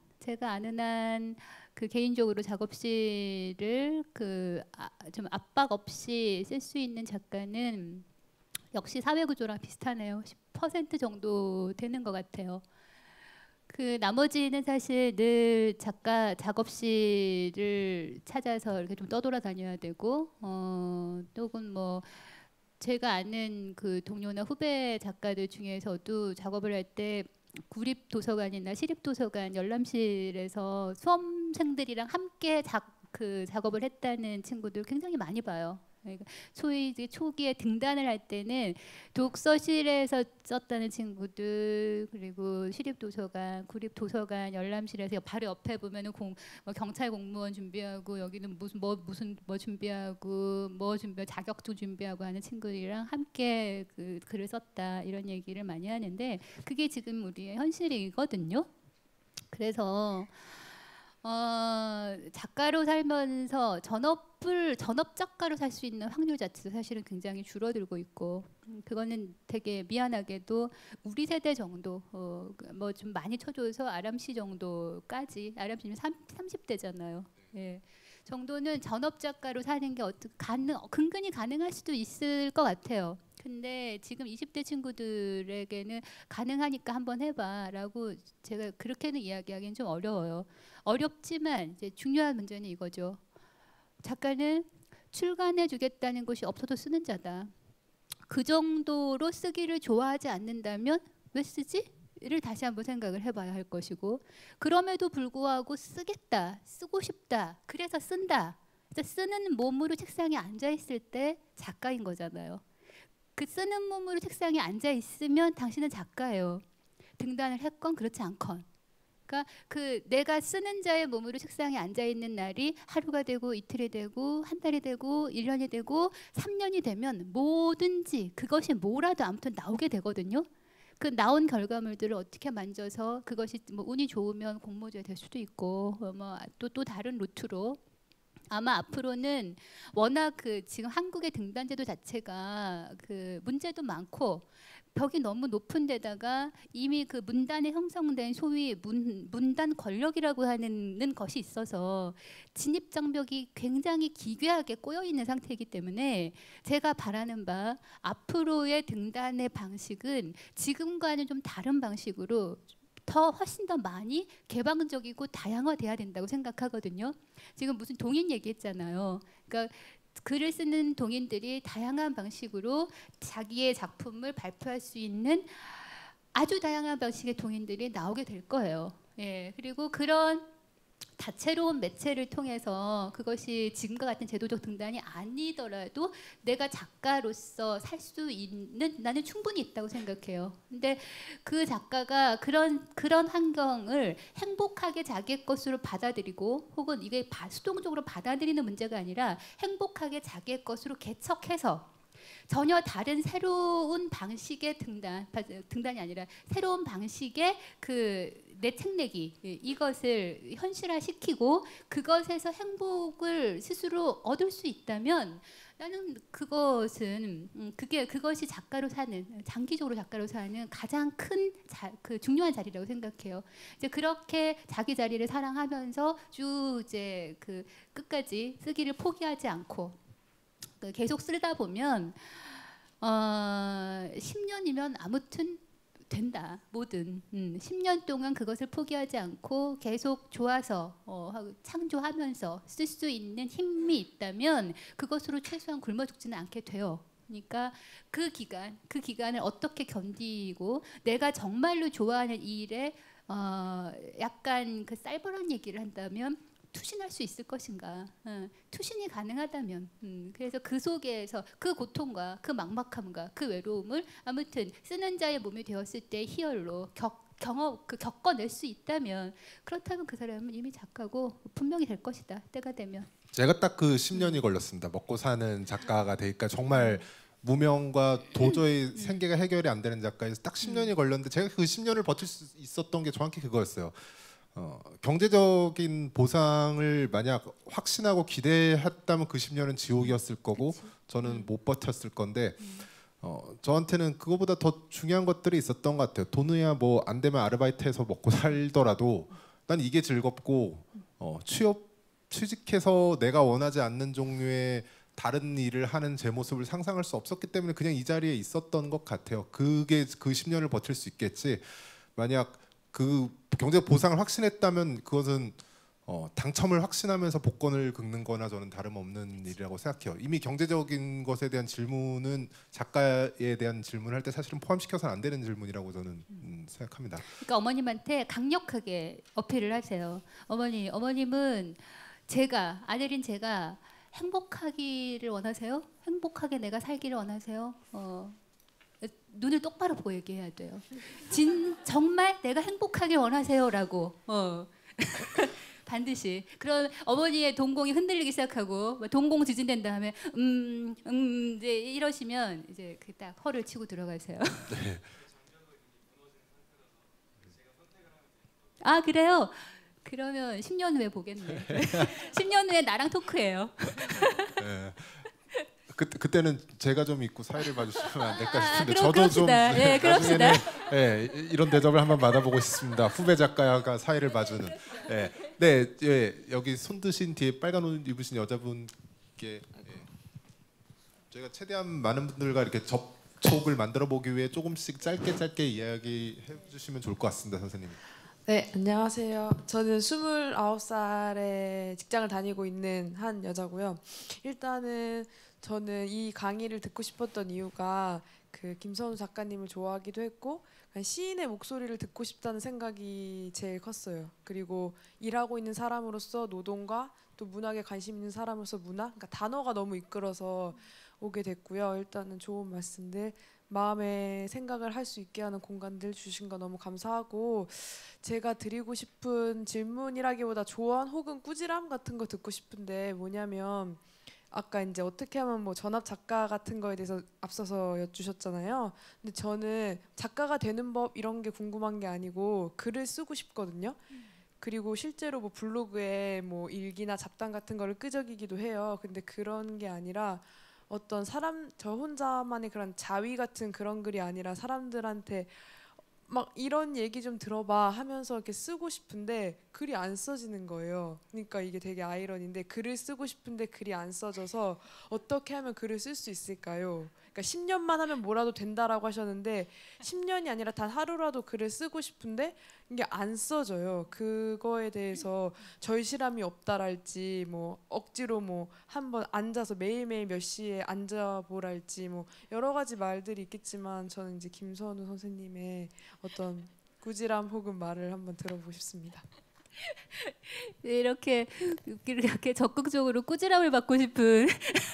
그 개인적으로 작업실을 좀 압박 없이 쓸 수 있는 작가는 역시 사회구조랑 비슷하네요. 10% 정도 되는 것 같아요. 그 나머지는 사실 늘 작가 작업실을 찾아서 이렇게 좀 떠돌아다녀야 되고, 또는 뭐 제가 아는 그 동료나 후배 작가들 중에서도 작업을 할 때 구립 도서관이나 시립 도서관 열람실에서 수험생들이랑 함께 작업을 했다는 친구들 굉장히 많이 봐요. 그러니까 소위 이제 초기에 등단을 할 때는 독서실에서 썼다는 친구들, 그리고 시립도서관, 구립도서관, 열람실에서 바로 옆에 보면은 뭐 경찰 공무원 준비하고, 여기는 무슨 뭐 준비하고, 뭐 준비 자격증 준비하고 하는 친구들이랑 함께 그 글을 썼다, 이런 얘기를 많이 하는데, 그게 지금 우리의 현실이거든요. 그래서 작가로 살면서 전업 작가로 살 수 있는 확률 자체도 사실은 굉장히 줄어들고 있고, 그거는 되게 미안하게도 우리 세대 정도, 뭐 좀 많이 쳐줘서 아람 씨 정도까지, 아람 씨는 30대잖아요. 예. 정도는 전업 작가로 사는 게 근근히 가능할 수도 있을 것 같아요. 근데 지금 20대 친구들에게는 가능하니까 한번 해봐라고 제가 그렇게는 이야기하기는 좀 어려워요. 어렵지만 이제 중요한 문제는 이거죠. 작가는 출간해주겠다는 것이 없어도 쓰는 자다. 그 정도로 쓰기를 좋아하지 않는다면 왜 쓰지? 를 다시 한번 생각을 해봐야 할 것이고, 그럼에도 불구하고 쓰겠다, 쓰고 싶다, 그래서 쓴다. 쓰는 몸으로 책상에 앉아 있을 때 작가인 거잖아요. 그 쓰는 몸으로 책상에 앉아 있으면 당신은 작가예요. 등단을 했건 그렇지 않건. 그러니까 그 내가 쓰는 자의 몸으로 책상에 앉아 있는 날이 하루가 되고 이틀이 되고 한 달이 되고 1년이 되고 3년이 되면 뭐든지 그것이 뭐라도 아무튼 나오게 되거든요. 그 나온 결과물들을 어떻게 만져서 그것이 뭐 운이 좋으면 공모제 될 수도 있고, 뭐 또 다른 루트로 아마 앞으로는 워낙 그 지금 한국의 등단제도 자체가 그 문제도 많고 벽이 너무 높은 데다가 이미 그 문단에 형성된 소위 문단 권력이라고 하는 것이 있어서 진입 장벽이 굉장히 기괴하게 꼬여 있는 상태이기 때문에, 제가 바라는 바 앞으로의 등단의 방식은 지금과는 좀 다른 방식으로 훨씬 더 많이 개방적이고 다양화돼야 된다고 생각하거든요. 지금 무슨 동인 얘기했잖아요. 그러니까 글을 쓰는 동인들이 다양한 방식으로 자기의 작품을 발표할 수 있는 아주 다양한 방식의 동인들이 나오게 될 거예요. 예, 그리고 그런 다채로운 매체를 통해서 그것이 지금과 같은 제도적 등단이 아니더라도 내가 작가로서 살 수 있는, 나는 충분히 있다고 생각해요. 근데 그 작가가 그런 환경을 행복하게 자기의 것으로 받아들이고, 혹은 이게 수동적으로 받아들이는 문제가 아니라 행복하게 자기의 것으로 개척해서 전혀 다른 새로운 방식의 등단이 아니라 새로운 방식의 그 내 책내기, 이것을 현실화시키고 그것에서 행복을 스스로 얻을 수 있다면, 나는 그것이 작가로 사는, 장기적으로 작가로 사는 가장 큰 그 중요한 자리라고 생각해요. 이제 그렇게 자기 자리를 사랑하면서 쭉 이제 그 끝까지 쓰기를 포기하지 않고 계속 쓰다 보면 10년이면 아무튼 된다. 뭐든 10년 동안 그것을 포기하지 않고 계속 좋아서 창조하면서 쓸 수 있는 힘이 있다면 그것으로 최소한 굶어 죽지는 않게 돼요. 그러니까 그 기간을 어떻게 견디고, 내가 정말로 좋아하는 이 일에 약간 그 쌀벌한 얘기를 한다면 투신할 수 있을 것인가, 투신이 가능하다면, 그래서 그 속에서 그 고통과 그 막막함과 그 외로움을 아무튼 쓰는 자의 몸이 되었을 때 희열로 겪어낼 수 있다면, 그렇다면 그 사람은 이미 작가고 분명히 될 것이다, 때가 되면. 제가 딱 그 10년이 걸렸습니다. 먹고 사는 작가가 되니까 정말 무명과 도저히 생계가 해결이 안 되는 작가에서 딱 10년이 걸렸는데, 제가 그 10년을 버틸 수 있었던 게 정확히 그거였어요. 경제적인 보상을 만약 확신하고 기대했다면 그 10년은 지옥이었을 거고, 저는 못 버텼을 건데, 저한테는 그거보다 더 중요한 것들이 있었던 것 같아요. 돈이야 뭐 안 되면 아르바이트해서 먹고 살더라도 난 이게 즐겁고, 취직해서 내가 원하지 않는 종류의 다른 일을 하는 제 모습을 상상할 수 없었기 때문에 그냥 이 자리에 있었던 것 같아요. 그게 그 10년을 버틸 수 있겠지, 만약 그 경제 보상을 확신했다면 그것은 당첨을 확신하면서 복권을 긁는 거나 저는 다름없는 일이라고 생각해요. 이미 경제적인 것에 대한 질문은 작가에 대한 질문을 할 때 사실은 포함시켜서는 안 되는 질문이라고 저는 생각합니다. 그러니까 어머님한테 강력하게 어필을 하세요. 어머님은 아내린 제가 행복하기를 원하세요? 행복하게 내가 살기를 원하세요? 눈을 똑바로 보고 얘기해야 돼요. 정말 내가 행복하길 원하세요라고. 반드시. 그럼 어머니의 동공이 흔들리기 시작하고 동공 지진된 다음에 이제 이러시면 이제 그 딱 허를 치고 들어가세요. 네. 아 그래요? 그러면 10년 후에 보겠네. 10년 후에 나랑 토크해요. 네. 그때는 제가 좀 있고 사회를 봐주시면 안 될까 싶은데 그럼 저도 좀 예, 그럽시다. 이런 대접을 한번 받아보고 싶습니다. 후배 작가가 사회를 봐주는. 여기 손 드신 뒤에 빨간 옷 입으신 여자분께 저희가 최대한 많은 분들과 이렇게 접촉을 만들어 보기 위해 조금씩 짧게 이야기해 주시면 좋을 것 같습니다, 선생님. 네, 안녕하세요. 저는 29살에 직장을 다니고 있는 한 여자고요. 일단은 저는 이 강의를 듣고 싶었던 이유가 그 김선우 작가님을 좋아하기도 했고 시인의 목소리를 듣고 싶다는 생각이 제일 컸어요. 그리고 일하고 있는 사람으로서 노동과 또 문학에 관심 있는 사람으로서 문학, 그러니까 단어가 너무 이끌어서 오게 됐고요. 일단은 좋은 말씀들, 마음의 생각을 할 수 있게 하는 공간들 주신 거 너무 감사하고, 제가 드리고 싶은 질문이라기보다 조언 혹은 꾸지람 같은 거 듣고 싶은데 뭐냐면, 아까 이제 어떻게 하면 뭐 전업 작가 같은 거에 대해서 앞서서 여쭈셨잖아요. 근데 저는 작가가 되는 법 이런 게 궁금한 게 아니고 글을 쓰고 싶거든요. 그리고 실제로 뭐 블로그에 뭐 일기나 잡담 같은 거를 끄적이기도 해요. 근데 그런 게 아니라 어떤 저 혼자만의 그런 자위 같은 그런 글이 아니라 사람들한테 막 이런 얘기 좀 들어봐 하면서 이렇게 쓰고 싶은데 글이 안 써지는 거예요. 그러니까 이게 되게 아이러니인데, 글을 쓰고 싶은데 글이 안 써져서 어떻게 하면 글을 쓸 수 있을까요? 그러니까 10년만 하면 뭐라도 된다라고 하셨는데 10년이 아니라 단 하루라도 글을 쓰고 싶은데 이게 안 써져요. 그거에 대해서 절실함이 없다랄지 뭐 억지로 뭐 한번 앉아서 매일매일 몇 시에 앉아보랄지 뭐 여러 가지 말들이 있겠지만, 저는 이제 김선우 선생님의 어떤 꾸지람 혹은 말을 한번 들어보고 싶습니다. 이렇게 적극적으로 꾸지람을 받고 싶은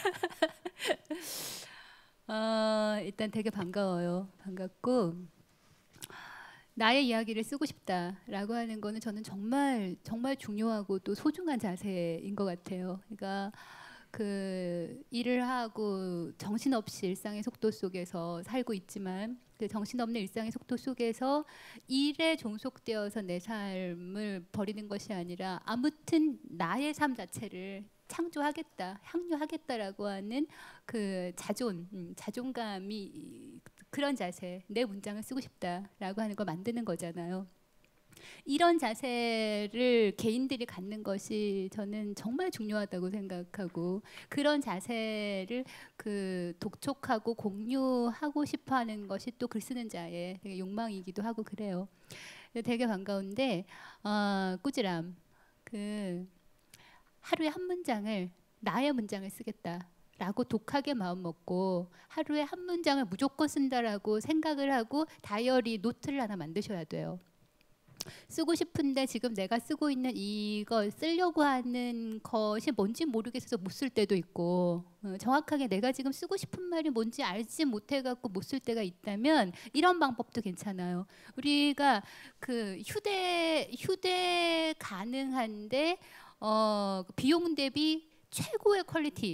일단 되게 반가워요. 반갑고, 나의 이야기를 쓰고 싶다라고 하는 거는 저는 정말 중요하고 또 소중한 자세인 것 같아요. 그러니까 그 일을 하고 정신없이 일상의 속도 속에서 살고 있지만, 그 정신없는 일상의 속도 속에서 일에 종속되어서 내 삶을 버리는 것이 아니라 아무튼 나의 삶 자체를 창조하겠다, 향유하겠다라고 하는 그 자존감이, 그런 자세, 내 문장을 쓰고 싶다라고 하는 걸 만드는 거잖아요. 이런 자세를 개인들이 갖는 것이 저는 정말 중요하다고 생각하고, 그런 자세를 그 독촉하고 공유하고 싶어하는 것이 또 글 쓰는 자의 되게 욕망이기도 하고 그래요. 되게 반가운데, 꾸지람, 그 하루에 한 문장을, 나의 문장을 쓰겠다라고 독하게 마음 먹고 하루에 한 문장을 무조건 쓴다라고 생각을 하고 다이어리 노트를 하나 만드셔야 돼요. 쓰고 싶은데 지금 내가 쓰고 있는 이걸 쓰려고 하는 것이 뭔지 모르겠어서 못 쓸 때도 있고, 정확하게 내가 지금 쓰고 싶은 말이 뭔지 알지 못해갖고 못 쓸 때가 있다면 이런 방법도 괜찮아요. 우리가 그 휴대 가능한데 비용 대비 최고의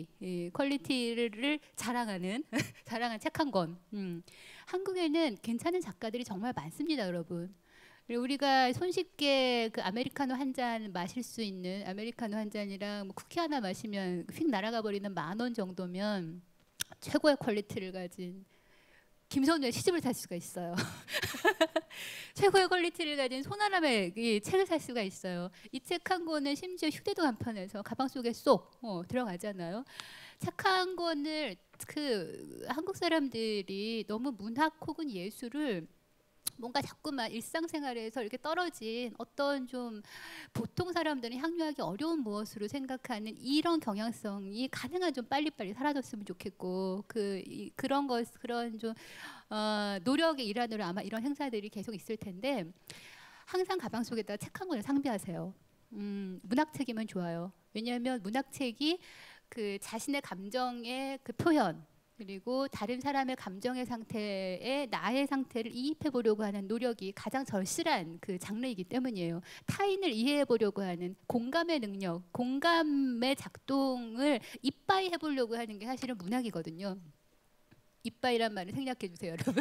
퀄리티를 자랑하는 책 한 권. 한국에는 괜찮은 작가들이 정말 많습니다, 여러분. 우리가 손쉽게 그 아메리카노 한 잔 마실 수 있는, 아메리카노 한 잔이랑 뭐 쿠키 하나 마시면 휙 날아가 버리는 10,000원 정도면 최고의 퀄리티를 가진 김선우의 시집을 살 수가 있어요. 최고의 퀄리티를 가진 손아람의 이 책을 살 수가 있어요. 이 책 한 권은 심지어 휴대도 간편해서 가방 속에 쏙 들어가잖아요. 책 한 권을 그 한국 사람들이 너무 문학 혹은 예술을 뭔가 자꾸만 일상생활에서 이렇게 떨어진 어떤 좀 보통 사람들은 향유하기 어려운 무엇으로 생각하는 이런 경향성이 가능한 좀 빨리빨리 사라졌으면 좋겠고, 그런 좀 노력의 일환으로 아마 이런 행사들이 계속 있을 텐데, 항상 가방 속에다 책 한 권을 상비하세요. 문학책이면 좋아요. 왜냐하면 문학책이 그 자신의 감정의 그 표현 그리고 다른 사람의 감정의 상태에 나의 상태를 이입해 보려고 하는 노력이 가장 절실한 그 장르이기 때문이에요. 타인을 이해해 보려고 하는 공감의 능력, 공감의 작동을 이빠이 해보려고 하는 게 사실은 문학이거든요. 이빠이란 말을 생략해 주세요, 여러분.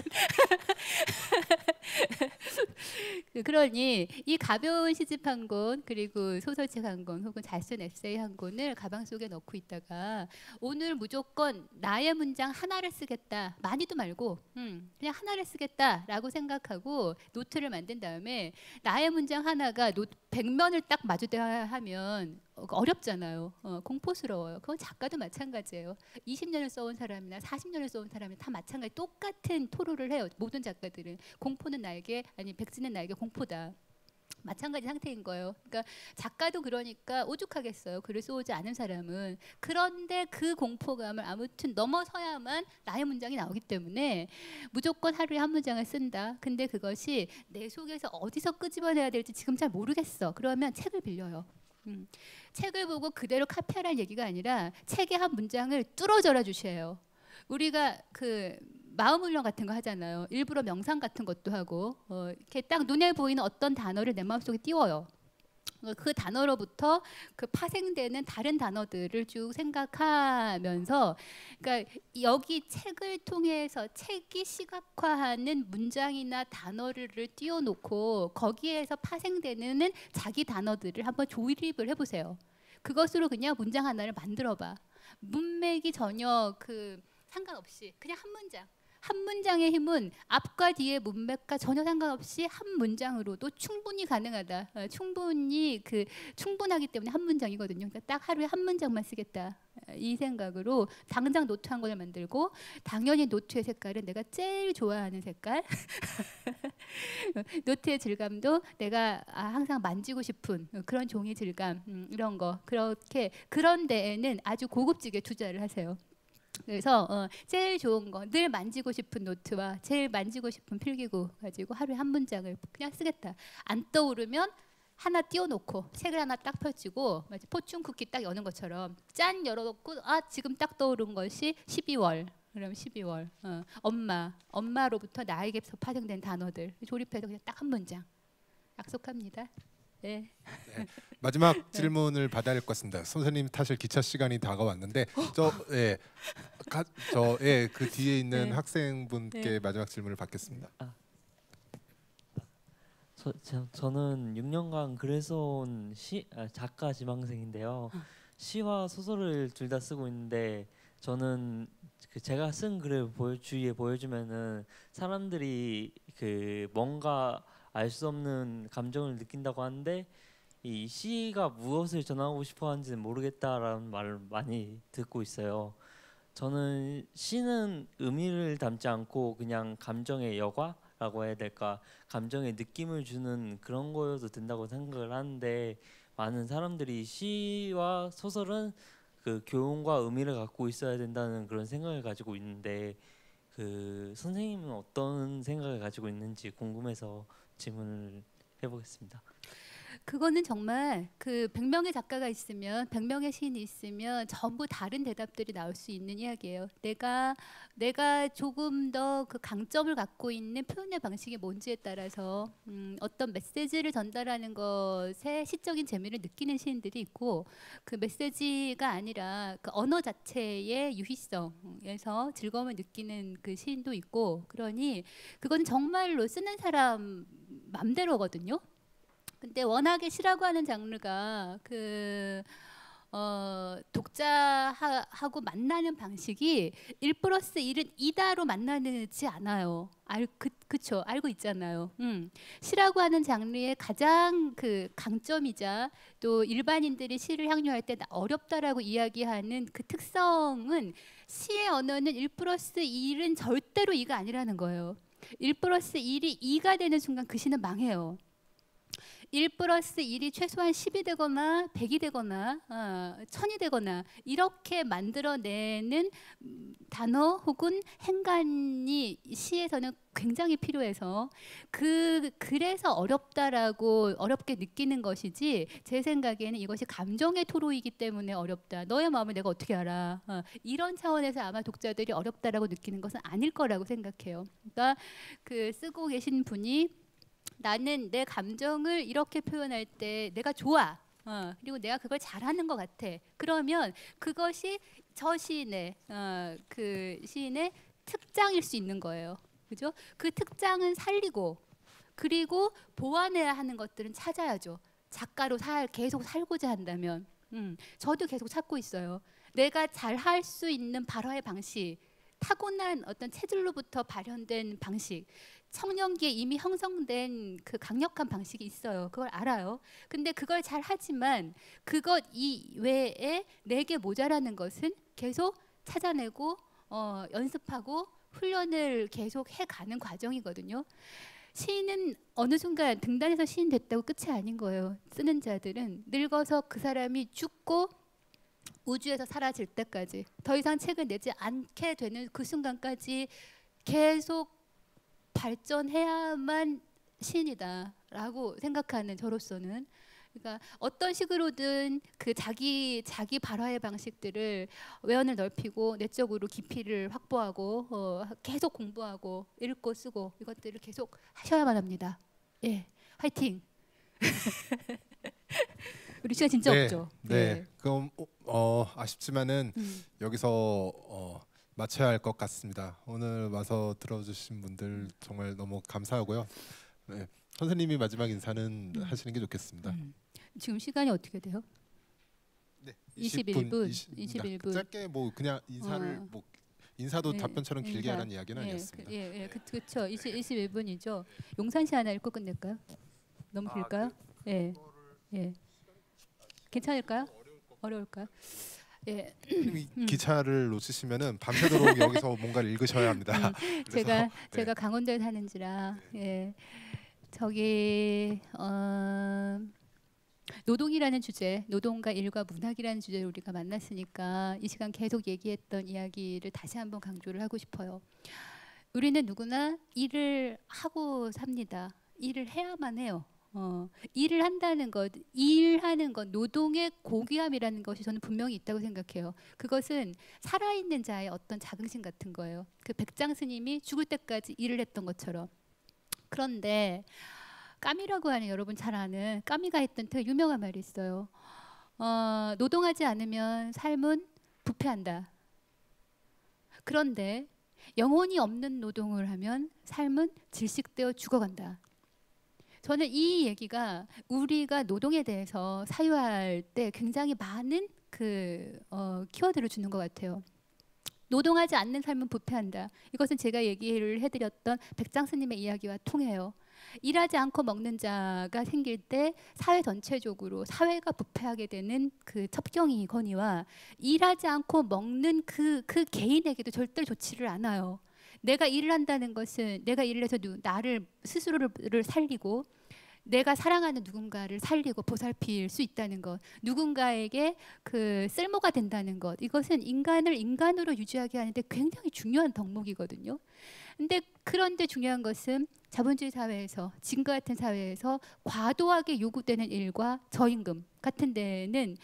그러니 이 가벼운 시집 한 권 그리고 소설책 한 권 혹은 잘 쓴 에세이 한 권을 가방 속에 넣고 있다가 오늘 무조건 나의 문장 하나를 쓰겠다, 많이도 말고 그냥 하나를 쓰겠다라고 생각하고 노트를 만든 다음에 나의 문장 하나가 100면을 딱 마주대야 하면 어렵잖아요. 공포스러워요. 그건 작가도 마찬가지예요. 20년을 써온 사람이나 40년을 써온 사람이 다 마찬가지 똑같은 토로를 해요. 모든 작가들은 공포는 나에게 아니 백지는 나에게 공포다. 마찬가지 상태인 거예요. 그러니까 작가도 그러니까 오죽하겠어요. 글을 써오지 않은 사람은. 그런데 그 공포감을 아무튼 넘어서야만 나의 문장이 나오기 때문에 무조건 하루에 한 문장을 쓴다. 근데 그것이 내 속에서 어디서 끄집어내야 될지 지금 잘 모르겠어. 그러면 책을 빌려요. 책을 보고 그대로 카피하라는 얘기가 아니라 책의 한 문장을 뚫어져라 주셔요. 우리가 그 마음 훈련 같은 거 하잖아요. 일부러 명상 같은 것도 하고 이렇게 딱 눈에 보이는 어떤 단어를 내 마음속에 띄워요. 그 단어로부터 그 파생되는 다른 단어들을 쭉 생각하면서 그러니까 여기 책을 통해서 책이 시각화하는 문장이나 단어를 띄워놓고 거기에서 파생되는 자기 단어들을 한번 조립을 해보세요. 그것으로 그냥 문장 하나를 만들어봐. 문맥이 전혀 그 상관없이 그냥 한 문장. 한 문장의 힘은 앞과 뒤의 문맥과 전혀 상관없이 한 문장으로도 충분히 가능하다. 충분하기 때문에 한 문장이거든요. 그러니까 딱 하루에 한 문장만 쓰겠다. 이 생각으로 당장 노트 한 권을 만들고 당연히 노트의 색깔은 내가 제일 좋아하는 색깔. 노트의 질감도 내가 항상 만지고 싶은 그런 종이 질감 이런 거 그렇게 그런 데에는 아주 고급지게 투자를 하세요. 그래서 제일 좋은 거 늘 만지고 싶은 노트와 제일 만지고 싶은 필기구 가지고 하루에 한 문장을 그냥 쓰겠다. 안 떠오르면 하나 띄워놓고 책을 하나 딱 펼치고 포춘 쿠키 딱 여는 것처럼 짠 열어놓고 지금 딱 떠오른 것이 12월. 그럼 12월 엄마로부터 나에게서 파생된 단어들 조립해서 그냥 딱 한 문장 약속합니다. 네. 네. 마지막 질문을 받아야 할 것 같습니다. 선생님 타실 기차 시간이 다가왔는데 그 뒤에 있는 네. 학생분께 네. 마지막 질문을 받겠습니다. 저는 6년간 글을 써온 작가 지망생인데요. 시와 소설을 둘 다 쓰고 있는데 저는 제가 쓴 글을 주위에 보여주면은 사람들이 뭔가 알 수 없는 감정을 느낀다고 하는데 이 시가 무엇을 전하고 싶어 하는지는 모르겠다라는 말을 많이 듣고 있어요. 저는 시는 의미를 담지 않고 그냥 감정의 여과라고 해야 될까, 감정의 느낌을 주는 그런 거여도 된다고 생각을 하는데 많은 사람들이 시와 소설은 그 교훈과 의미를 갖고 있어야 된다는 그런 생각을 가지고 있는데 선생님은 어떤 생각을 가지고 있는지 궁금해서 질문을 해보겠습니다. 그거는 정말 100명의 작가가 있으면 100명의 시인이 있으면 전부 다른 대답들이 나올 수 있는 이야기예요. 내가 조금 더 그 강점을 갖고 있는 표현의 방식이 뭔지에 따라서 어떤 메시지를 전달하는 것에 시적인 재미를 느끼는 시인들이 있고 그 메시지가 아니라 그 언어 자체의 유희성에서 즐거움을 느끼는 그 시인도 있고 그러니 그건 정말로 쓰는 사람 맘대로거든요. 근데 워낙에 시라고 하는 장르가 독자하고 만나는 방식이 1+1은 2다로 만나지 않아요. 그쵸? 알고 있잖아요. 시라고 하는 장르의 가장 강점이자 또 일반인들이 시를 향유할 때 어렵다라고 이야기하는 그 특성은 시의 언어는 1+1은 절대로 2가 아니라는 거예요. 1+1이 2가 되는 순간 그 시는 망해요. 1 플러스 1이 최소한 10이 되거나 100이 되거나 1000이 되거나 이렇게 만들어내는 단어 혹은 행간이 시에서는 굉장히 필요해서 그래서 어렵다라고 어렵게 느끼는 것이지 제 생각에는 이것이 감정의 토로이기 때문에 어렵다. 너의 마음을 내가 어떻게 알아? 이런 차원에서 아마 독자들이 어렵다라고 느끼는 것은 아닐 거라고 생각해요. 그러니까 그 쓰고 계신 분이 나는 내 감정을 이렇게 표현할 때 내가 좋아. 그리고 내가 그걸 잘하는 것 같아. 그러면 그것이 저 시인의 그 시인의 특장일 수 있는 거예요. 그죠? 그 특장은 살리고 그리고 보완해야 하는 것들은 찾아야죠. 작가로 계속 살고자 한다면. 저도 계속 찾고 있어요. 내가 잘할 수 있는 발화의 방식, 타고난 어떤 체질로부터 발현된 방식, 청년기에 이미 형성된 그 강력한 방식이 있어요. 그걸 알아요. 근데 그걸 잘 하지만 그것 이외에 내게 모자라는 것은 계속 찾아내고 연습하고 훈련을 계속 해가는 과정이거든요. 시인은 어느 순간 등단해서 시인 됐다고 끝이 아닌 거예요. 쓰는 자들은 늙어서 그 사람이 죽고 우주에서 사라질 때까지 더 이상 책을 내지 않게 되는 그 순간까지 계속 발전해야만 시인이다라고 생각하는 저로서는, 그러니까 어떤 식으로든 그 자기 발화의 방식들을 외연을 넓히고 내적으로 깊이를 확보하고 계속 공부하고 읽고 쓰고 이것들을 계속 하셔야만 합니다. 예, 화이팅. 우리 시간 진짜 네, 없죠. 네. 예. 그럼 아쉽지만은 여기서 마쳐야 할 것 같습니다. 오늘 와서 들어주신 분들 정말 너무 감사하고요. 네. 선생님이 마지막 인사는 하시는 게 좋겠습니다. 지금 시간이 어떻게 돼요? 네, 21분. 21분. 짧게 뭐 그냥 인사를 뭐 인사도 네, 답변처럼 길게 인사. 하라는 이야기는 아니었습니다. 그렇죠. 21분이죠. 용산시 하나 읽고 끝낼까요? 너무 길까요? 예. 괜찮을까요? 어려울까요? 예. 기차를 놓치시면은 밤새도록 여기서 뭔가를 읽으셔야 합니다. 제가 강원도에 사는지라 저기 노동이라는 주제, 노동과 일과 문학이라는 주제를 우리가 만났으니까 이 시간 계속 얘기했던 이야기를 다시 한번 강조를 하고 싶어요. 우리는 누구나 일을 하고 삽니다. 일을 해야만 해요. 일을 한다는 것, 일하는 것, 노동의 고귀함이라는 것이 저는 분명히 있다고 생각해요. 그것은 살아있는 자의 어떤 자긍심 같은 거예요. 그 백장 스님이 죽을 때까지 일을 했던 것처럼. 그런데 까미라고 하는, 여러분 잘 아는 까미가 했던 되게 유명한 말이 있어요. 노동하지 않으면 삶은 부패한다. 그런데 영혼이 없는 노동을 하면 삶은 질식되어 죽어간다. 저는 이 얘기가 우리가 노동에 대해서 사유할 때 굉장히 많은 키워드를 주는 것 같아요. 노동하지 않는 삶은 부패한다. 이것은 제가 얘기를 해드렸던 백장 스님의 이야기와 통해요. 일하지 않고 먹는 자가 생길 때 사회 전체적으로 사회가 부패하게 되는 그 첩경이거니와 일하지 않고 먹는 그 개인에게도 절대로 좋지를 않아요. 내가 일을 한다는 것은 내가 일을 해서 나를 스스로를 살리고 내가 사랑하는 누군가를 살리고 보살필 수 있다는 것, 누군가에게 쓸모가 된다는 것, 이것은 인간을 인간으로 유지하게 하는데 굉장히 중요한 덕목이거든요. 그런데 중요한 것은 자본주의 사회에서, 지금과 같은 사회에서 과도하게 요구되는 일과 저임금 같은 데는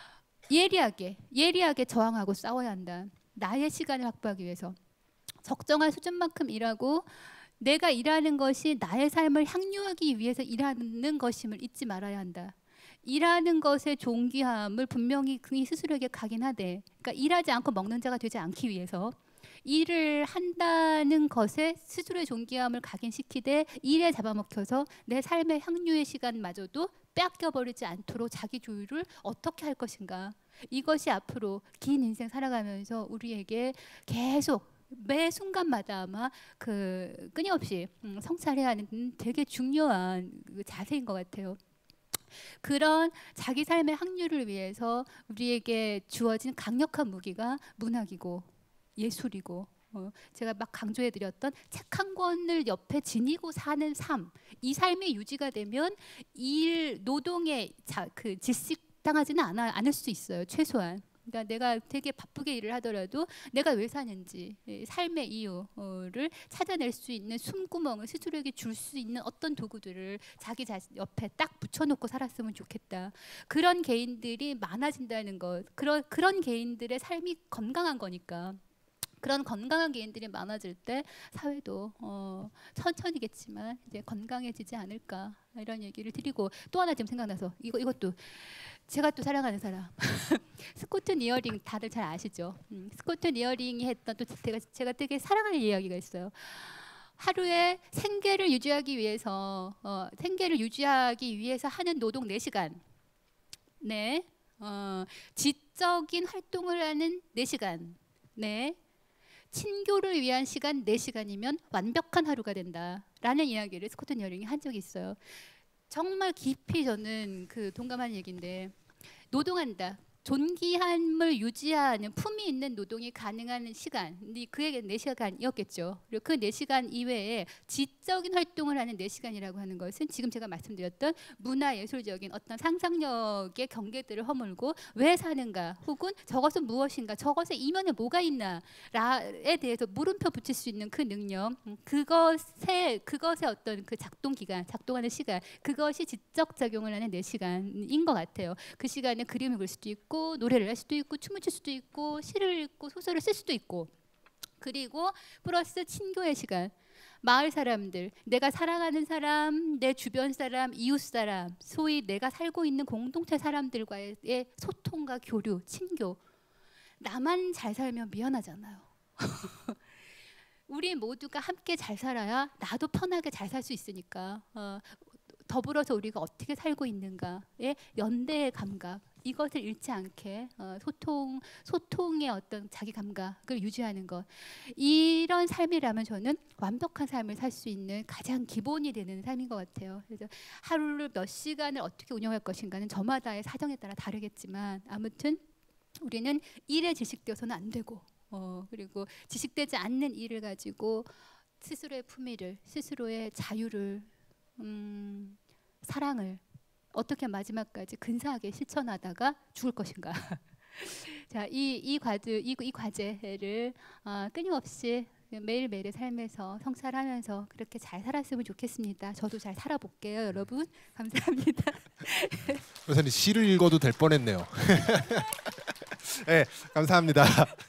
예리하게 저항하고 싸워야 한다. 나의 시간을 확보하기 위해서 적정한 수준만큼 일하고 내가 일하는 것이 나의 삶을 향유하기 위해서 일하는 것임을 잊지 말아야 한다. 일하는 것의 존귀함을 분명히 그의 스스로에게 각인하되, 그러니까 일하지 않고 먹는 자가 되지 않기 위해서 일을 한다는 것에 스스로의 존귀함을 각인시키되 일에 잡아먹혀서 내 삶의 향유의 시간마저도 빼앗겨버리지 않도록 자기 조율을 어떻게 할 것인가. 이것이 앞으로 긴 인생 살아가면서 우리에게 계속 매 순간마다 아마 끊임없이 성찰해야 하는 되게 중요한 자세인 것 같아요. 그런 자기 삶의 확률을 위해서 우리에게 주어진 강력한 무기가 문학이고 예술이고 제가 막 강조해드렸던 책 한 권을 옆에 지니고 사는 삶, 이 삶이 유지가 되면 일 노동에 그 질식당하지는 않을 수 있어요. 최소한. 그러니까 내가 되게 바쁘게 일을 하더라도 내가 왜 사는지, 삶의 이유를 찾아낼 수 있는 숨구멍을 스스로에게 줄 수 있는 어떤 도구들을 자기 자신 옆에 딱 붙여놓고 살았으면 좋겠다. 그런 개인들이 많아진다는 것, 그런 개인들의 삶이 건강한 거니까. 그런 건강한 개인들이 많아질 때 사회도 천천히겠지만 이제 건강해지지 않을까, 이런 얘기를 드리고, 또 하나 지금 생각나서 이것도 제가 또 사랑하는 사람 스코트 니어링 다들 잘 아시죠? 스코트 니어링이 했던 또 제가 되게 사랑하는 이야기가 있어요. 하루에 생계를 유지하기 위해서 하는 노동 4시간, 네, 지적인 활동을 하는 4시간, 네, 친교를 위한 시간 4시간이면 완벽한 하루가 된다라는 이야기를 스코트 니어링이 한 적이 있어요. 정말 깊이 저는 그 동감하는 얘기인데, 노동한다, 존귀함을 유지하는 품위 있는 노동이 가능한 시간, 그에게는 4시간이었겠죠. 그리고 그 4시간 이외에 지적인 활동을 하는 4시간이라고 하는 것은 지금 제가 말씀드렸던 문화예술적인 어떤 상상력의 경계들을 허물고 왜 사는가, 혹은 저것은 무엇인가, 저것의 이면에 뭐가 있나에 대해서 물음표 붙일 수 있는 그 능력, 그것의 어떤 그 작동 기간, 작동하는 시간, 그것이 지적 작용을 하는 4시간인 것 같아요. 그 시간에 그림을 그릴 수도 있고, 노래를 할 수도 있고, 춤을 출 수도 있고, 시를 읽고, 소설을 쓸 수도 있고, 그리고 플러스 친교의 시간, 마을 사람들, 내가 사랑하는 사람, 내 주변 사람, 이웃 사람, 소위 내가 살고 있는 공동체 사람들과의 소통과 교류, 친교. 나만 잘 살면 미안하잖아요. 우리 모두가 함께 잘 살아야 나도 편하게 잘 살 수 있으니까, 더불어서 우리가 어떻게 살고 있는가의 연대의 감각, 이것을 잃지 않게 소통의 어떤 자기 감각을 유지하는 것, 이런 삶이라면 저는 완벽한 삶을 살 수 있는 가장 기본이 되는 삶인 것 같아요. 그래서 하루를 몇 시간을 어떻게 운영할 것인가는 저마다의 사정에 따라 다르겠지만, 아무튼 우리는 일에 지식되어서는 안 되고, 그리고 지식되지 않는 일을 가지고 스스로의 품위를, 스스로의 자유를, 사랑을 어떻게 마지막까지 근사하게 실천하다가 죽을 것인가. 자, 이 과제를 끊임없이 매일매일의 삶에서 성찰하면서 그렇게 잘 살았으면 좋겠습니다. 저도 잘 살아볼게요, 여러분. 감사합니다. 선생님 시를 읽어도 될 뻔했네요. 네, 감사합니다.